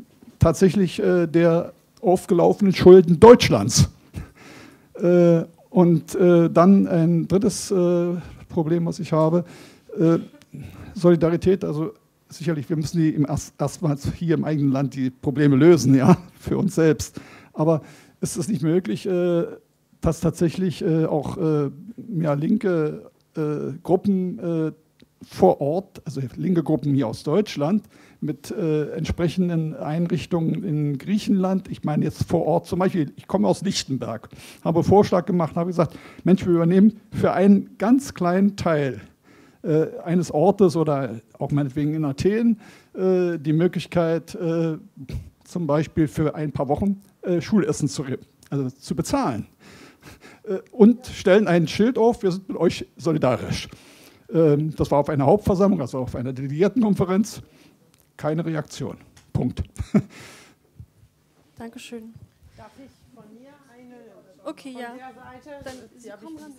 tatsächlich der aufgelaufenen Schulden Deutschlands. Und dann ein drittes Problem, was ich habe, Solidarität, also sicherlich, wir müssen erstmals hier im eigenen Land die Probleme lösen, ja, für uns selbst. Aber ist es nicht möglich, dass tatsächlich auch linke Gruppen vor Ort, also linke Gruppen hier aus Deutschland, mit entsprechenden Einrichtungen in Griechenland, ich meine jetzt vor Ort, zum Beispiel, ich komme aus Lichtenberg, habe einen Vorschlag gemacht, habe gesagt, Mensch, wir übernehmen für einen ganz kleinen Teil eines Ortes oder auch meinetwegen in Athen die Möglichkeit, zum Beispiel für ein paar Wochen Schulessen zu bezahlen. Und stellen ein Schild auf, wir sind mit euch solidarisch. Das war auf einer Hauptversammlung, also auf einer Delegiertenkonferenz. Keine Reaktion. Punkt. Dankeschön. Darf ich von mir eine okay, von ja. der Seite? Dann, Sie kommen ran.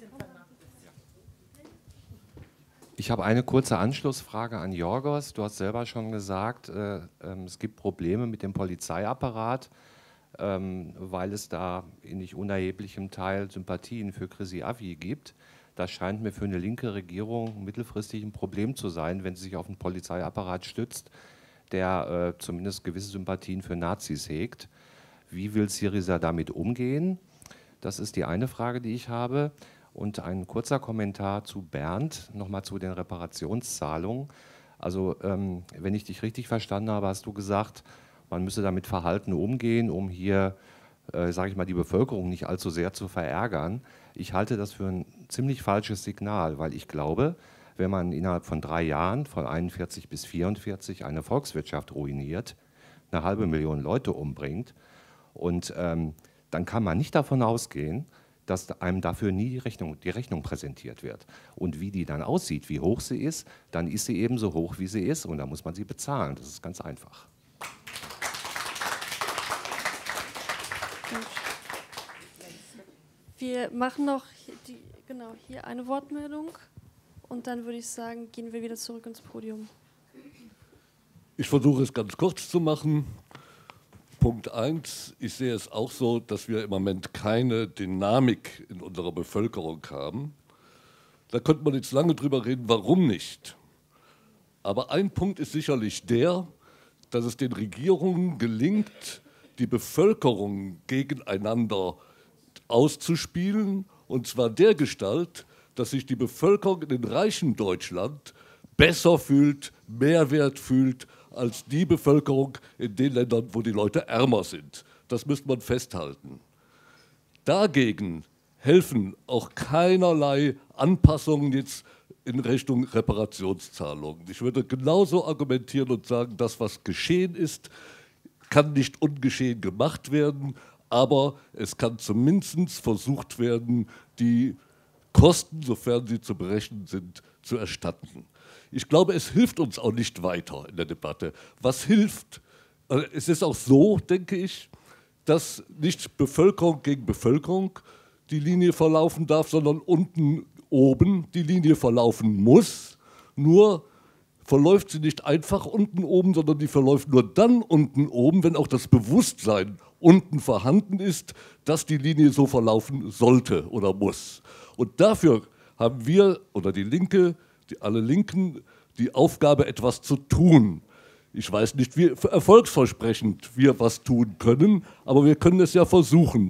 Ich habe eine kurze Anschlussfrage an Yorgos. Du hast selber schon gesagt, es gibt Probleme mit dem Polizeiapparat, weil es da in nicht unerheblichem Teil Sympathien für Chrysi-Avi gibt. Das scheint mir für eine linke Regierung mittelfristig ein Problem zu sein, wenn sie sich auf einen Polizeiapparat stützt, der zumindest gewisse Sympathien für Nazis hegt. Wie will Syriza damit umgehen? Das ist die eine Frage, die ich habe. Und ein kurzer Kommentar zu Bernd, nochmal zu den Reparationszahlungen. Also wenn ich dich richtig verstanden habe, hast du gesagt, man müsse damit verhalten umgehen, um hier, sage ich mal, die Bevölkerung nicht allzu sehr zu verärgern. Ich halte das für ein ziemlich falsches Signal, weil ich glaube, wenn man innerhalb von 3 Jahren, von 41 bis 44, eine Volkswirtschaft ruiniert, 500.000 Leute umbringt, und dann kann man nicht davon ausgehen, dass einem dafür nie die Rechnung präsentiert wird. Und wie die dann aussieht, wie hoch sie ist, dann ist sie eben so hoch, wie sie ist, und dann muss man sie bezahlen. Das ist ganz einfach. Wir machen noch hier eine Wortmeldung und dann würde ich sagen, gehen wir wieder zurück ins Podium. Ich versuche es ganz kurz zu machen. Punkt 1, ich sehe es auch so, dass wir im Moment keine Dynamik in unserer Bevölkerung haben. Da könnte man jetzt lange drüber reden, warum nicht. Aber ein Punkt ist sicherlich der, dass es den Regierungen gelingt, die Bevölkerung gegeneinander auszuspielen, und zwar dergestalt, dass sich die Bevölkerung in den reichen Deutschland besser fühlt, Mehrwert fühlt, als die Bevölkerung in den Ländern, wo die Leute ärmer sind. Das müsste man festhalten. Dagegen helfen auch keinerlei Anpassungen jetzt in Richtung Reparationszahlungen. Ich würde genauso argumentieren und sagen, das, was geschehen ist, kann nicht ungeschehen gemacht werden, aber es kann zumindest versucht werden, die Kosten, sofern sie zu berechnen sind, zu erstatten. Ich glaube, es hilft uns auch nicht weiter in der Debatte. Was hilft? Es ist auch so, denke ich, dass nicht Bevölkerung gegen Bevölkerung die Linie verlaufen darf, sondern unten oben die Linie verlaufen muss. Nur verläuft sie nicht einfach unten oben, sondern die verläuft nur dann unten oben, wenn auch das Bewusstsein unten vorhanden ist, dass die Linie so verlaufen sollte oder muss. Und dafür haben wir oder die Linke, alle Linken, die Aufgabe, etwas zu tun. Ich weiß nicht, wie erfolgsversprechend wir was tun können, aber wir können es ja versuchen.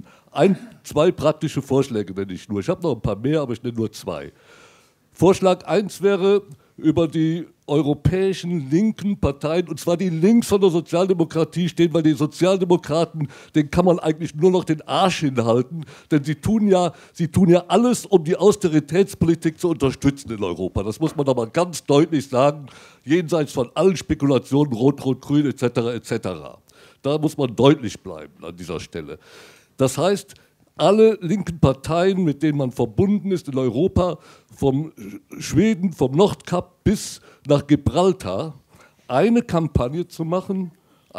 2 praktische Vorschläge nenne ich nur. Ich habe noch ein paar mehr, aber ich nenne nur 2. Vorschlag 1 wäre, über die europäischen linken Parteien, und zwar die links von der Sozialdemokratie stehen, weil die Sozialdemokraten, denen kann man eigentlich nur noch den Arsch hinhalten, denn sie tun ja alles, um die Austeritätspolitik zu unterstützen in Europa. Das muss man aber ganz deutlich sagen, jenseits von allen Spekulationen, Rot, Rot, Grün etc. etc. Da muss man deutlich bleiben an dieser Stelle. Das heißt, alle linken Parteien, mit denen man verbunden ist in Europa, vom Schweden, vom Nordkap bis nach Gibraltar, eine Kampagne zu machen,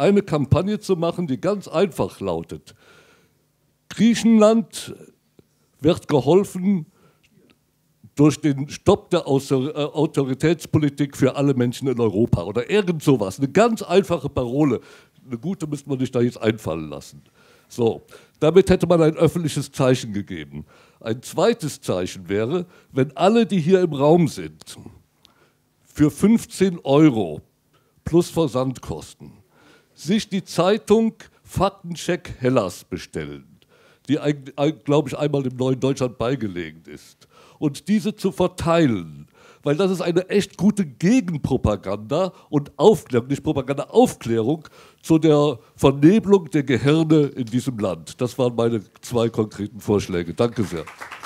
die ganz einfach lautet: Griechenland wird geholfen durch den Stopp der Autoritätspolitik für alle Menschen in Europa oder irgend sowas. Eine ganz einfache Parole. Eine gute müsste man sich da jetzt einfallen lassen. So, Damit hätte man ein öffentliches Zeichen gegeben. Ein zweites Zeichen wäre, wenn alle, die hier im Raum sind, für 15 € plus Versandkosten sich die Zeitung Faktencheck Hellas bestellen, die, glaube ich, einmal im Neuen Deutschland beigelegt ist, und diese zu verteilen, weil das ist eine echt gute Gegenpropaganda und Aufklärung, nicht Propaganda, Aufklärung zu der Vernebelung der Gehirne in diesem Land. Das waren meine 2 konkreten Vorschläge. Danke sehr.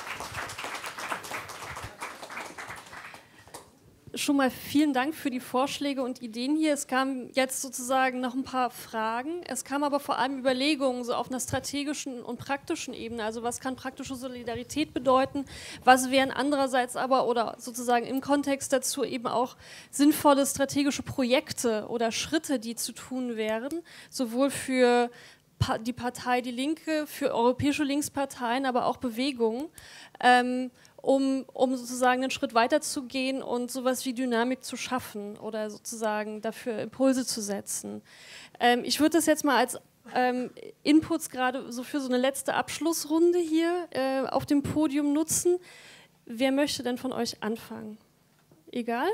Schon mal vielen Dank für die Vorschläge und Ideen hier. Es kamen jetzt sozusagen noch ein paar Fragen. Es kamen aber vor allem Überlegungen so auf einer strategischen und praktischen Ebene. Also was kann praktische Solidarität bedeuten? Was wären andererseits aber oder sozusagen im Kontext dazu eben auch sinnvolle strategische Projekte oder Schritte, die zu tun wären, sowohl für die Partei Die Linke, für europäische Linksparteien, aber auch Bewegungen, um sozusagen einen Schritt weiter zu gehen und sowas wie Dynamik zu schaffen oder sozusagen dafür Impulse zu setzen. Ich würde das jetzt mal als Inputs gerade so für so eine letzte Abschlussrunde hier auf dem Podium nutzen. Wer möchte denn von euch anfangen? Egal?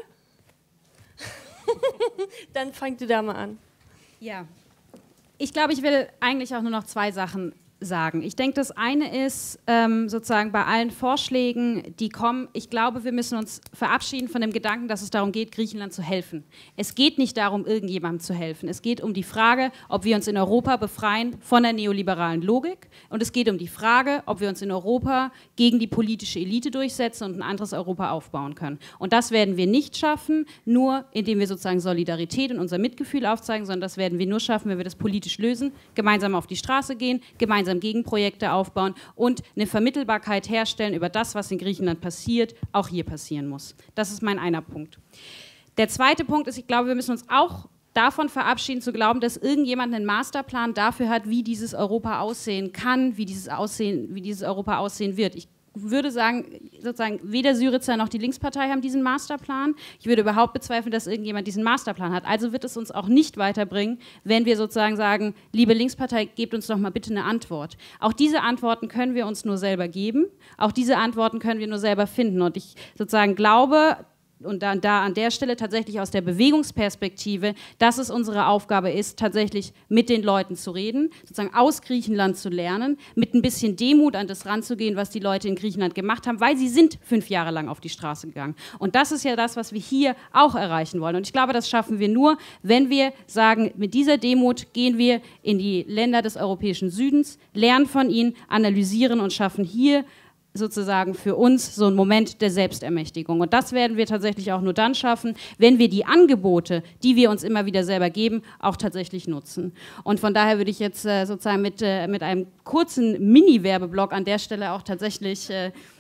Dann fangt ihr da mal an. Ja, ich glaube, ich will eigentlich auch nur noch 2 Sachen sagen. Ich denke, das eine ist sozusagen bei allen Vorschlägen, die kommen, ich glaube, wir müssen uns verabschieden von dem Gedanken, dass es darum geht, Griechenland zu helfen. Es geht nicht darum, irgendjemandem zu helfen. Es geht um die Frage, ob wir uns in Europa befreien von der neoliberalen Logik, und es geht um die Frage, ob wir uns in Europa gegen die politische Elite durchsetzen und ein anderes Europa aufbauen können. Und das werden wir nicht schaffen, nur indem wir sozusagen Solidarität und unser Mitgefühl aufzeigen, sondern das werden wir nur schaffen, wenn wir das politisch lösen, gemeinsam auf die Straße gehen, gemeinsam Gegenprojekte aufbauen und eine Vermittelbarkeit herstellen über das, was in Griechenland passiert, auch hier passieren muss. Das ist mein einer Punkt. Der zweite Punkt ist, ich glaube, wir müssen uns auch davon verabschieden, zu glauben, dass irgendjemand einen Masterplan dafür hat, wie dieses Europa aussehen kann, wie dieses Europa aussehen wird. Ich würde sagen, sozusagen, weder Syriza noch die Linkspartei haben diesen Masterplan. Ich würde überhaupt bezweifeln, dass irgendjemand diesen Masterplan hat. Also wird es uns auch nicht weiterbringen, wenn wir sozusagen sagen, liebe Linkspartei, gebt uns doch mal bitte eine Antwort. Auch diese Antworten können wir uns nur selber geben. Auch diese Antworten können wir nur selber finden. Und ich sozusagen glaube, und da an der Stelle tatsächlich aus der Bewegungsperspektive, dass es unsere Aufgabe ist, tatsächlich mit den Leuten zu reden, sozusagen aus Griechenland zu lernen, mit ein bisschen Demut an das ranzugehen, was die Leute in Griechenland gemacht haben, weil sie sind 5 Jahre lang auf die Straße gegangen. Und das ist ja das, was wir hier auch erreichen wollen. Und ich glaube, das schaffen wir nur, wenn wir sagen, mit dieser Demut gehen wir in die Länder des europäischen Südens, lernen von ihnen, analysieren und schaffen hier sozusagen für uns so einen Moment der Selbstermächtigung. Und das werden wir tatsächlich auch nur dann schaffen, wenn wir die Angebote, die wir uns immer wieder selber geben, auch tatsächlich nutzen. Und von daher würde ich jetzt sozusagen mit einem kurzen Mini-Werbeblock an der Stelle auch tatsächlich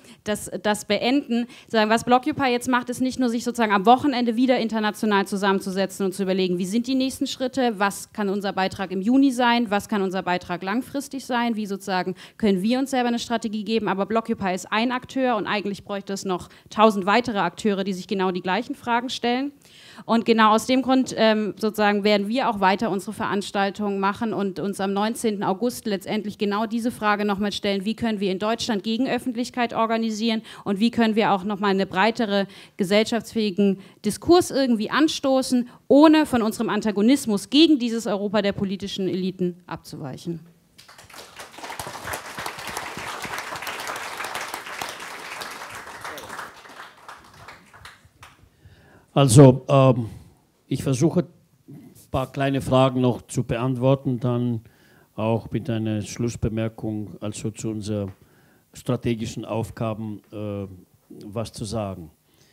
das beenden. Sagen, was Blockupy jetzt macht, ist nicht nur, sich sozusagen am Wochenende wieder international zusammenzusetzen und zu überlegen, wie sind die nächsten Schritte, was kann unser Beitrag im Juni sein, was kann unser Beitrag langfristig sein, wie sozusagen können wir uns selber eine Strategie geben, aber Blockupy ist ein Akteur und eigentlich bräuchte es noch 1000 weitere Akteure, die sich genau die gleichen Fragen stellen. Und genau aus dem Grund sozusagen werden wir auch weiter unsere Veranstaltungen machen und uns am 19. August letztendlich genau diese Frage nochmal stellen, wie können wir in Deutschland Gegenöffentlichkeit organisieren und wie können wir auch nochmal einen breitere gesellschaftsfähigen Diskurs irgendwie anstoßen, ohne von unserem Antagonismus gegen dieses Europa der politischen Eliten abzuweichen. Also, ich versuche ein paar kleine Fragen noch zu beantworten, dann auch mit einer Schlussbemerkung, also zu unseren strategischen Aufgaben was zu sagen.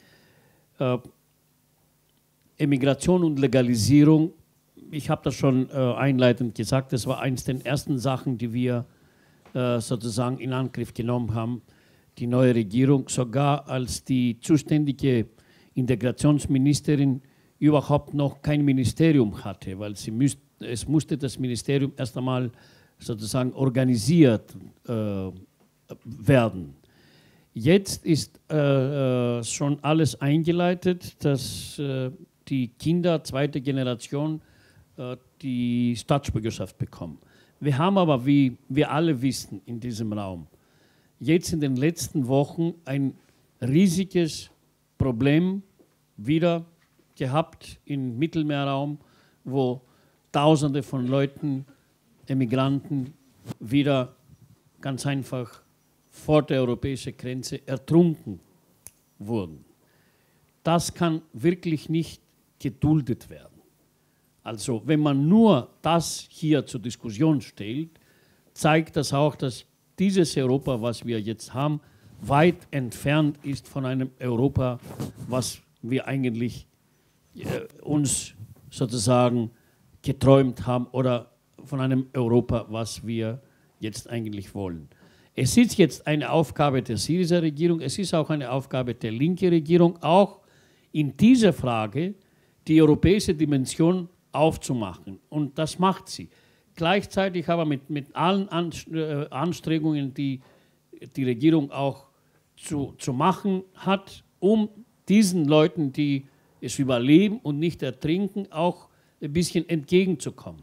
Emigration und Legalisierung, ich habe das schon einleitend gesagt, das war eines der ersten Sachen, die wir sozusagen in Angriff genommen haben, die neue Regierung, sogar als die zuständige Integrationsministerin überhaupt noch kein Ministerium hatte, weil es musste das Ministerium erst einmal sozusagen organisiert werden. Jetzt ist schon alles eingeleitet, dass die Kinder zweiter Generation die Staatsbürgerschaft bekommen. Wir haben aber, wie wir alle wissen in diesem Raum, jetzt in den letzten Wochen ein riesiges Problem wieder gehabt im Mittelmeerraum, wo Tausende von Leuten, Emigranten, wieder ganz einfach vor der europäischen Grenze ertrunken wurden. Das kann wirklich nicht geduldet werden. Also wenn man nur das hier zur Diskussion stellt, zeigt das auch, dass dieses Europa, was wir jetzt haben, weit entfernt ist von einem Europa, was wir eigentlich uns sozusagen geträumt haben oder von einem Europa, was wir jetzt eigentlich wollen. Es ist jetzt eine Aufgabe der Syriza-Regierung, es ist auch eine Aufgabe der linken Regierung, auch in dieser Frage die europäische Dimension aufzumachen. Und das macht sie. Gleichzeitig aber mit allen Anstrengungen, die die Regierung auch zu machen hat, um diesen Leuten, die es überleben und nicht ertrinken, auch ein bisschen entgegenzukommen.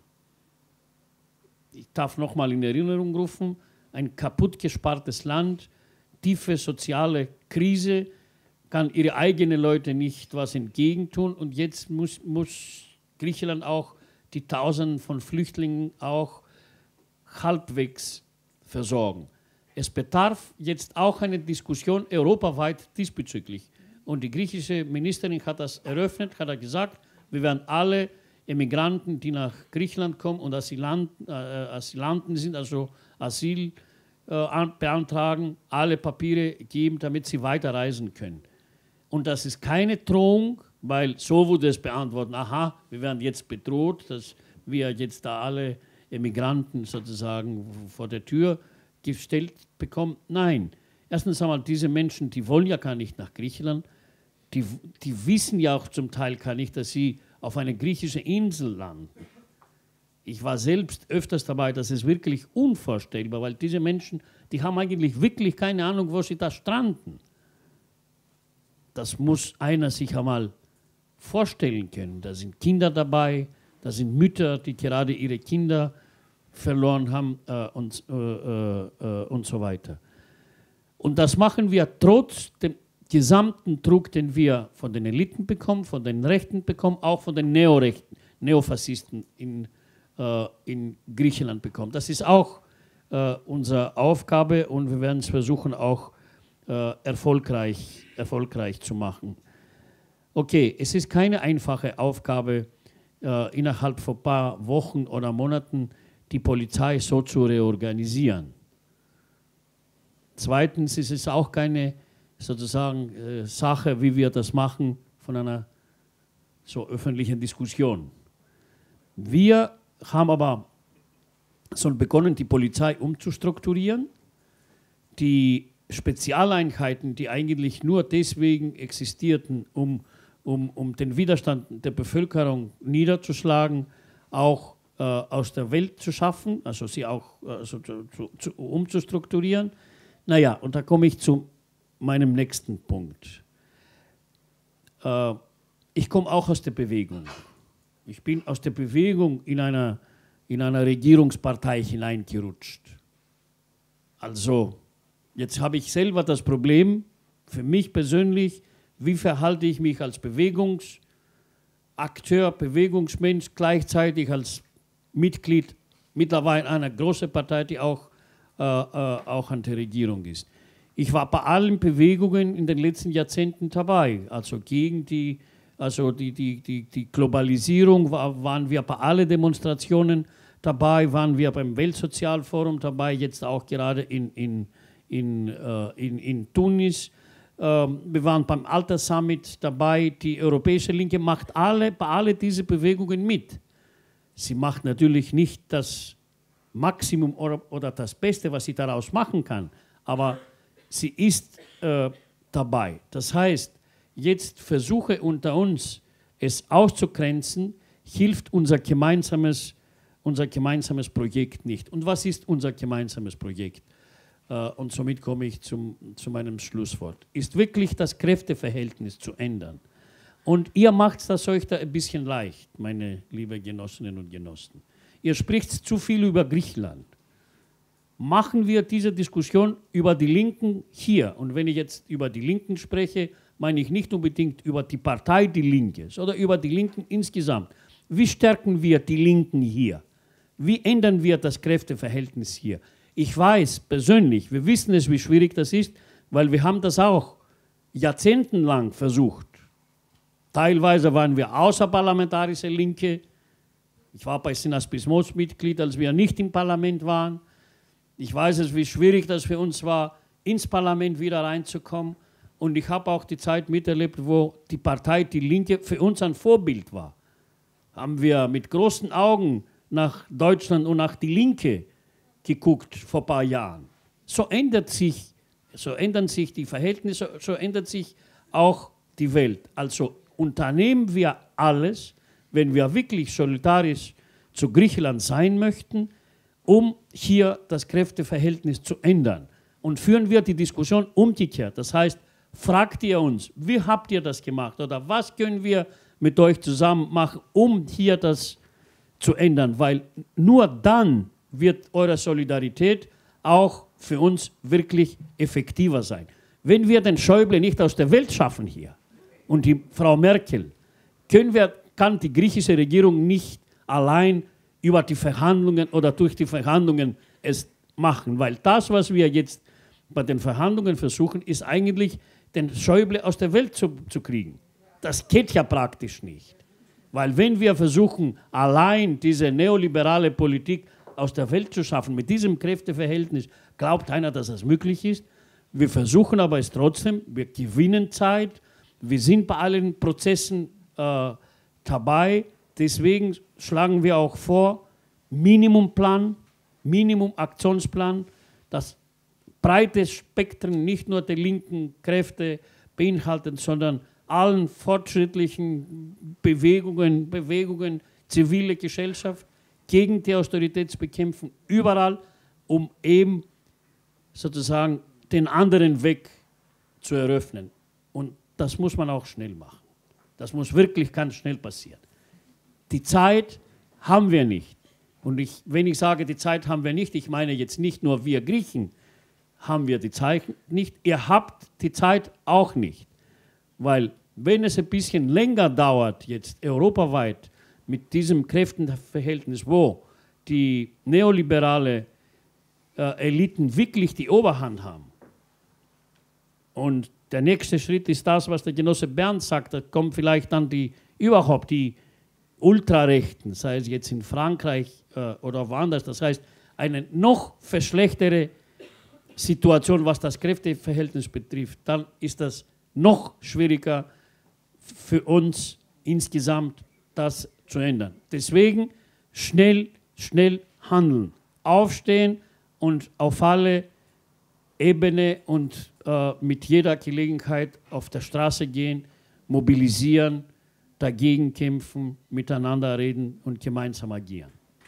Ich darf nochmal in Erinnerung rufen, ein kaputtgespartes Land, tiefe soziale Krise, kann ihre eigenen Leute nicht was entgegentun und jetzt muss Griechenland auch die Tausenden von Flüchtlingen auch halbwegs versorgen. Es bedarf jetzt auch eine Diskussion europaweit diesbezüglich. Und die griechische Ministerin hat das eröffnet, hat gesagt, wir werden alle Emigranten, die nach Griechenland kommen und Asylanten sind, also Asyl beantragen, alle Papiere geben, damit sie weiterreisen können. Und das ist keine Drohung, weil so wurde es beantwortet, aha, wir werden jetzt bedroht, dass wir jetzt da alle Emigranten sozusagen vor der Tür gestellt bekommen. Nein, erstens einmal, diese Menschen, die wollen ja gar nicht nach Griechenland, die wissen ja auch zum Teil gar nicht, dass sie auf einer griechischen Insel landen. Ich war selbst öfters dabei, das ist wirklich unvorstellbar, weil diese Menschen, die haben eigentlich wirklich keine Ahnung, wo sie da stranden. Das muss einer sich einmal vorstellen können. Da sind Kinder dabei, da sind Mütter, die gerade ihre Kinder verloren haben und so weiter. Und das machen wir trotz dem gesamten Druck, den wir von den Eliten bekommen, von den Rechten bekommen, auch von den Neofaschisten in Griechenland bekommen. Das ist auch unsere Aufgabe und wir werden es versuchen, auch erfolgreich zu machen. Okay, es ist keine einfache Aufgabe, innerhalb von ein paar Wochen oder Monaten die Polizei so zu reorganisieren. Zweitens ist es auch keine sozusagen Sache, wie wir das machen, von einer so öffentlichen Diskussion. Wir haben aber schon begonnen, die Polizei umzustrukturieren. Die Spezialeinheiten, die eigentlich nur deswegen existierten, um den Widerstand der Bevölkerung niederzuschlagen, auch aus der Welt zu schaffen, also sie auch umzustrukturieren. Naja, und da komme ich zu meinem nächsten Punkt. Ich komme auch aus der Bewegung. Ich bin aus der Bewegung in einer Regierungspartei hineingerutscht. Also, jetzt habe ich selber das Problem, für mich persönlich, wie verhalte ich mich als Bewegungsakteur, Bewegungsmensch, gleichzeitig als Mitglied mittlerweile einer großen Partei, die auch an der Regierung ist. Ich war bei allen Bewegungen in den letzten Jahrzehnten dabei, also gegen die Globalisierung waren wir bei allen Demonstrationen dabei, waren wir beim Weltsozialforum dabei, jetzt auch gerade in Tunis. Wir waren beim Alter Summit dabei. Die Europäische Linke macht bei all diesen Bewegungen mit. Sie macht natürlich nicht das Maximum oder das Beste, was sie daraus machen kann, aber sie ist dabei. Das heißt, jetzt Versuche unter uns, es auszugrenzen, hilft unser gemeinsames Projekt nicht. Und was ist unser gemeinsames Projekt? Und somit komme ich zu meinem Schlusswort. Ist wirklich das Kräfteverhältnis zu ändern. Und ihr macht das euch da ein bisschen leicht, meine lieben Genossinnen und Genossen. ihr spricht zu viel über Griechenland. Machen wir diese Diskussion über die Linken hier. Und wenn ich jetzt über die Linken spreche, meine ich nicht unbedingt über die Partei Die Linke, sondern über die Linken insgesamt. Wie stärken wir die Linken hier? Wie ändern wir das Kräfteverhältnis hier? Ich weiß persönlich, wir wissen es, wie schwierig das ist, weil wir haben das auch jahrzehntelang versucht. Teilweise waren wir außerparlamentarische Linke. Ich war bei Synaspismos Mitglied, als wir nicht im Parlament waren. Ich weiß es, wie schwierig das für uns war, ins Parlament wieder reinzukommen. Und ich habe auch die Zeit miterlebt, wo die Partei Die Linke für uns ein Vorbild war. Haben wir mit großen Augen nach Deutschland und nach Die Linke geguckt vor ein paar Jahren. So ändern sich die Verhältnisse, so ändert sich auch die Welt. Also unternehmen wir alles, wenn wir wirklich solidarisch zu Griechenland sein möchten, um hier das Kräfteverhältnis zu ändern. Und führen wir die Diskussion umgekehrt. Das heißt, fragt ihr uns, wie habt ihr das gemacht oder was können wir mit euch zusammen machen, um hier das zu ändern? Weil nur dann wird eure Solidarität auch für uns wirklich effektiver sein. Wenn wir den Schäuble nicht aus der Welt schaffen hier und die Frau Merkel, kann die griechische Regierung nicht allein über die Verhandlungen oder durch die Verhandlungen es machen. Weil das, was wir jetzt bei den Verhandlungen versuchen, ist eigentlich, den Schäuble aus der Welt zu kriegen. Das geht ja praktisch nicht. Weil wenn wir versuchen, allein diese neoliberale Politik aus der Welt zu schaffen, mit diesem Kräfteverhältnis, glaubt keiner, dass das möglich ist. Wir versuchen aber es trotzdem, wir gewinnen Zeit, wir sind bei allen Prozessen dabei. Deswegen schlagen wir auch vor, Minimumplan, Minimum-Aktionsplan, das breite Spektrum nicht nur der linken Kräfte beinhaltet, sondern allen fortschrittlichen Bewegungen, zivile Gesellschaft, gegen die Austeritätsbekämpfung, überall, um eben sozusagen den anderen Weg zu eröffnen. Und das muss man auch schnell machen. Das muss wirklich ganz schnell passieren. Die Zeit haben wir nicht. Und wenn ich sage, die Zeit haben wir nicht, ich meine jetzt nicht nur wir Griechen haben wir die Zeit nicht, ihr habt die Zeit auch nicht. Weil wenn es ein bisschen länger dauert, jetzt europaweit, mit diesem Kräfteverhältnis, wo die neoliberale Eliten wirklich die Oberhand haben. Und der nächste Schritt ist das, was der Genosse Bernd sagt, da kommt vielleicht dann die Ultrarechten, sei es jetzt in Frankreich oder woanders, das heißt eine noch verschlechtere Situation, was das Kräfteverhältnis betrifft, dann ist das noch schwieriger für uns insgesamt, das zu ändern. Deswegen schnell handeln, aufstehen und auf alle Ebenen und mit jeder Gelegenheit auf der Straße gehen, mobilisieren, dagegen kämpfen, miteinander reden und gemeinsam agieren.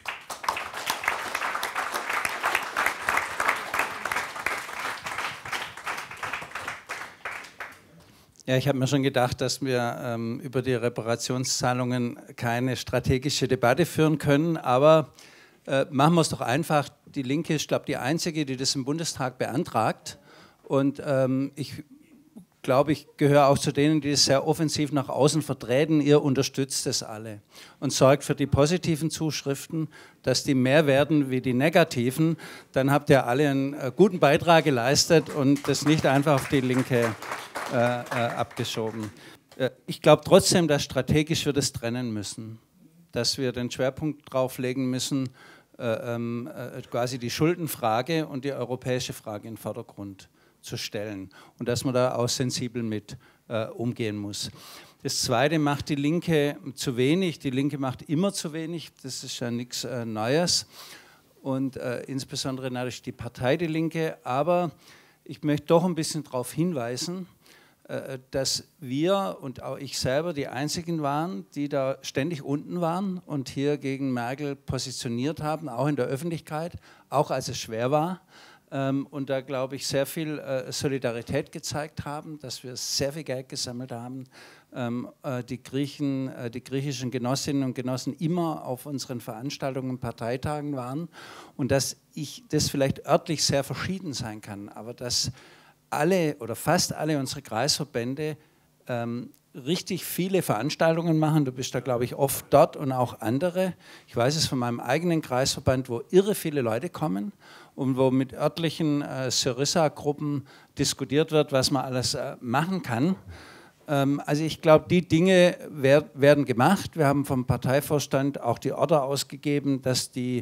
Ja, ich habe mir schon gedacht, dass wir über die Reparationszahlungen keine strategische Debatte führen können, aber machen wir es doch einfach. Die Linke ist, glaube ich, die einzige, die das im Bundestag beantragt. Und ich glaube, ich gehöre auch zu denen, die es sehr offensiv nach außen vertreten. Ihr unterstützt es alle und sorgt für die positiven Zuschriften, dass die mehr werden wie die negativen. Dann habt ihr alle einen guten Beitrag geleistet und das nicht einfach auf die Linke abgeschoben. Ich glaube trotzdem, dass strategisch wir das trennen müssen, dass wir den Schwerpunkt drauf legen müssen, quasi die Schuldenfrage und die europäische Frage in den Vordergrund zu stellen und dass man da auch sensibel mit umgehen muss. Das Zweite, macht die Linke zu wenig. Die Linke macht immer zu wenig, das ist ja nichts Neues und insbesondere natürlich die Partei Die Linke, aber ich möchte doch ein bisschen darauf hinweisen, dass wir und auch ich selber die Einzigen waren, die da ständig unten waren und hier gegen Merkel positioniert haben, auch in der Öffentlichkeit, auch als es schwer war. Und da, glaube ich, sehr viel Solidarität gezeigt haben, dass wir sehr viel Geld gesammelt haben, die griechischen Genossinnen und Genossen immer auf unseren Veranstaltungen und Parteitagen waren und dass das vielleicht örtlich sehr verschieden sein kann, aber dass alle oder fast alle unsere Kreisverbände richtig viele Veranstaltungen machen. Du bist da, glaube ich, oft dort und auch andere. Ich weiß es von meinem eigenen Kreisverband, wo irre viele Leute kommen und wo mit örtlichen Syriza-Gruppen diskutiert wird, was man alles machen kann. Also ich glaube, die Dinge werden gemacht. Wir haben vom Parteivorstand auch die Order ausgegeben, dass die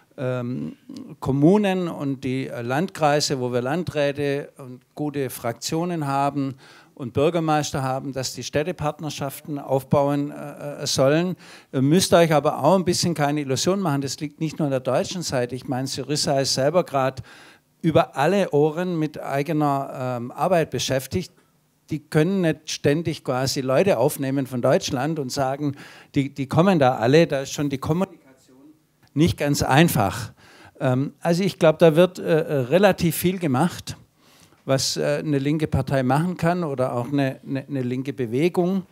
Kommunen und die Landkreise, wo wir Landräte und gute Fraktionen haben und Bürgermeister haben, dass die Städtepartnerschaften aufbauen sollen. Ihr müsst euch aber auch ein bisschen keine Illusion machen, das liegt nicht nur an der deutschen Seite. Ich meine, Syriza ist selber gerade über alle Ohren mit eigener Arbeit beschäftigt. Die können nicht ständig quasi Leute aufnehmen von Deutschland und sagen, die kommen da alle, da ist schon die Kommunikation nicht ganz einfach. Also ich glaube, da wird relativ viel gemacht, was eine linke Partei machen kann oder auch eine linke Bewegung.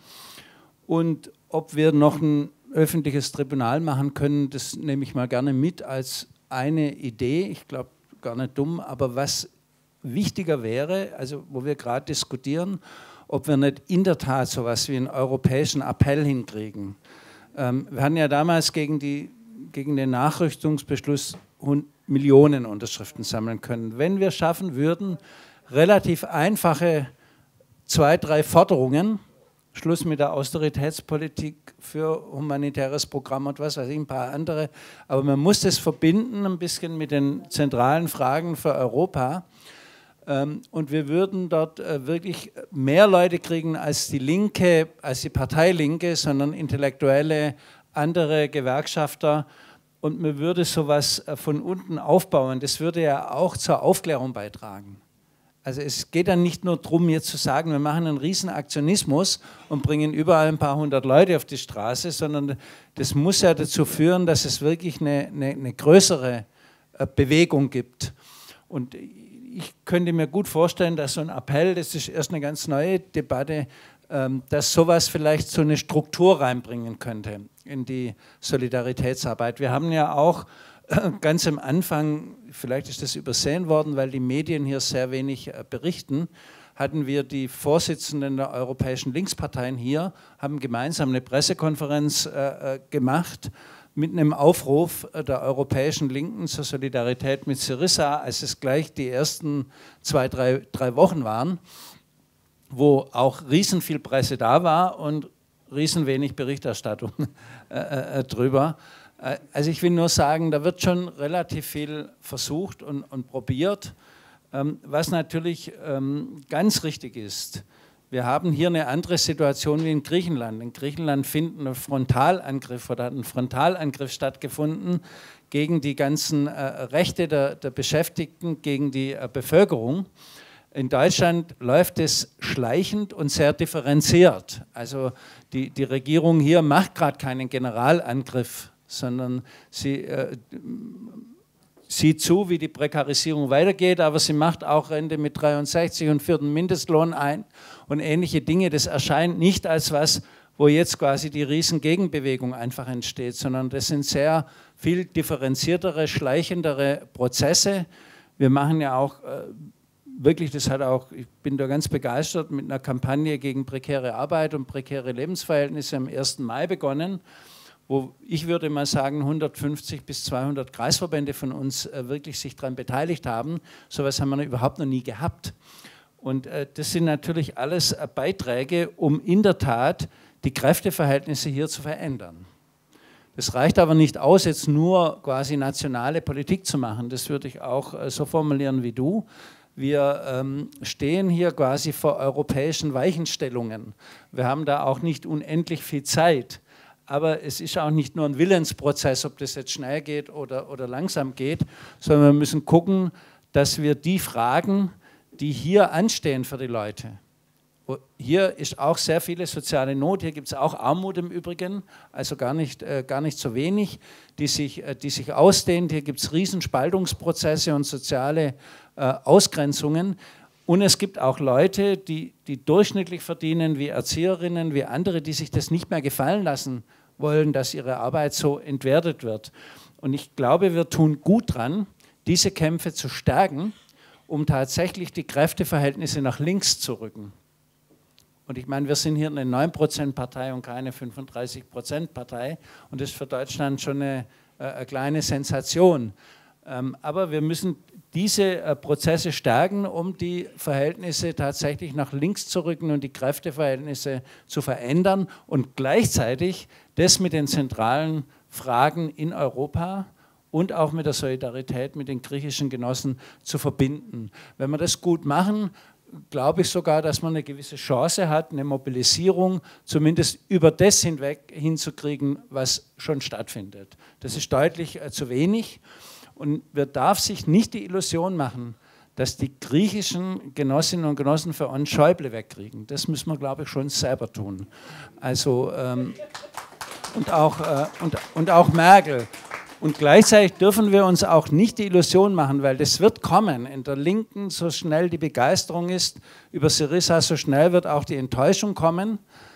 Und ob wir noch ein öffentliches Tribunal machen können, das nehme ich mal gerne mit als eine Idee. Ich glaube, gar nicht dumm, aber was wichtiger wäre, also wo wir gerade diskutieren, ob wir nicht in der Tat so etwas wie einen europäischen Appell hinkriegen. Wir hatten ja damals gegen den Nachrüstungsbeschluss Millionen Unterschriften sammeln können. Wenn wir schaffen würden, relativ einfache 2, 3 Forderungen, Schluss mit der Austeritätspolitik für humanitäres Programm und was weiß ich, ein paar andere, aber man muss das verbinden ein bisschen mit den zentralen Fragen für Europa. Und wir würden dort wirklich mehr Leute kriegen als die Linke, als die Partei Linke, sondern Intellektuelle, andere Gewerkschafter. Und man würde sowas von unten aufbauen. Das würde ja auch zur Aufklärung beitragen. Also es geht dann nicht nur darum, jetzt zu sagen, wir machen einen riesen Aktionismus und bringen überall ein paar hundert Leute auf die Straße, sondern das muss ja dazu führen, dass es wirklich eine größere Bewegung gibt. Und ich könnte mir gut vorstellen, dass so ein Appell, das ist erst eine ganz neue Debatte, dass sowas vielleicht so eine Struktur reinbringen könnte in die Solidaritätsarbeit. Wir haben ja auch ganz am Anfang, vielleicht ist das übersehen worden, weil die Medien hier sehr wenig berichten, hatten wir die Vorsitzenden der europäischen Linksparteien hier, haben gemeinsam eine Pressekonferenz gemacht mit einem Aufruf der europäischen Linken zur Solidarität mit Syriza, als es gleich die ersten 2, 3 Wochen waren, wo auch riesen viel Presse da war und riesen wenig Berichterstattung drüber. Also ich will nur sagen, da wird schon relativ viel versucht und probiert. Was natürlich ganz richtig ist, wir haben hier eine andere Situation wie in Griechenland. In Griechenland findet ein Frontalangriff oder hat ein Frontalangriff stattgefunden gegen die ganzen Rechte der Beschäftigten, gegen die Bevölkerung. In Deutschland läuft es schleichend und sehr differenziert. Also die Regierung hier macht gerade keinen Generalangriff, sondern sie sieht zu, wie die Prekarisierung weitergeht, aber sie macht auch Rente mit 63 und 4. Mindestlohn ein und ähnliche Dinge. Das erscheint nicht als was, wo jetzt quasi die riesen Gegenbewegung einfach entsteht, sondern das sind sehr viel differenziertere, schleichendere Prozesse. Wir machen ja auch wirklich, das hat auch, ich bin da ganz begeistert, mit einer Kampagne gegen prekäre Arbeit und prekäre Lebensverhältnisse am 1. Mai begonnen, wo ich würde mal sagen 150 bis 200 Kreisverbände von uns wirklich sich daran beteiligt haben. So etwas haben wir überhaupt noch nie gehabt. Und das sind natürlich alles Beiträge, um in der Tat die Kräfteverhältnisse hier zu verändern. Das reicht aber nicht aus, jetzt nur quasi nationale Politik zu machen. Das würde ich auch so formulieren wie du. Wir stehen hier quasi vor europäischen Weichenstellungen. Wir haben da auch nicht unendlich viel Zeit. Aber es ist auch nicht nur ein Willensprozess, ob das jetzt schnell geht oder langsam geht, sondern wir müssen gucken, dass wir die Fragen, die hier anstehen für die Leute, hier ist auch sehr viele soziale Not, hier gibt es auch Armut im Übrigen, also gar nicht so wenig, die sich ausdehnt, hier gibt es Riesenspaltungsprozesse und soziale Ausgrenzungen. Und es gibt auch Leute, die durchschnittlich verdienen, wie Erzieherinnen, wie andere, die sich das nicht mehr gefallen lassen wollen, dass ihre Arbeit so entwertet wird. Und ich glaube, wir tun gut dran, diese Kämpfe zu stärken, um tatsächlich die Kräfteverhältnisse nach links zu rücken. Und ich meine, wir sind hier eine 9%-Partei und keine 35%-Partei. Und das ist für Deutschland schon eine kleine Sensation. Aber wir müssen diese Prozesse stärken, um die Verhältnisse tatsächlich nach links zu rücken und die Kräfteverhältnisse zu verändern und gleichzeitig das mit den zentralen Fragen in Europa und auch mit der Solidarität mit den griechischen Genossen zu verbinden. Wenn wir das gut machen, glaube ich sogar, dass man eine gewisse Chance hat, eine Mobilisierung zumindest über das hinweg hinzukriegen, was schon stattfindet. Das ist deutlich zu wenig. Und man darf sich nicht die Illusion machen, dass die griechischen Genossinnen und Genossen für uns Schäuble wegkriegen. Das müssen wir, glaube ich, schon selber tun. Also, und auch Merkel. Und gleichzeitig dürfen wir uns auch nicht die Illusion machen, weil das wird kommen. In der Linken, so schnell die Begeisterung ist über Syriza, so schnell wird auch die Enttäuschung kommen,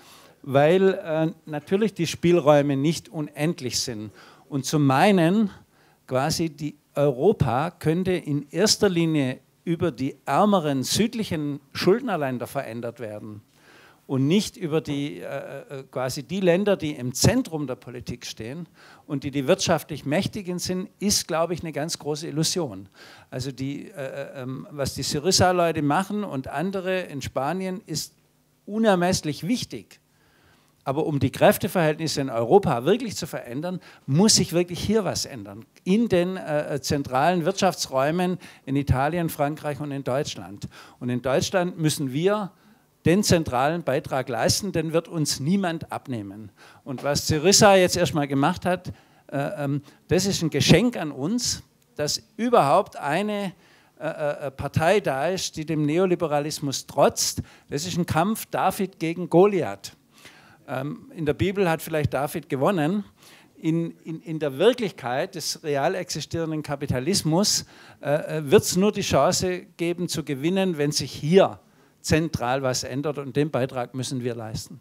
weil natürlich die Spielräume nicht unendlich sind. Und zum einen quasi die Europa könnte in erster Linie über die ärmeren südlichen Schuldnerländer verändert werden und nicht über die, quasi die Länder, die im Zentrum der Politik stehen und die wirtschaftlich Mächtigen sind, ist, glaube ich, eine ganz große Illusion. Also was die Syriza-Leute machen und andere in Spanien, ist unermesslich wichtig. Aber um die Kräfteverhältnisse in Europa wirklich zu verändern, muss sich wirklich hier was ändern. In den zentralen Wirtschaftsräumen in Italien, Frankreich und in Deutschland. Und in Deutschland müssen wir den zentralen Beitrag leisten, den wird uns niemand abnehmen. Und was Syriza jetzt erstmal gemacht hat, das ist ein Geschenk an uns, dass überhaupt eine Partei da ist, die dem Neoliberalismus trotzt. Das ist ein Kampf David gegen Goliath. In der Bibel hat vielleicht David gewonnen. In der Wirklichkeit des real existierenden Kapitalismus wird es nur die Chance geben zu gewinnen, wenn sich hier zentral was ändert, und den Beitrag müssen wir leisten.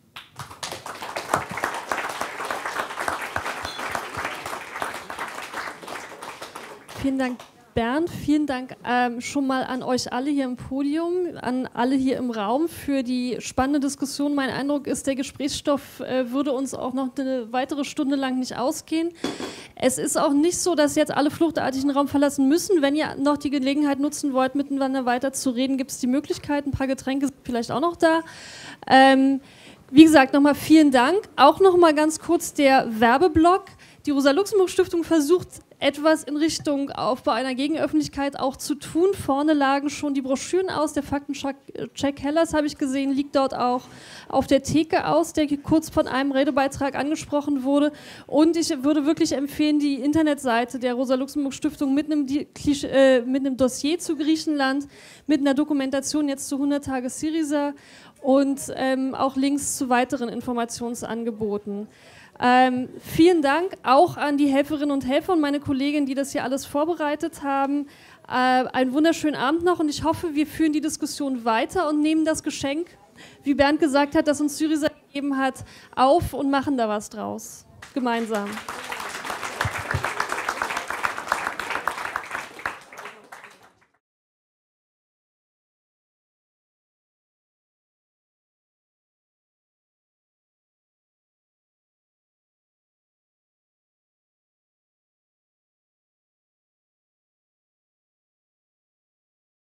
Vielen Dank, Bernd. Vielen Dank schon mal an euch alle hier im Podium, an alle hier im Raum für die spannende Diskussion. Mein Eindruck ist, der Gesprächsstoff würde uns auch noch eine weitere Stunde lang nicht ausgehen. Es ist auch nicht so, dass jetzt alle fluchtartig den Raum verlassen müssen. Wenn ihr noch die Gelegenheit nutzen wollt, miteinander weiter zu reden, gibt es die Möglichkeit. Ein paar Getränke sind vielleicht auch noch da. Wie gesagt, nochmal vielen Dank. Auch nochmal ganz kurz der Werbeblock. Die Rosa-Luxemburg-Stiftung versucht, etwas in Richtung Aufbau einer Gegenöffentlichkeit auch zu tun. Vorne lagen schon die Broschüren aus. Der Faktencheck Hellas, habe ich gesehen, liegt dort auch auf der Theke aus, der kurz von einem Redebeitrag angesprochen wurde. Und ich würde wirklich empfehlen, die Internetseite der Rosa-Luxemburg-Stiftung mit einem Dossier zu Griechenland, mit einer Dokumentation jetzt zu 100 Tage Syriza und auch Links zu weiteren Informationsangeboten. Vielen Dank auch an die Helferinnen und Helfer und meine Kolleginnen, die das hier alles vorbereitet haben. Einen wunderschönen Abend noch, und ich hoffe, wir führen die Diskussion weiter und nehmen das Geschenk, wie Bernd gesagt hat, das uns Syriza gegeben hat, auf und machen da was draus. Gemeinsam.